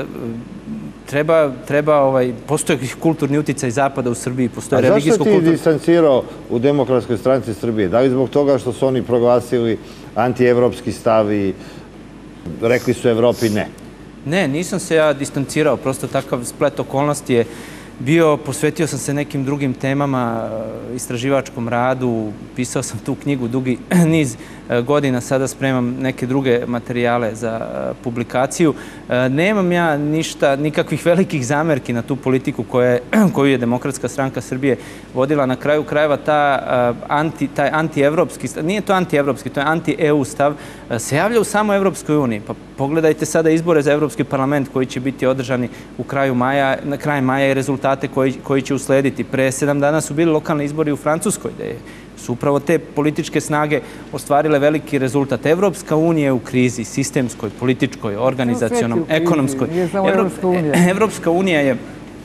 treba, treba ovaj, postoje kulturni uticaj Zapada u Srbiji, postoje religijsko kulturno... A zašto ti distancirao u Demokratskoj stranci Srbije? Da li zbog toga što su oni proglasili antievropski stav i rekli su Evropi ne? Ne, nisam se ja distancirao, prosto takav splet okolnosti je bio, posvetio sam se nekim drugim temama, istraživačkom radu, pisao sam tu knjigu dugi niz godina, sada spremam neke druge materijale za publikaciju. Nemam ja ništa, nikakvih velikih zamerki na tu politiku koja, koju je Demokratska stranka Srbije vodila. Na kraju krajeva ta, anti, taj antievropski stav, nije to antievropski, to je anti-E U stav, se javlja u samoj Evropskoj uniji. Pa pogledajte sada izbore za Evropski parlament koji će biti održani u kraju maja, na kraju maja i rezultate koji, koji će uslediti. Pre sedam dana su bili lokalni izbori u Francuskoj, gde su upravo te političke snage ostvarile veliki rezultat. Evropska unija je u krizi, sistemskoj, političkoj, organizacionom, ekonomskoj. Evropska unija je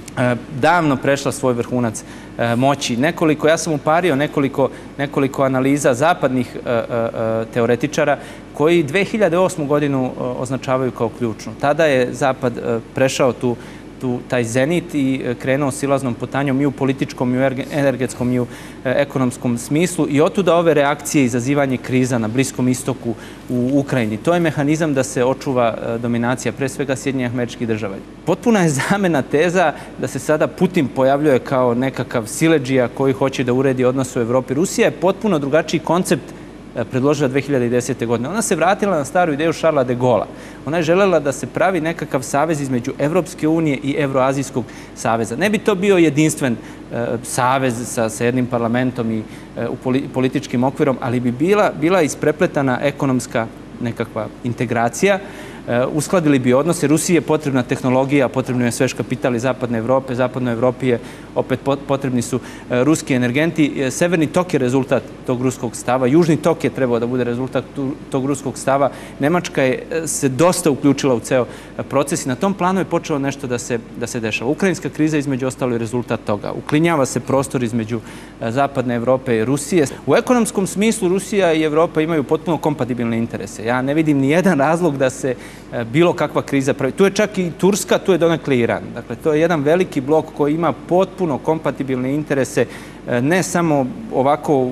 davno prešla svoj vrhunac moći. Nekoliko, ja sam upario nekoliko, nekoliko analiza zapadnih teoretičara koji dve hiljade osmu. godinu označavaju kao ključnu. Tada je Zapad prešao tu tu, taj zenit i krenuo silaznom putanjom i u političkom, i u energetskom, i u ekonomskom smislu. I otuda ove reakcije, izazivanje kriza na Bliskom istoku, u Ukrajini. To je mehanizam da se očuva dominacija, pre svega Sjedinjenih Američkih Država. Potpuna je zamena teza da se sada Putin pojavljuje kao nekakav siledžija koji hoće da uredi odnos u Evropi. Rusija je potpuno drugačiji koncept predložila dve hiljade desete. godine. Ona se vratila na staru ideju Šarla de Gola. Ona je želela da se pravi nekakav savez između Evropske unije i Evroazijskog saveza. Ne bi to bio jedinstven e, savez sa, sa jednim parlamentom i e, u poli, političkim okvirom, ali bi bila, bila isprepletana ekonomska nekakva integracija. uskladili bi odnose. Rusiji je potrebna tehnologija, potrebno je svež kapital iz zapadne Evrope, zapadnoj Evropi je opet potrebni su ruski energenti. Severni tok je rezultat tog ruskog stava, južni tok je trebao da bude rezultat tog ruskog stava. Nemačka je se dosta uključila u ceo proces i na tom planu je počelo nešto da se, da se dešava. Ukrajinska kriza između ostalo je rezultat toga. Uklinjava se prostor između zapadne Evrope i Rusije. U ekonomskom smislu Rusija i Evropa imaju potpuno kompatibilne interese. Ja ne vidim ni jedan razlog da se bilo kakva kriza pravi. Tu je čak i Turska, tu je donekle Iran. Dakle, to je jedan veliki blok koji ima potpuno kompatibilne interese, ne samo ovako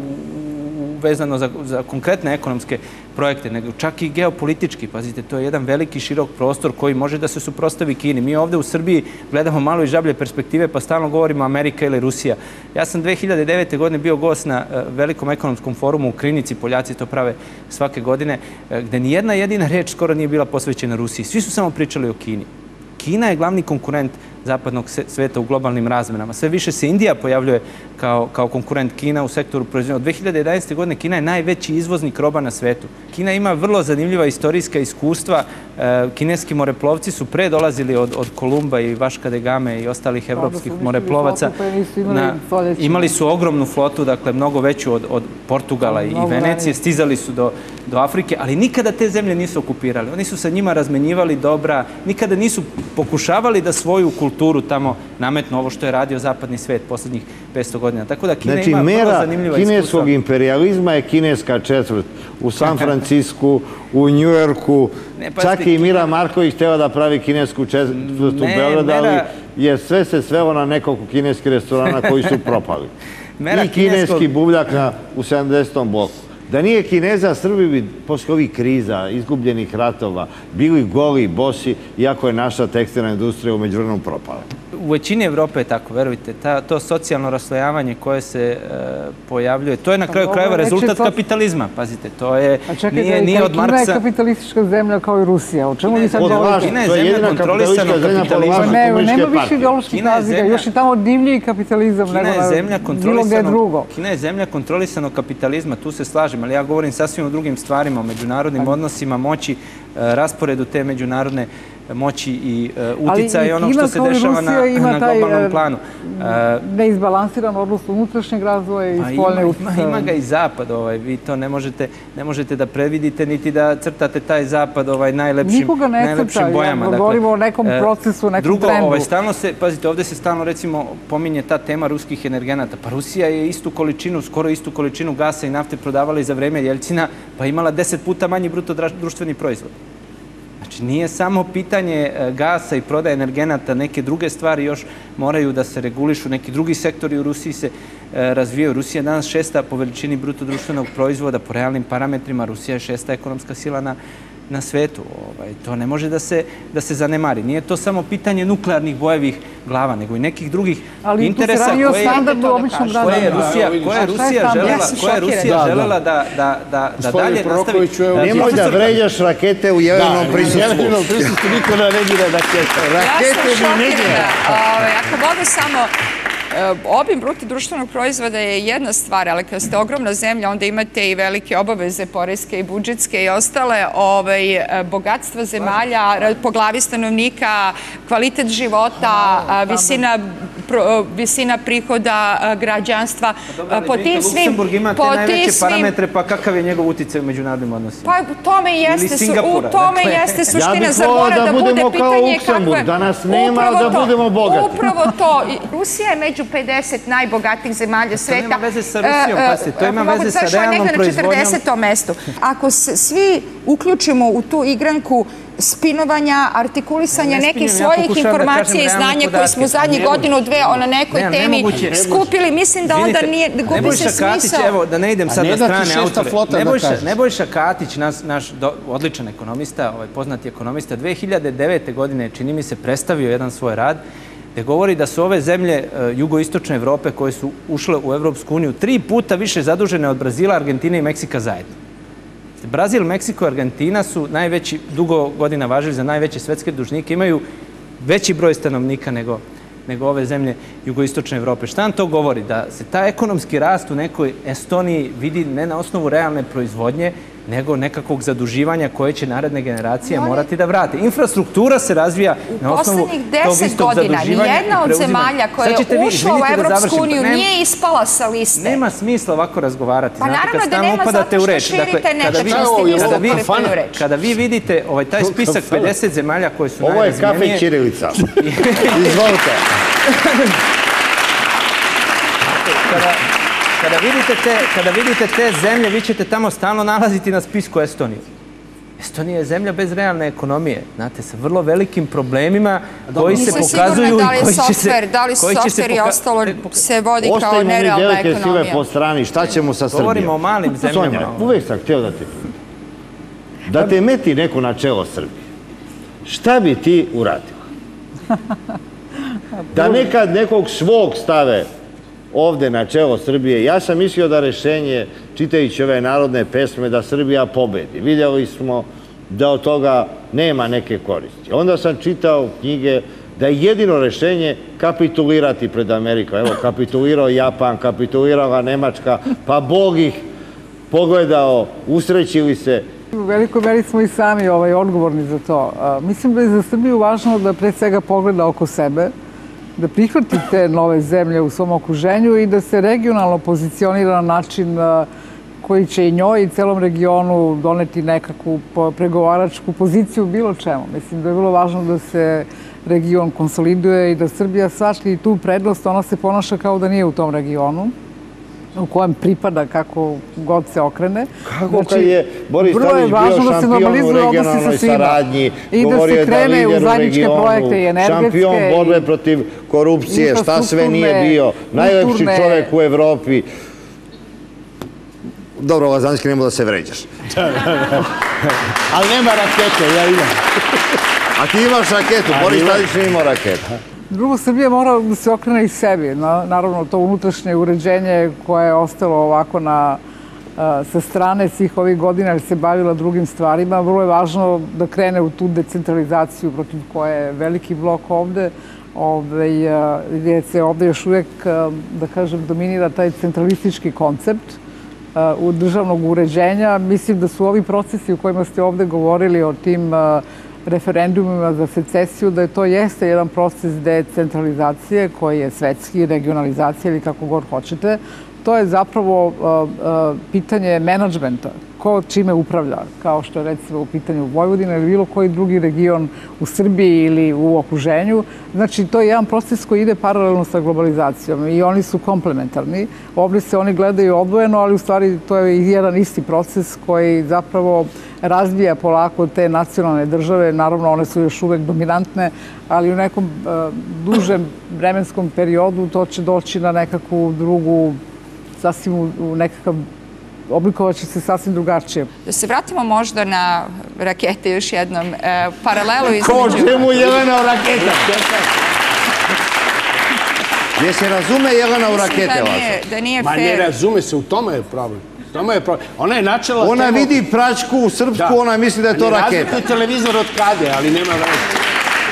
vezano za, za konkretne ekonomske projekte, nego čak i geopolitički. Pazite, to je jedan veliki, širok prostor koji može da se suprotstavi Kini. Mi ovde u Srbiji gledamo malo iz žablje perspektive, pa stalno govorimo Amerika ili Rusija. Ja sam dve hiljade devete. godine bio gost na velikom ekonomskom forumu u Krinici, Poljaci to prave svake godine, gde ni jedna jedina reč skoro nije bila posvećena Rusiji. Svi su samo pričali o Kini. Kina je glavni konkurent zapadnog sveta u globalnim razmenama. Sve više se Indija pojavljuje kao, kao konkurent Kina u sektoru proizvodnje. Od dve hiljade jedanaeste. godine Kina je najveći izvoznik roba na svetu. Kina ima vrlo zanimljiva istorijska iskustva. Kineski moreplovci su pre dolazili od, od Kolumba i Vaška de Game i ostalih evropskih moreplovaca. Na, imali su ogromnu flotu, dakle mnogo veću od, od Portugala i Venecije. Stizali su do, do Afrike, ali nikada te zemlje nisu okupirali. Oni su sa njima razmenjivali dobra, nikada nisu pokušavali da svoju kulturu tamo nametnu, ovo što je radio zapadni svet poslednjih petsto godina. Tako da Kina znači, ima vrlo zanimljiva iskustva. Kineskog imperializma je kineska četvrt u San Francisku, u Njujorku. Čak i Mira Marković htjela da pravi kinesku četvrt u Beogradu, ali je sve se svelo na nekoliko kineskih restorana koji su propali. I kineski buvljak u sedamdesetom bloku. Da nije Kineza, Srbi bi posle ovih kriza, izgubljenih ratova, bili goli, bosi, iako je naša tekstilna industrija umeđu vremenu propala. U većini Evrope je tako, verujte. Ta, to socijalno raslojavanje koje se e, pojavljuje, to je na kraju krajeva rezultat kapitalizma. Pazite, to je... A čekajte, nije, nije od Marksa... Kina je kapitalistička zemlja kao i Rusija. O čemu vi sad govorite? Kina je zemlja kontrolisana kapitalizma. Ne, nema više ideoloških razlika. Još je tamo divljiji kapitalizam nego na bilo gde drugo. Kina je zemlja kontrolisanog kapitalizma, tu se slažem, ali ja govorim sasvim o drugim stvarima, o međunarodnim odnosima, moći, rasporedu te međunarodne moći i utica i onog što se dešava na, na globalnom planu. Neizbalansiran odnos unutrašnjeg razvoja i spoljne uticaje. Ima ga i zapad, ovaj, vi to ne možete, ne možete da previdite niti da crtate taj zapad ovaj, najlepšim, Nikoga ne najlepšim crta, bojama. Ja govorimo o nekom procesu, nekom drugo, trendu. Ovaj, stalno se, pazite, ovde se stalno recimo pominje ta tema ruskih energenata. Pa Rusija je istu količinu, skoro istu količinu gasa i nafte prodavala i za vreme Jeljcina, pa imala deset puta manji bruto društveni proizvod. Znači, nije samo pitanje gasa i prodaje energenata, neke druge stvari još moraju da se regulišu, neki drugi sektori u Rusiji se razvijaju. Rusija je danas šesta po veličini bruto društvenog proizvoda, po realnim parametrima. Rusija je šesta ekonomska sila na, na svetu. Ovaj, to ne može da se, da se zanemari. Nije to samo pitanje nuklearnih bojevih glava, nego i nekih drugih ali interesa koje je, koje je Rusija, koje je Rusija želela, koje je Rusija želela da, da, da, da dalje nastavi. Nemoj da vređaš rakete u jelenom prisustvu. U jelenom prisustvu niko ne negira rakete. Rakete mi negira. Ako mogu samo... Obim bruto društvenog proizvoda je jedna stvar, ali kada ste ogromna zemlja, onda imate i velike obaveze, poreske i budžetske i ostale ovaj, bogatstva zemalja, po glavi stanovnika, kvalitet života, visina, pro, visina prihoda građanstva. Po tim svim... Luksemburg ima te najveće parametre, pa kakav je njegov uticaj u međunarodnim odnosima? Pa u tome jeste, u tome jeste suština. Zar mora da bude pitanje kako je... Da nas nema, da budemo bogati. Upravo to. Rusija je među pedeset najbogatijih zemalja sveta. To nema veze sa Rusijom, pasite, to ima veze sa realnom proizvodnjom. Na četrdesetom mestu. Ako se svi uključimo u tu igranku spinovanja, artikulisanja nekih svojih informacija i znanja koje smo zadnjih godinu, dve na nekoj temi skupili, mislim da onda nije, gubi se smisao. Evo, da ne idem sad na strane autore. Nebojša Katić, naš odličan ekonomista, poznati ekonomista, dve hiljade devete. godine, čini mi se, predstavio jedan svoj rad gde govori da su ove zemlje jugoistočne Evrope koje su ušle u Evropsku uniju tri puta više zadužene od Brazila, Argentine i Meksika zajedno. Brazil, Meksiko i Argentina su najveći, dugo godina važili za najveće svetske dužnike, imaju veći broj stanovnika nego, nego ove zemlje jugoistočne Evrope. Šta nam to govori? Da se ta ekonomski rast u nekoj Estoniji vidi ne na osnovu realne proizvodnje, nego nekakvog zaduživanja koje će naredne generacije morati da vrate. Infrastruktura se razvija na osnovu tog istog zaduživanja. U poslednjih deset godina nijedna od zemalja koja je ušla u Evropsku uniju nije ispala sa liste. Nema smisla ovako razgovarati. Pa naravno da nema, zato što širite nečašnosti, vi ste upali u reč. Kada vi vidite taj spisak pedeset zemalja koje su najrazvijenije... Ovo je kafe Ćirilica. Izvolite. Kada vidite, te, kada vidite te zemlje, vi ćete tamo stalno nalaziti na spisku Estoniju. Estonija je zemlja bez realne ekonomije, znate, sa vrlo velikim problemima koji se pokazuju i koji će se... Da li softver i ostalo se vodi kao nerealna ekonomija? Ostavimo mi velike sile po strani, šta ćemo sa Srbijom? Govorimo o malim zemljama. Sonja, uvek sam htio da te... Da te meti neko na čelo Srbije. Šta bi ti uradila? Da nekad nekog svog stave ovde na čelo Srbije. Ja sam mislio da rešenje, čitajući ove narodne pesme, da Srbija pobedi. Vidjeli smo da od toga nema neke koristi. Onda sam čitao knjige da je jedino rešenje kapitulirati pred Amerikom. Evo, kapitulirao Japan, kapitulirala Nemačka, pa Bog ih pogledao, usrećili se. U velikoj meri smo i sami odgovorni za to. Mislim da je za Srbiju važno da pre svega pogleda oko sebe, da prihvati te nove zemlje u svom okruženju i da se regionalno pozicionira na način koji će i njoj i celom regionu doneti nekakvu pregovaračku poziciju u bilo čemu. Mislim da je vrlo važno da se region konsoliduje i da Srbija shvati tu prednost, ona se ponaša kao da nije u tom regionu, u kojem pripada kako god se okrene. Kako kad je Boris Tadić bio šampion u regionalnoj saradnji, govorio je da lider u regionu, šampion borbe protiv korupcije, šta sve nije bio, najlepši čovek u Evropi. Dobro, Lazanski, nemo da se vređaš. Ali nema rakete, ja imam. A ti imaš raketu, Boris Tadić ne imao raketu. Drugo, Srbija mora da se okrene i sebi. Naravno, to unutrašnje uređenje koje je ostalo ovako sa strane svih ovih godina jer se bavila drugim stvarima. Vrlo je važno da krene u tu decentralizaciju protiv koje je veliki blok ovde, gdje se ovde još uvek, da kažem, dominira taj centralistički koncept u državnog uređenja. Mislim da su ovi procesi u kojima ste ovde govorili o tim referendumima za secesiju, da je to jeste jedan proces decentralizacije koji je svetski, regionalizacija ili kako god hoćete. To je zapravo pitanje menadžmenta, ko čime upravlja, kao što je recimo u pitanju Vojvodine ili bilo koji drugi region u Srbiji ili u okruženju. Znači, to je jedan proces koji ide paralelno sa globalizacijom i oni su komplementarni. Ovdje se oni gledaju odvojeno, ali u stvari to je jedan isti proces koji zapravo razvija polako te nacionalne države. Naravno, one su još uvek dominantne, ali u nekom dužem vremenskom periodu to će doći na nekakvu drugu, sasvim u nekakav, oblikovat će se sasvim drugačije. Da se vratimo možda na rakete još jednom, paralelu između... Ko čemu Jelena u raketa? Gdje se razume Jelena u rakete? Da nije fair. Ma ne razume se, u tome je problem. Ona je načela... Ona vidi pračku u srpsku, ona misli da je to raketa. Ne razlikuje televizor od kade, ali nema vremena.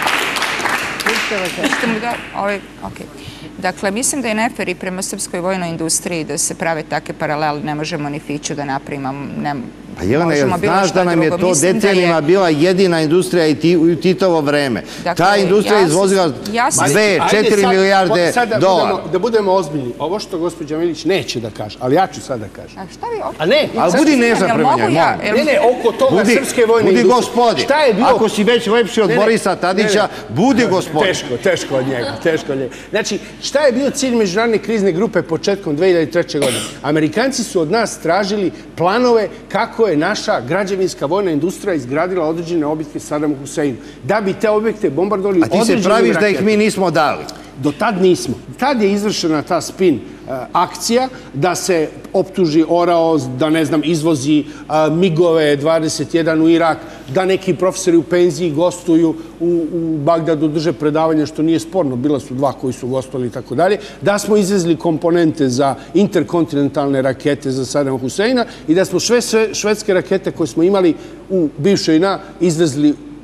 Dakle, mislim da je nefer i prema srpskoj vojnoj industriji da se prave takve paralele, ne možemo ni fiću da napravimo. Pa Jelena, znaš da nam je to decenijima bila jedina industrija i u Titovo vreme. Ta industrija izvozila dve, četiri milijarde dolara. Da budemo ozbiljni, ovo što gospođa Milić neće da kaže, ali ja ću sad da kažem. A šta vi ovdje? A ne, ali budi nežna prema njoj. Ne, ne, oko toga srpske vojne industrije. Budi gospodin. Ako si već lepši od Borisa Tadića, budi gospodin. Teško, teško od njega, teško od njega. Znači, šta je bio cilj međunarodne krizne grupe početkom dve hiljade treće. godine? Amerikanci su od nas tražili planove kako je naša građevinska vojna industrija izgradila određene objekte Sadamu Huseinu. Da bi te objekte bombardovali određenim raketima. A ti se praviš da ih mi nismo dali? Do tad nismo. Tad je izvršena ta spin akcija da se optuži Oraoz, da ne znam, izvozi migove dvadeset jedan u Irak, da neki profesori u penziji gostuju u Bagdadu, drže predavanje, što nije sporno, bila su dva koji su gostovali i tako dalje, da smo izvezli komponente za interkontinentalne rakete za Sadama Huseina i da smo sve švedske rakete koje smo imali u bivšoj J N A izvezli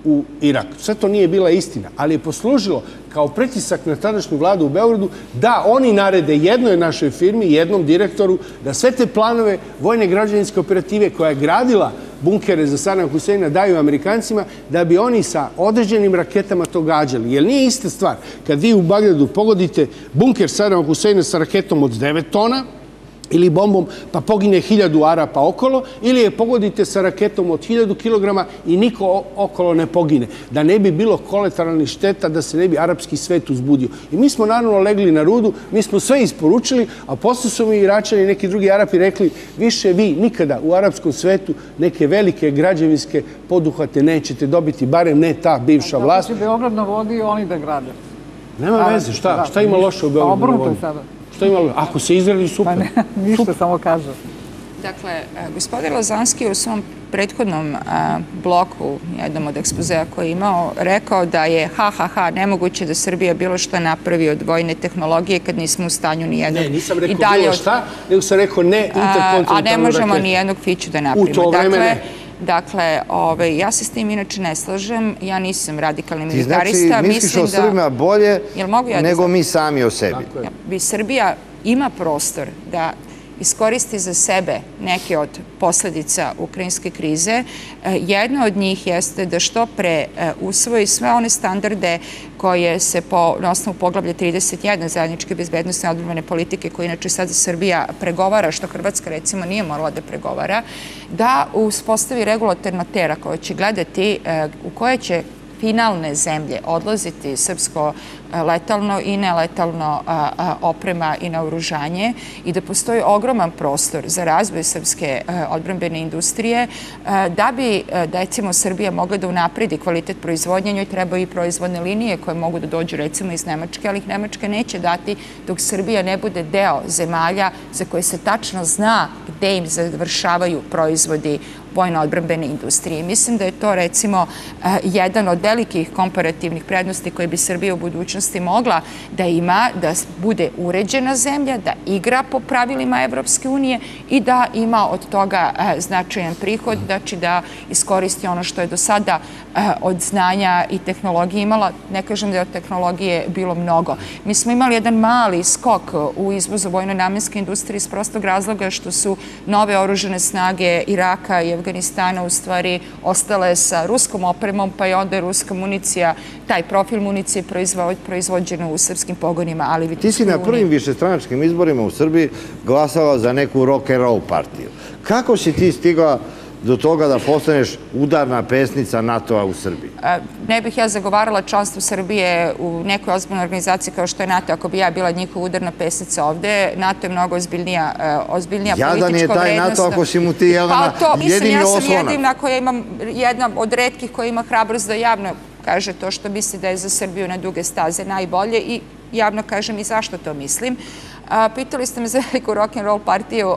u Irak. Sve to nije bila istina, ali je poslužilo kao pritisak na tadašnju vladu u Beogradu da oni narede jednoj našoj firmi, jednom direktoru, da sve te planove vojne građevinske operative koja je gradila bunkere za Sadama Huseina daju Amerikancima da bi oni sa određenim raketama to gađali. Jer nije ista stvar. Kad vi u Bagdadu pogodite bunker Sadama Huseina sa raketom od devet tona, ili bombom, pa pogine hiljadu Arapa okolo, ili je pogodite sa raketom od hiljadu kilograma i niko okolo ne pogine. Da ne bi bilo kolateralnih šteta, da se ne bi arapski svet uzbudio. I mi smo naravno legli na rudu, mi smo sve isporučili, a posle su mi Iračani i neki drugi Arapi rekli više vi nikada u arapskom svetu neke velike građevinske poduhvate nećete dobiti, barem ne ta bivša vlast. Kako će Beograd na vodi i oni da grade? Nema veze, šta? Šta ima loše u Beogradu na vodi? Što ima, ako se izradi, super. Pa ne, ništa, samo kaže. Dakle, gospodin Lazanski u svom prethodnom bloku, jednom od ekspozea koji je imao, rekao da je ha, ha, ha, nemoguće da Srbija bilo šta napravi od vojne tehnologije kad nismo u stanju ni jednog. Ne, nisam rekao bilo šta, nego sam rekao ne interkontinentalnu raketu. A ne možemo ni jednog fiću da napravimo. U to vreme ne. Dakle, ja se s tim inače ne slažem. Ja nisam radikalni militarista. Ti znači misliš o Srbima bolje nego mi sami o sebi. Srbija ima prostor da iskoristi za sebe neke od posledica ukrajinske krize. Jedna od njih jeste da što pre usvoji sve one standarde koje se na osnovu poglavlja trideset jedan zajedničke bezbednosne odbrambene politike, koje inače sada Srbija pregovara, što Hrvatska recimo nije morala da pregovara, da uspostavi regulatorna tela koja će gledati u koje će finalne zemlje odlaziti srpsko letalno i neletalno oprema i naoružanje i da postoji ogroman prostor za razvoj srpske odbrambene industrije da bi, recimo, Srbija mogla da unapredi kvalitet proizvodnje. Njoj trebaju i proizvodne linije koje mogu da dođu recimo iz Nemačke, ali ih Nemačka neće dati dok Srbija ne bude deo zemalja za koje se tačno zna gde im završavaju proizvodi vojno-odbrambene industrije. Mislim da je to, recimo, jedan od velikih komparativnih prednosti koje bi Srbija u budućnosti mogla da ima, da bude uređena zemlja, da igra po pravilima Evropske unije i da ima od toga značajan prihod, znači da iskoristi ono što je do sada od znanja i tehnologije imala. Ne kažem da je od tehnologije bilo mnogo. Mi smo imali jedan mali skok u izvozu vojno-namenske industrije iz prostog razloga što su nove oružane snage Iraka i Afganistana u stvari ostale sa ruskom opremom, pa je onda ruska municija, taj profil municije proizvođena u srpskim pogonima. Ti si na prvim višestranačkim izborima u Srbiji glasala za neku rock and roll partiju. Kako si ti stigla do toga da postaneš udarna pesnica NATO-a u Srbiji? Ne bih ja zagovarala članstvo Srbije u nekoj ozbiljnoj organizaciji kao što je NATO, ako bi ja bila njihova udarna pesnica ovde. NATO je mnogo ozbiljnija politička vrednost. Jadan je taj NATO ako si mu ti, Jelena, jedini oslonac. Ja sam jedina koja imam, jedna od retkih koja ima hrabrost da javno kaže to što misli da je za Srbiju na duge staze najbolje i javno kažem i zašto to mislim. Pitali ste me za veliku rock'n'roll partiju.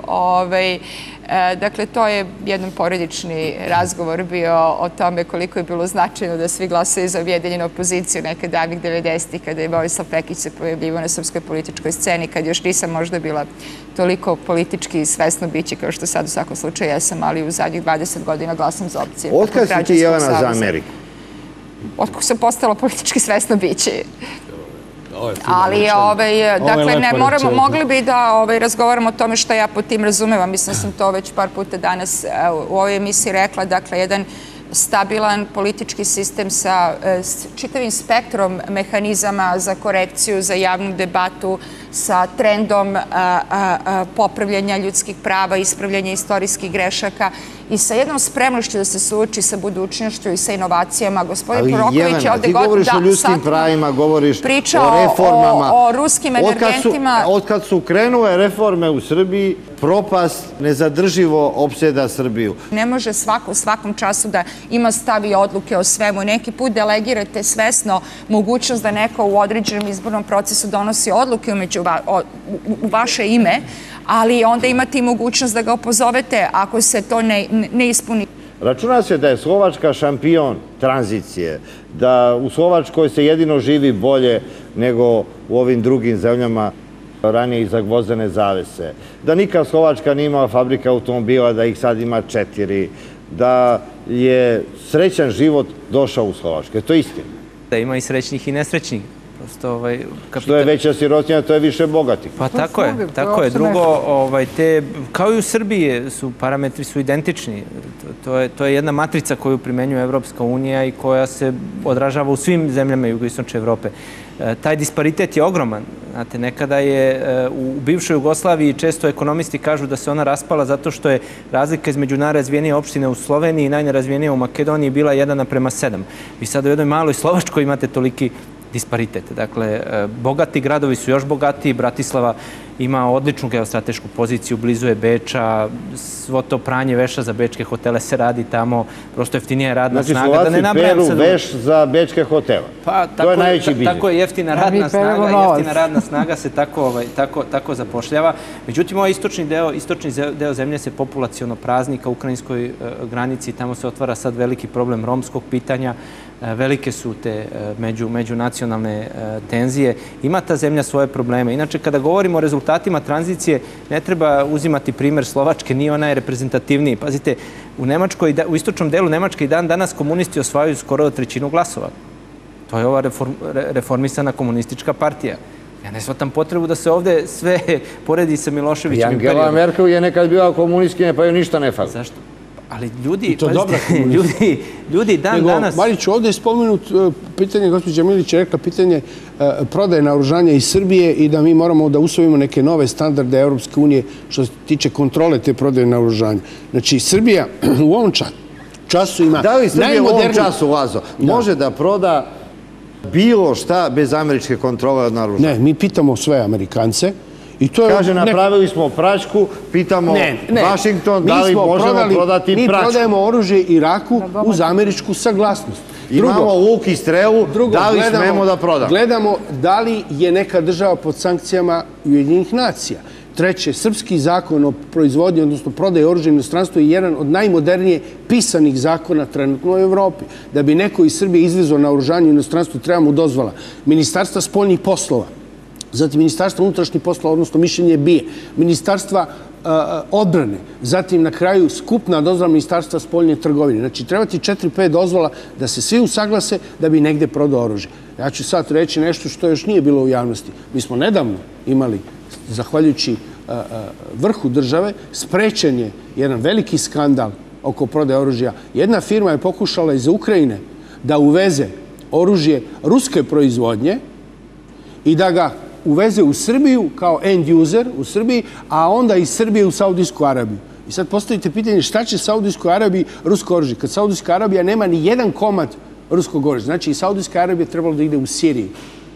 Dakle, to je jedan porodični razgovor bio o tome koliko je bilo značajno da svi glasaju za ujedinjenu opoziciju nekad davnih devedesetih kada je Vojislav Pekić se pojavljivao na srpskoj političkoj sceni, kad još nisam možda bila toliko politički svesno biće kao što sad u svakom slučaju jesam, ali u zadnjih dvadeset godina glasam za opcije. Otkad si ti, Jelena, za Ameriku? Otkako sam postala politički svesno biće. Ali, dakle, ne moramo, mogli bi da razgovaramo o tome što ja po tim razumevam. Mislim sam to već par puta danas u ovoj emisiji rekla. Dakle, jedan stabilan politički sistem sa čitavim spektrom mehanizama za korekciju, za javnu debatu, sa trendom popravljanja ljudskih prava, ispravljanja istorijskih grešaka i sa jednom spremnošću da se suoči sa budućnošću i sa inovacijama. Ali, Jelena, ti govoriš o ljudskim pravima, govoriš o reformama. O ruskim energentima. Otkad su krenule reforme u Srbiji, propast nezadrživo opseda Srbiju. Ne može svako u svakom času da ima stav i odluke o svemu. Neki put delegirate svesno mogućnost da neko u određenom izbornom procesu donosi odluke u vaše ime, ali onda imate i mogućnost da ga opozovete ako se to ne ispuni. Računa se da je Slovačka šampion tranzicije, da u Slovačkoj se jedino živi bolje nego u ovim drugim zemljama ranije iza gvozdene zavese. Da nikad Slovačka nije imala fabrika automobila, da ih sad ima četiri, da je srećan život došao u Slovačkoj. To je istina. Da ima i srećnih i nesrećnih. Prosto, ovaj, kapital... Što je veća sirotinja, to je više bogatih. Pa tako je, tako je. Drugo, ovaj, te, kao i u Srbiji, su parametri su identični. To, to, je, to je jedna matrica koju primenjuje Evropska unija i koja se odražava u svim zemljama jugoistočne Evrope. E, taj disparitet je ogroman. Znate, nekada je e, u bivšoj Jugoslaviji često ekonomisti kažu da se ona raspala zato što je razlika između najrazvijenije opštine u Sloveniji i najnerazvijenije u Makedoniji bila jedan naprema sedam. Vi sada u jednoj maloj Slovačkoj imate toliki disparitet. Dakle, bogati gradovi su još bogatiji. Bratislava ima odličnu geostratešku poziciju, blizu je Beča, svo to pranje veša za bečke hotele se radi tamo, prosto jeftinija je radna snaga. Znači, Slovaci peru veš za bečke hotele. To je najveći biznis. Tako je, jeftina radna snaga, jeftina radna snaga se tako zapošljava. Međutim, ovaj istočni deo, istočni deo zemlje se populaciono prazni ka ukrajinskoj granici, tamo se otvara sad veliki problem romskog pitanja, velike su te međunacionalne tenzije. Ima ta zemlja svoje probleme. Inače, kada govorimo o rezultatima tranzicije, ne treba uzimati primer Slovačke, nije ona je reprezentativniji. Pazite, u Nemačkoj, u istočnom delu Nemačke i dan danas komunisti osvajaju skoro trećinu glasova. To je ova reformisana komunistička partija. Ja ne shvatam potrebu da se ovde sve poredi sa Miloševićem imperijom. Angela Merkel je nekad bila komunistkinja, pa joj ništa ne fali. Zašto? Ali ljudi, pazite, ljudi dan danas... Mariću, ovdje je spomenut pitanje, gospođa Milić je rekla, pitanje prodaje naoružanja iz Srbije i da mi moramo da usvojimo neke nove standarde Evropske unije što se tiče kontrole te prodaje naoružanja. Znači, Srbija u ovom času ima... Da li Srbija u ovom času, Lazo, može da proda bilo šta bez američke kontrole od naoružanja? Ne, mi pitamo sve Amerikance. Kaže, napravili smo praćku, pitamo Washington da li možemo prodati praćku. Mi prodajemo oružje Iraku uz američku saglasnost. Imamo luk i strelu, da li smemo da prodamo? Gledamo da li je neka država pod sankcijama Ujedinjenih nacija. Treće, srpski zakon o proizvodnji, odnosno prodaji oružja u inostranstvu je jedan od najmodernije pisanih zakona trenutno u Evropi. Da bi neko iz Srbije izvezao naoružanje u inostranstvu, treba mu dozvola Ministarstva spoljnih poslova, zatim Ministarstva unutrašnjih poslova, odnosno mišljenje B I A, Ministarstva odbrane, zatim na kraju skupna dozvola Ministarstva spoljne trgovine. Znači, treba ti četiri pet dozvola da se svi usaglase da bi negde prodao oružje. Ja ću sad reći nešto što još nije bilo u javnosti. Mi smo nedavno imali, zahvaljujući vrhu države, sprečen je jedan veliki skandal oko prodaje oružja. Jedna firma je pokušala iz Ukrajine da uveze oružje ruske proizvodnje i da ga uveze u Srbiju kao end user u Srbiji, a onda iz Srbije u Saudijsku Arabiju. I sad postavite pitanje šta će Saudijskoj Arabiji rusko oružje? Kad Saudijska Arabija nema ni jedan komad ruskog oružja. Znači i Saudijska Arabija trebalo da ide u Siriji.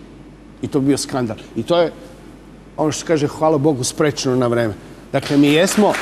I to bi bio skandal. I to je, ono što se kaže, hvala Bogu, sprečeno na vreme. Dakle, mi jesmo...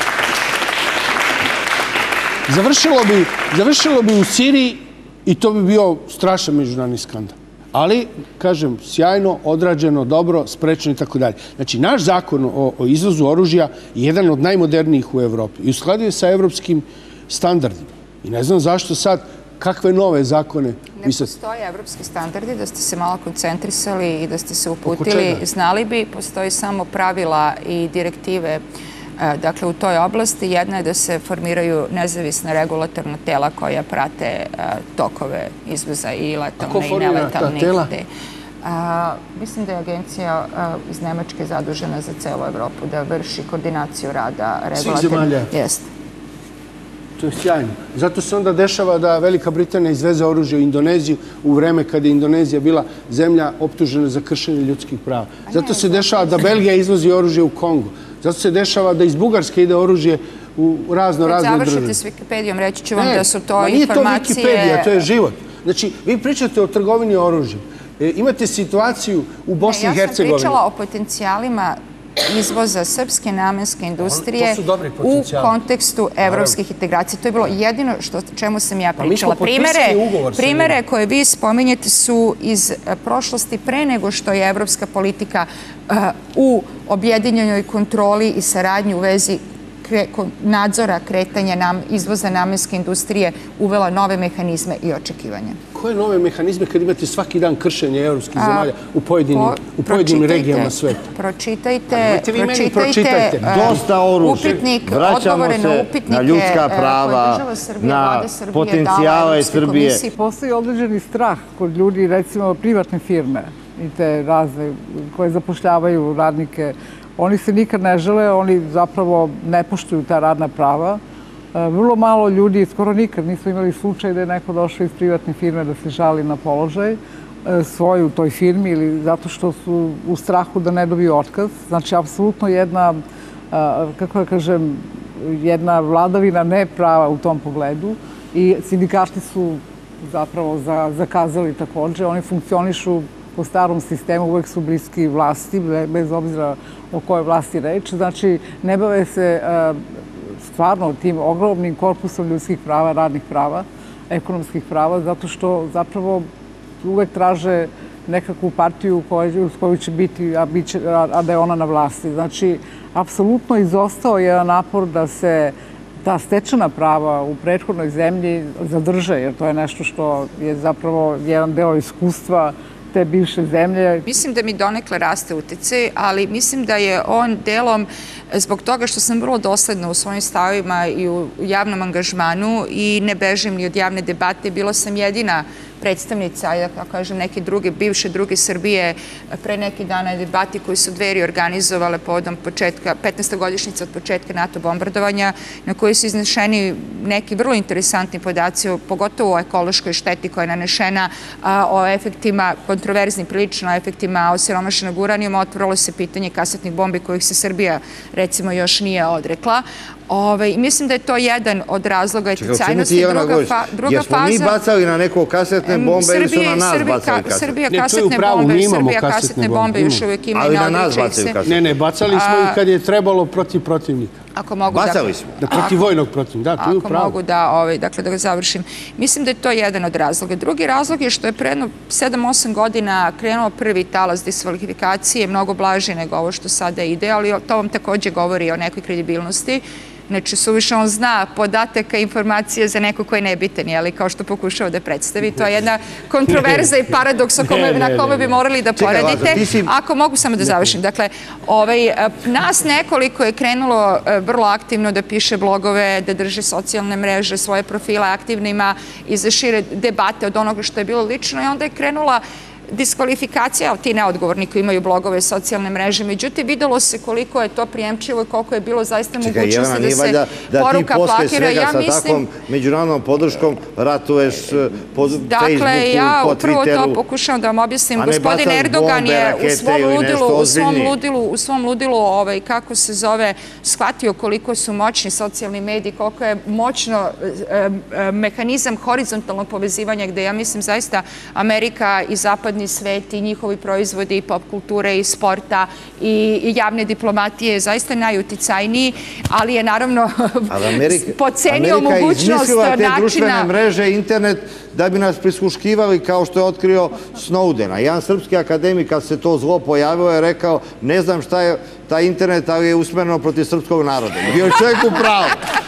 Završilo bi u Siriji i to bi bio strašan međunarodni skandal. Ali, kažem, sjajno, odrađeno, dobro, sprečeno i tako dalje. Znači, naš zakon o izvozu oružja je jedan od najmodernijih u Evropi i uskladio sa evropskim standardima. I ne znam zašto sad, kakve nove zakone... Ne postoje evropski standardi, da ste se malo koncentrisali i da ste se uputili, znali bi, postoji samo pravila i direktive. Dakle, u toj oblasti jedna je da se formiraju nezavisna regulatorna tela koja prate tokove izvoza i letalne i neletalne. Mislim da je agencija iz Nemačke zadužena za celu Evropu da vrši koordinaciju rada regulatornih. Svih zemalja. Jeste. To je sjajno. Zato se onda dešava da Velika Britanija izveze oružje u Indoneziju u vreme kada je Indonezija bila zemlja optužena za kršenje ljudskih prava. Zato se dešava da Belgija izvozi oružje u Kongo. Zato se dešava da iz Bugarske ide oružje u razno razne države. Kad završite s Wikipedijom, reći ću vam da su to informacije... Ma nije to Wikipedija, to je život. Znači, vi pričate o trgovini oružjem. Imate situaciju u Bosni i Hercegovini. Ja sam pričala o potencijalima izvoza srpske namenske industrije u kontekstu evropskih integracija. To je bilo jedino čemu sam ja pričala. Primere koje vi spominjete su iz prošlosti pre nego što je evropska politika u objedinjenoj kontroli i saradnji u vezi nadzora kretanja izvoza namenske industrije uvela nove mehanizme i očekivanja. Koje nove mehanizme kad imate svaki dan kršenje evropskih zemalja u pojedinim regijama sveta? Pročitajte, pročitajte. Dosta oružja. Vraćamo se na ljudska prava, na potencijale Srbije. Postoji određeni strah kod ljudi, recimo privatne firme i te razne koje zapošljavaju radnike. Oni se nikad ne žele, oni zapravo ne poštuju ta radna prava. Vrlo malo ljudi, skoro nikad nismo imali slučaj da je neko došao iz privatne firme da se žali na položaj svoj u toj firmi ili zato što su u strahu da ne dobiju otkaz. Znači, apsolutno jedna, kako da kažem, jedna vladavina neprava u tom pogledu i sindikati su zapravo zakazali takođe. Oni funkcionišu po starom sistemu, uvek su bliski vlasti, bez obzira o kojoj vlasti reč. Znači, ne bave se stvarno tim ogromnim korpusom ljudskih prava, radnih prava, ekonomskih prava, zato što zapravo uvek traže nekakvu partiju s kojoj će biti, a da je ona na vlasti. Znači, apsolutno izostao je napor da se ta stečena prava u prethodnoj zemlji zadrže, jer to je nešto što je zapravo jedan deo iskustva te bivše zemlje. Mislim da mi donekle raste uticaj, ali mislim da je on delom zbog toga što sam vrlo dosledna u svojim stavima i u javnom angažmanu i ne bežim ni od javne debate. Bila sam jedina predstavnica, ja kažem, neke druge, bivše druge Srbije pre neki dana debati koji su Dveri organizovale povodom početka, petnaestogodišnjica od početka NATO bombardovanja, na koji su iznešeni neki vrlo interesantni podaci, pogotovo o ekološkoj šteti koja je nanešena, o efektima, kontroverznim prilično, o efektima osiromašenog uranijuma. Otvorilo se pitanje kasetnih bombi kojih se Srbija, recimo, još nije odrekla. Mislim da je to jedan od razloga eticajnosti. Jesmo mi bacali na neko kasetne bombe ili su na nas bacali kasetne? Srbija kasetne bombe, Srbija kasetne bombe još uvijek ima i ne odriče se. Ne, ne, bacali smo i kad je trebalo protiv protivnika. Bacali smo. Da, protiv vojnog protivnika, da, tu je upravo. Ako mogu da, dakle, da ga završim. Mislim da je to jedan od razloga. Drugi razlog je što je predno sedam osam godina krenuo prvi talas diskvalifikacije, mnogo blaže nego ovo što sada ide, ali to vam takođe govori o nekoj kredibilnosti. Znači, suviše on zna podataka i informacije za neko koji je nebitan, ali kao što pokušava da predstavi. To je jedna kontroverza i paradoks na kome bi morali da poredite. Ako mogu samo da završim. Dakle, nas nekoliko je krenulo vrlo aktivno da piše blogove, da drže socijalne mreže, svoje profile aktivnima i za šire debate od onoga što je bilo lično i onda je krenula diskvalifikacija, ti neodgovorni koji imaju blogove, socijalne mreže. Međutim, videlo se koliko je to prijemčivo i koliko je bilo zaista mogućnosti da se poruka plakira. Ja mislim... sa takvom međunarodnom podrškom ratuješ po Facebooku, po Twitteru. Dakle, ja upravo to pokušavam da vam objasnim. Gospodin Erdogan je u svom ludilu, kako se zove, shvatio koliko su moćni socijalni mediji, koliko je moćno mehanizam horizontalnog povezivanja gde ja mislim zaista Amerika i zapadni svet i njihovi proizvodi i pop kulture i sporta i javne diplomatije zaista najuticajniji, ali je naravno pocenio mogućnost načina... Amerika izmislila te društvene mreže, internet, da bi nas prisluškivali kao što je otkrio Snowden. A jedan srpski akademik, kad se to zlo pojavilo, je rekao, ne znam šta je taj internet, ali je usmereno protiv srpskog naroda. Bio je čovjek u pravu.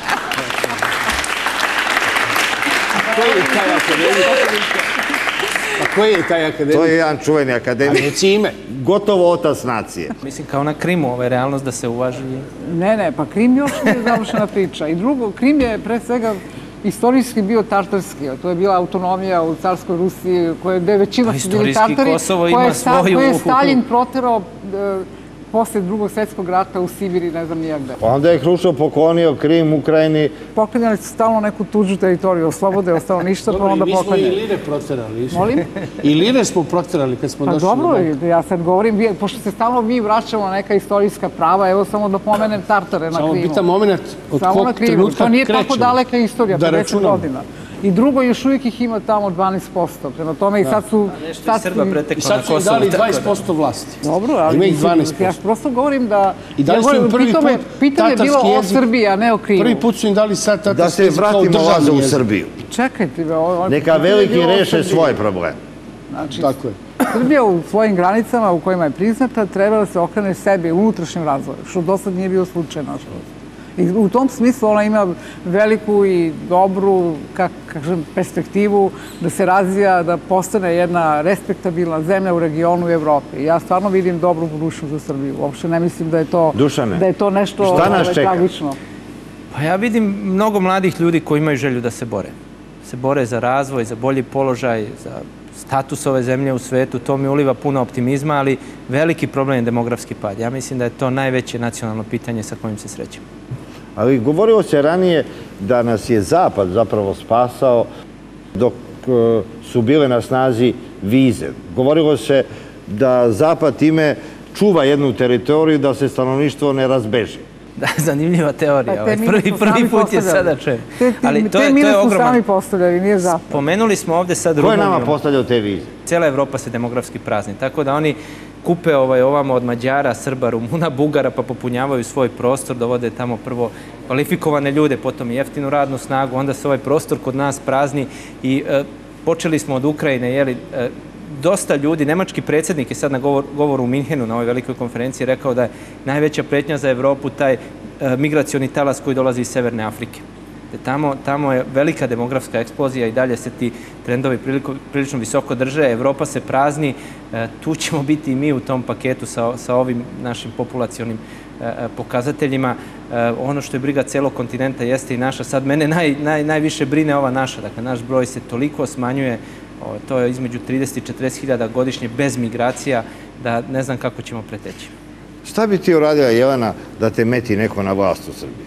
To je taj akademik. A koji je taj akademik? To je jedan čuveni akademik. A reci ime. Gotovo otac nacije. Mislim, kao na Krimu, ova je realnost da se uvaži. Ne, ne, pa Krim još nije završena priča. I drugo, Krim je pre svega istorijski bio tartarski. To je bila autonomija u carskoj Rusiji, gde je većina su bili tartari, koje je Stalin proterao posle drugog svjetskog rata u Sibiri, ne znam nijegde. Onda je Hruščov poklonio Krim, Ukrajini. Poklanjali su stalno neku tuđu teritoriju, oslobode, ostalo ništa, pa onda poklanjali. Dobro, i mi smo i Lire proterali. Molim? I Lire smo proterali kad smo došli. Pa dobro, ja sad govorim, pošto se stalno mi vraćamo na neka istorijska prava, evo samo da pomenem Tartare na Krimu. Samo pitam moment od kog trenutka krećemo. To nije tako daleka istorija, pedeset godina. I drugo, još uvijek ih ima tamo dvanaest posto. Prema tome i sad su... I sad su im dali dvadeset posto vlasti. Dobro, ali ja prosto govorim da... I dali su im prvi put pitanje je bilo o Srbiji, a ne o Krimu. Prvi put su im dali sad tatarski jezik kao državni jezik. Da se vratimo laza u Srbiju. Čekajte. Neka veliki reše svoj problem. Znači, Srbija u svojim granicama u kojima je priznata treba da se okrene sebi unutrašnjem razvoju, što do sad nije bio slučaj, nažalost. I u tom smislu ona ima veliku i dobru, kako kažem, perspektivu da se razvija, da postane jedna respektabilna zemlja u regionu i Evropi. Ja stvarno vidim dobru budućnost za Srbiju. Uopšte ne mislim da je to, da je to nešto tragično. Pa ja vidim mnogo mladih ljudi koji imaju želju da se bore. Se bore za razvoj, za bolji položaj, za status ove zemlje u svetu. To mi uliva puno optimizma, ali veliki problem je demografski pad. Ja mislim da je to najveće nacionalno pitanje sa kojim se srećemo. Ali govorilo se ranije da nas je Zapad zapravo spasao dok su bile na snazi vize. Govorilo se da Zapad time čuva jednu teritoriju da se stanovništvo ne razbeži. Da, zanimljiva teorija. Prvi put je sada čujem. Te mine smo sami postavljali, nije Zapad. Spomenuli smo ovde sad Rumuniju. Ko je nama postavljao te vize? Cijela Evropa se demografski prazni, tako da oni kupe ovamo od Mađara, Srba, Rumuna, Bugara, pa popunjavaju svoj prostor, dovode tamo prvo kvalifikovane ljude, potom i jeftinu radnu snagu, onda se ovaj prostor kod nas prazni i počeli smo od Ukrajine, jeli, dosta ljudi, nemački predsjednik je sad na govoru u Minhenu na ovoj velikoj konferenciji rekao da je najveća pretnja za Evropu taj migracioni talas koji dolazi iz Severne Afrike. Tamo je velika demografska eksplozija i dalje se ti trendovi prilično visoko drže, Evropa se prazni, tu ćemo biti i mi u tom paketu sa ovim našim populacionim pokazateljima. Ono što je briga celog kontinenta jeste i naša. Sad mene najviše brine ova naša, dakle naš broj se toliko smanjuje, to je između trideset i četrdeset hiljada godišnje bez migracija, da ne znam kako ćemo preteći. Šta bi ti uradila, Jelena, da te meti neko na vlast u Srbiji?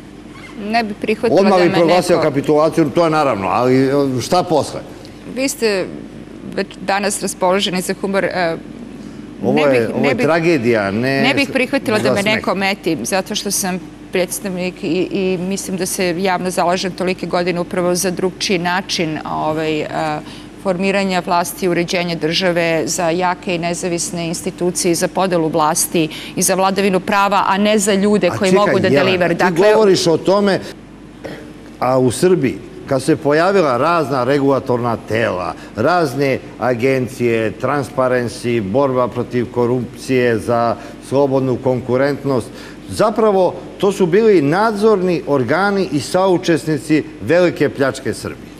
Ne bi prihvatila da me neko... Odmah bi proglasio kapitulaciju, to je naravno, ali šta posle? Vi ste već danas raspoloženi za humor. Ovo je tragedija, ne... Ne bih prihvatila da me neko meti, zato što sam predstavnik i mislim da se javno zalažem tolike godine upravo za drugčiji način formiranja vlasti i uređenja države, za jake i nezavisne institucije, za podelu vlasti i za vladavinu prava, a ne za ljude koji mogu da deliver. Ti govoriš o tome, a u Srbiji, kad se pojavila razna regulatorna tela, razne agencije, Transparency, borba protiv korupcije, za slobodnu konkurentnost, zapravo to su bili nadzorni organi i saučesnici velike pljačke Srbije.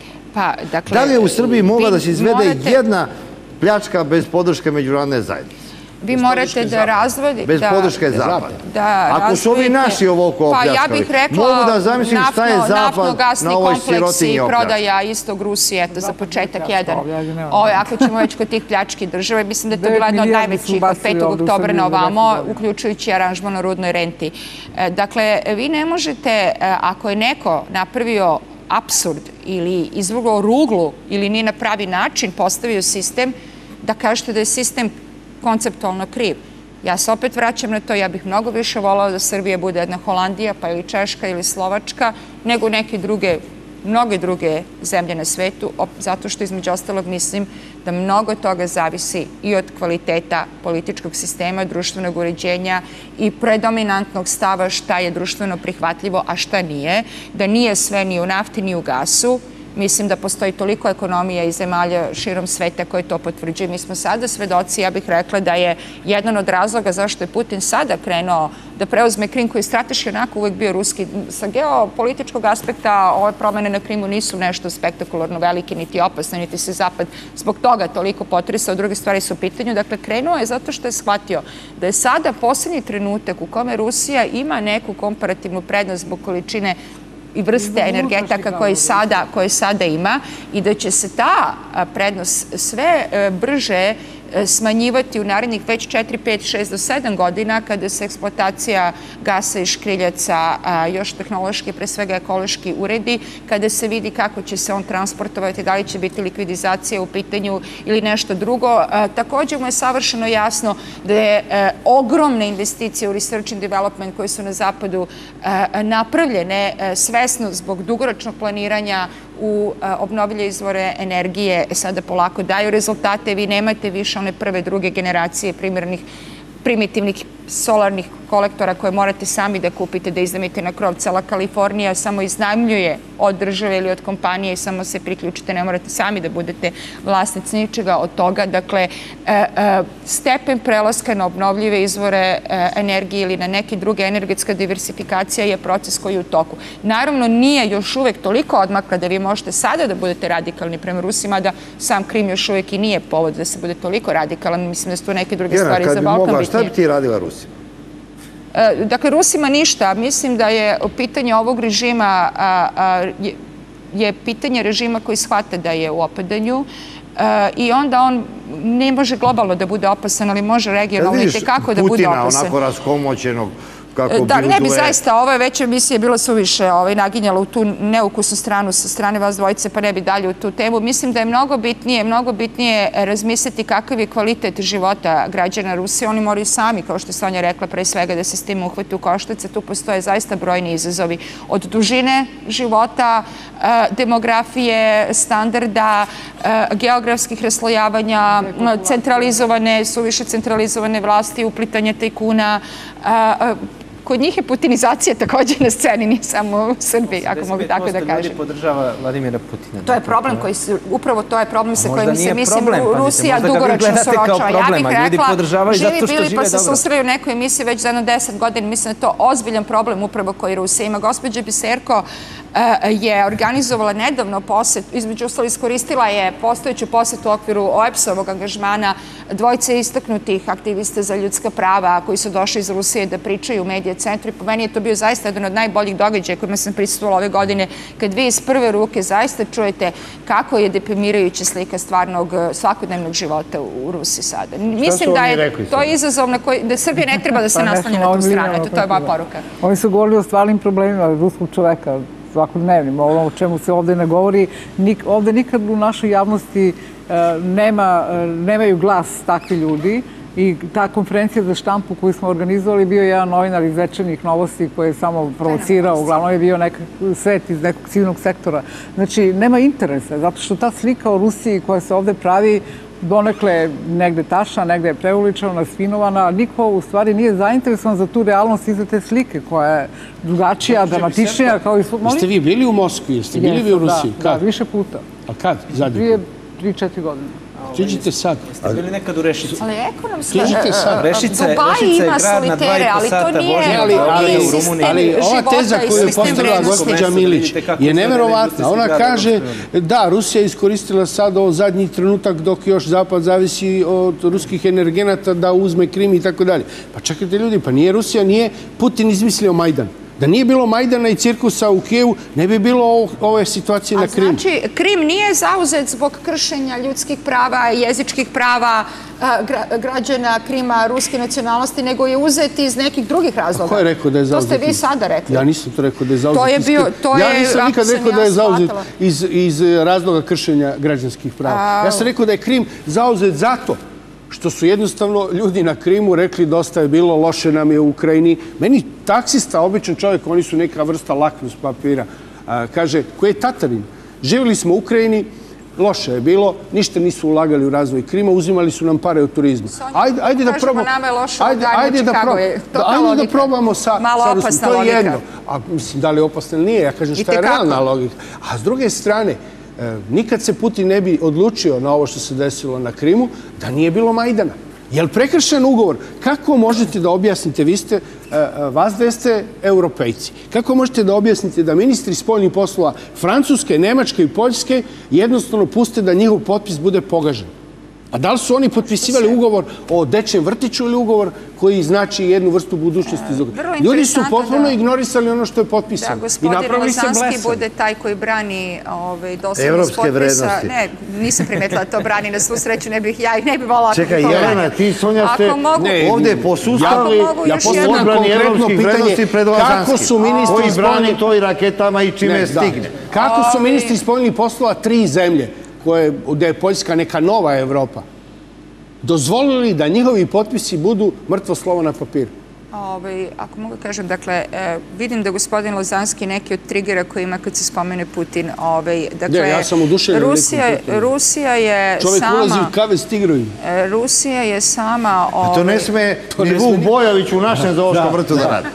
Da li je u Srbiji mogla da se izvede jedna pljačka bez podrške međunarodne zajednice? Vi morate da razvodite... Bez podrške Zapada. Ako su ovi naši ovoliko opljačkali, mogu da zamislim šta je Zapad na ovoj sirotinji opljačka. Prodaja istog Rusije, eto za početak jedan. Ako ćemo već kod tih pljački države, mislim da je to bila jedna od najvećih od petog oktobra na ovamo, uključujući aranžman o rudnoj renti. Dakle, vi ne možete, ako je neko napravio apsurd ili izvrgao ruglu ili nije na pravi način postavio sistem, da kažete da je sistem konceptualno kriv. Ja se opet vraćam na to, ja bih mnogo više volala da Srbija bude jedna Holandija, pa ili Češka ili Slovačka, nego neke druge, mnoge druge zemlje na svetu, zato što između ostalog mislim da mnogo toga zavisi i od kvaliteta političkog sistema, društvenog uređenja i predominantnog stava šta je društveno prihvatljivo, a šta nije, da nije sve ni u nafti ni u gasu. Mislim da postoji toliko ekonomija i zemalja širom sveta koje to potvrđuju. Mi smo sada svedoci, ja bih rekla da je jedan od razloga zašto je Putin sada krenuo da preuzme Krim, koji je strateški onako uvek bio ruski. Sa geopolitičkog aspekta ove promene na Krimu nisu nešto spektakularno velike, niti opasne, niti se Zapad zbog toga toliko potresao. Druge stvari su u pitanju. Dakle, krenuo je zato što je shvatio da je sada poslednji trenutak u kome Rusija ima neku komparativnu prednost zbog količine i vrste energetaka koje sada ima i da će se ta prednost sve brže smanjivati u narednih već četiri, pet, šest do sedam godina kada se eksploatacija gasa i škriljaca još tehnološki, pre svega ekološki uredi, kada se vidi kako će se on transportovati, da li će biti likvidizacija u pitanju ili nešto drugo. Također mu je savršeno jasno da je ogromne investicije u research and development koje su na Zapadu napravljene svesno zbog dugoročnog planiranja u obnovljive izvore energije, sada polako daju rezultate. Vi nemate više one prve, druge generacije primitivnih solarnih kolektora koje morate sami da kupite, da iznajmite na krov. Cela Kalifornija samo iznajmljuje od države ili od kompanije i samo se priključite, ne morate sami da budete vlasnici ničega od toga. Dakle, stepen prelaska na obnovljive izvore energije ili na neke druge, energetska diversifikacija je proces koji je u toku. Naravno, nije još uvek toliko odmakla da vi možete sada da budete radikalni prema Rusima, da sam Krim još uvek i nije povod da se bude toliko radikalan. Mislim da su tu neke druge stvari za Balkan bitnije. Šta bi ti radila Rusima? Dakle, Rusima ništa. Mislim da je pitanje ovog režima je pitanje režima koji shvata da je u opadanju i onda on ne može globalno da bude opasan, ali može regionalno i tekako da bude opasan. Putina onako raskomoćenog kako da, ne bi bilduje... zaista, ova već emisija je bila suviše ovaj, naginjala u tu neukusnu stranu sa strane vas dvojice, pa ne bi dalje u tu temu. Mislim da je mnogo bitnije, mnogo bitnije razmisliti kakav je kvalitet života građana Rusije. Oni moraju sami, kao što je Sonja rekla, pre svega da se s tim uhvati u koštac. Tu postoje zaista brojni izazovi od dužine života, demografije, standarda, geografskih raslojavanja, centralizovane, suviše centralizovane vlasti, uplitanje tajkuna. Kod njih je putinizacija također na sceni, nije samo u Srbiji, ako mogu tako da kažem. osamdeset pet posto ljudi podržava Vladimira Putina. To je problem koji se, upravo to je problem sa kojim se, mislim, Rusija dugoročno soročava. Ja bih rekla, živi bili pa se susreju u nekoj emisiji već za jedno deset godina, mislim da je to ozbiljan problem upravo koji Rusija ima. Gospođa Biserko je organizovala nedavno posjet, između ostalo iskoristila je postojeću posjet u okviru O E B S-ovog angažmana dvojice istaknutih aktivista za ljudska prava koji su došli iz Rusije da pričaju u medije centru i po meni je to bio zaista jedan od najboljih događaja kojima sam prisustvovala ove godine, kad vi iz prve ruke zaista čujete kako je deprimirajuća slika stvarnog svakodnevnog života u Rusiji sada. Mislim da je to izazov na koji, da Srbija ne treba da se naslanja na tu stranu, eto to je moja poruka. Oni su govorili o stvarnim problemima ruskog čoveka, svakodnevnim, ono o čemu se ovde ne govori. Ovde nikad u našoj javnosti nemaju glas takvi ljudi i ta konferencija za štampu koju smo organizovali bio je jedan novinar iz Večernjih novosti koji je samo provocirao, uglavnom je bio svet iz nekog civilnog sektora. Znači, nema interesa, zato što ta slika o Rusiji koja se ovde pravi donekle negde tašna, negde je preuličana, naspinovana. Niko u stvari nije zainteresovan za tu realnost iza te slike koja je drugačija, dramatičnija. Jeste vi bili u Moskvi? Jeste bili vi u Rusiji? Da, više puta. A kad? Zadnji put? Prije tri četiri godine. Stiđite sad. Jeste bili nekad u Rešici? Ali ekonomska... Stiđite sad. Dubai ima solitere, ali to nije... Ali ova teza koju je postavila gospođa Milić je neverovatna. Ona kaže da, Rusija je iskoristila sad ovo zadnji trenutak dok još Zapad zavisi od ruskih energenata da uzme Krim i tako dalje. Pa čekajte ljudi, pa nije Rusija, nije Putin izmislio Majdan. Da nije bilo Majdana i cirkusa u Kijevu, ne bi bilo ove situacije na Krimu. A znači, Krim nije zauzet zbog kršenja ljudskih prava, jezičkih prava građana Krima ruske nacionalnosti, nego je uzet iz nekih drugih razloga. Ko je rekao da je zauzet? To ste vi sada rekli. Ja nisam to rekao da je zauzet. To je bio, to je, ja nisam nikad rekao da je zauzet iz razloga kršenja građanskih prava. Ja sam rekao da je Krim zauzet zato što su jednostavno ljudi na Krimu rekli dosta je bilo, loše nam je u Ukrajini. Meni taksista, običan čovjek, oni su neka vrsta lakmus papira, kaže, koji je Tatarin? Živjeli smo u Ukrajini, loše je bilo, ništa nisu ulagali u razvoj Krima, uzimali su nam pare od turizma. Ajde da probamo... Ajde da probamo sa Rusijom. To je jedno. A mislim, da li je opasna ili nije? Ja kažem šta je realna logika. A s druge strane, nikad se Putin ne bi odlučio na ovo što se desilo na Krimu da nije bilo Majdana. Je li prekršen ugovor? Kako možete da objasnite, vi ste, vas da ste europejci, kako možete da objasnite da ministri spoljnih poslova Francuske, Nemačke i Poljske jednostavno puste da njihov potpis bude pogažen? A da li su oni potpisivali ugovor o dečjem vrtiću ili ugovor koji znači jednu vrstu budućnosti? Ljudi su potpuno ignorisali ono što je potpisano. Da, gospodin Lazanski bude taj koji brani doslednost potpisa. Ne, nisam primetila to brani, na svu sreću ne bih ja i ne bih volala. Čekaj, Jelena, ti Sonja ste ovdje posustali odbrani evropskih vrednosti pred Lazanskim. Koji brani to i raketama i čime stigne. Kako su ministri spoljnih poslova tri zemlje, gde je Poljska neka nova Evropa, dozvolili da njihovi potpisi budu mrtvo slovo na papiru? Ovaj, ako mogu kažem, dakle, e, vidim da gospodin Lozanski neki od trigera koji ima kad se spomene Putin. Ovaj, dakle, ja, ja sam oduševljen Rusija, Rusija je Čovjek sama... ulazi u kave s tigrovima. E, Rusija je sama... A to ne sme ni Vuk Bojović u našem zoološkom vrtu da radi.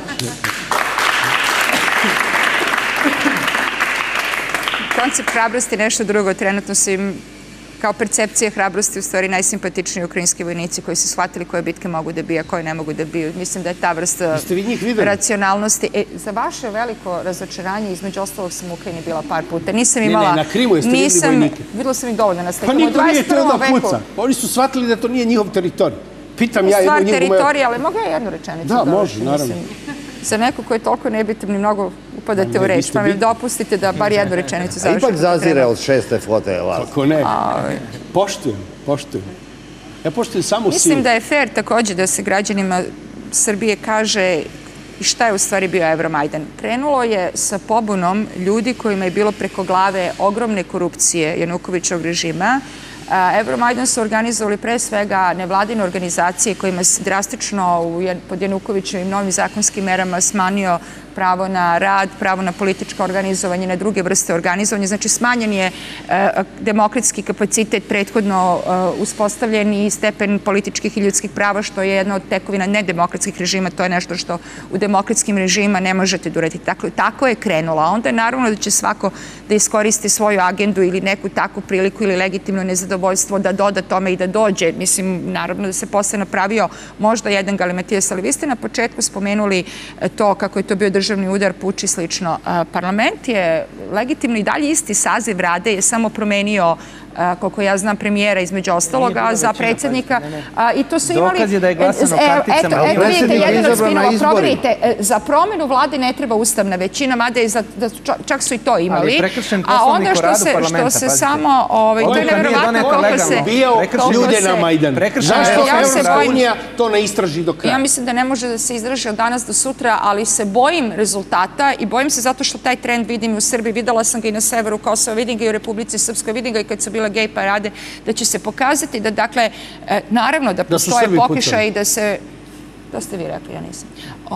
Koncept hrabrosti je nešto drugo. Trenutno su im kao percepcija hrabrosti u stvari najsimpatičniji ukrajinski vojnici koji su shvatili koje bitke mogu da biju, a koje ne mogu da biju. Mislim da je ta vrsta racionalnosti. E, za vaše veliko razočaranje, između ostalog sam u Ukrajini bila par puta. Nisam imala... Ne, ne, na Krimu jeste vidjeli vojnike. Videla sam ih dovoljno na slikama. Pa niko nije teo da puca. Oni su shvatili da to nije njihov teritorij. Pitam ja jednu njihovu... Stvar teritorija, ali mogu ja jednu rečenicu? Da, može, naravno. Za neko koji je toliko nebitan ni mnogo upadate u reč, pa mi dopustite da bar jednu rečenicu završim. Ipak zazire od šeste flote vas. Kako ne? Poštujem, poštujem. Ja poštujem samo silu. Mislim da je fair također da se građanima Srbije kaže i šta je u stvari bio Euromajdan. Krenulo je sa pobunom ljudi kojima je bilo preko glave ogromne korupcije Janukovićevog režima. Euromajdan su organizovali pre svega nevladine organizacije kojima se drastično pod Janukovićevim novim zakonskim merama smanjio pravo na rad, pravo na političko organizovanje, na druge vrste organizovanja. Znači, smanjen je demokratski kapacitet, prethodno uspostavljen i stepen političkih i ljudskih prava, što je jedna od tekovina nedemokratskih režima. To je nešto što u demokratskim režima ne možete da uraditi. Tako je krenulo. A onda je naravno da će svako da iskoristi svoju agendu ili neku takvu priliku ili legitimno nezadovoljstvo da doda tome i da dođe. Mislim, naravno da se posle napravio možda jedan galimatijas, ali vi ste na početku spomenuli to kako je to bio državni udar, puč i slično. Parlament je legitimno i dalje isti saziv rade, je samo promenio, koliko ja znam, premijera između ostaloga za predsjednika. I to su imali... Dokaz je da je glasano karticama. Eto, vidite, jedan od spinova. Proverite, za promjenu vlade ne treba ustavna većina, mada čak su i to imali. Ali prekršen poslovnik o radu parlamenta, što se samo... To je nevjerovatno koliko se... Bio ljude na Majdanu. Zašto Evropska unija to ne istraži do kraja? Ja mislim da ne može da se izraži od danas do sutra, ali se bojim rezultata i bojim se zato što taj trend vidim u Srbiji. Videla sam ga i na severu Kosova, vidim ga i u Republici Srpskoj, vidim ga i kad su bile gej parade, da će se pokazati da, dakle, naravno da postoje pokušaj da se... To ste vi rekli, ja nisam.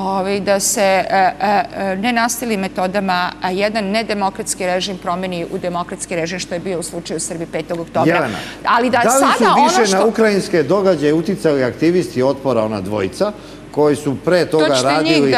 Da se nenastili metodama jedan nedemokratski režim promeni u demokratski režim, što je bio u slučaju u Srbiji petog oktobra. Jelena, da li su više na ukrajinske događaje uticali aktivisti otpora, ona dvojica, koji su pre toga radili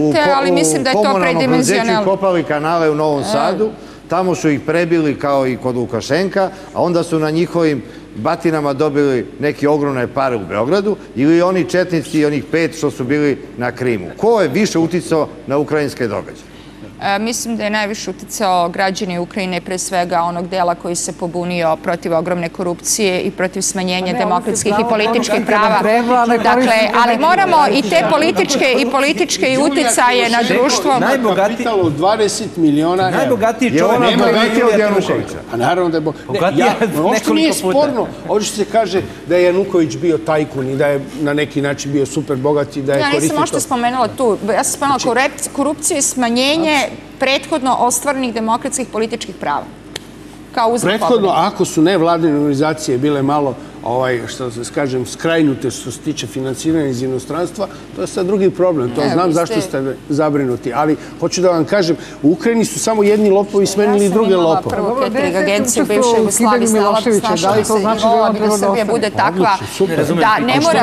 u komunalnom preduzeću i kopali kanale u Novom Sadu? Tamo su ih prebili kao i kod Lukašenka, a onda su na njihovim batinama dobili neke ogromne pare u Beogradu, ili oni četnici i onih pet što su bili na Krimu. Ko je više uticao na ukrajinske događaje? Mislim da je najviše uticao građani Ukrajine, pre svega onog dela koji se pobunio protiv ogromne korupcije i protiv smanjenja demokratskih i političkih prava. Dakle, ali moramo i te političke i političke uticaje na društvo... Kapitalo dvadeset miliona... Najbogatiji čovjek... Nema bogatiji od Janukovića. A naravno da je bogatiji. Ovo nije sporno. Ovdje se kaže da je Januković bio tajkun i da je na neki način bio super bogat i da je koristio to. Ja nisam možda spomenula tu. Ja sam spomenula korupciju i smanjenje prethodno ostvarenih demokratskih političkih prava. Prethodno, ako su nevladine organizacije bile malo, što se kažem, skrajnute što se tiče financiranja iz inostranstva, to je sad drugi problem. To znam zašto ste zabrinuti. Ali, hoću da vam kažem, u Ukrajini su samo jedni lopovi smenili druge lopove. Ja sam imala prvo catering agenciju bivše Jugoslavije, snašla se i volila bi da Srbija bude takva da ne mora da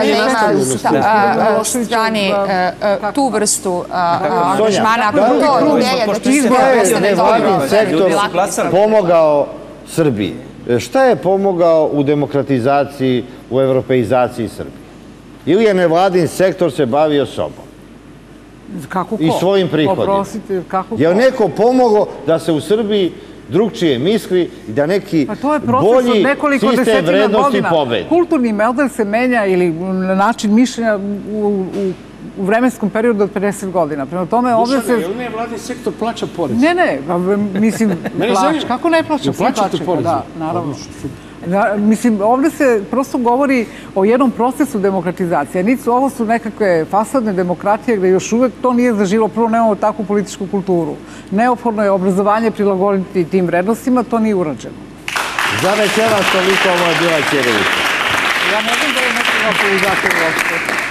ima strani tu vrstu angažmana. Ako to ideja da će se prestane nevladin sektor pomogao Srbiji. Šta je pomogao u demokratizaciji, u evropeizaciji Srbije? Ili je nevladin sektor se bavio sobom? I svojim prihodima? Je li neko pomogao da se u Srbiji drugčije misli i da neki bolji sistem vrednosti pobedi? Kulturni model se menja ili način mišljenja u vremenskom periodu od pedeset godina. Prema tome, ovdje se... Je li ne vladin sektor plaća porez? Ne, ne, mislim, plaća. Kako ne plaća? Svi plaćate porez? Da, naravno. Mislim, ovdje se prosto govori o jednom procesu demokratizacije. Nisu, ovo su nekakve fasadne demokratije gde još uvek to nije zaživilo. Prvo, nemamo takvu političku kulturu. Neophodno je obrazovanje prilagoditi tim vrednostima, to nije urađeno. Za večeras toliko ovo je bila Ćirilica. Ja ne znam da je nekako izato uopšte.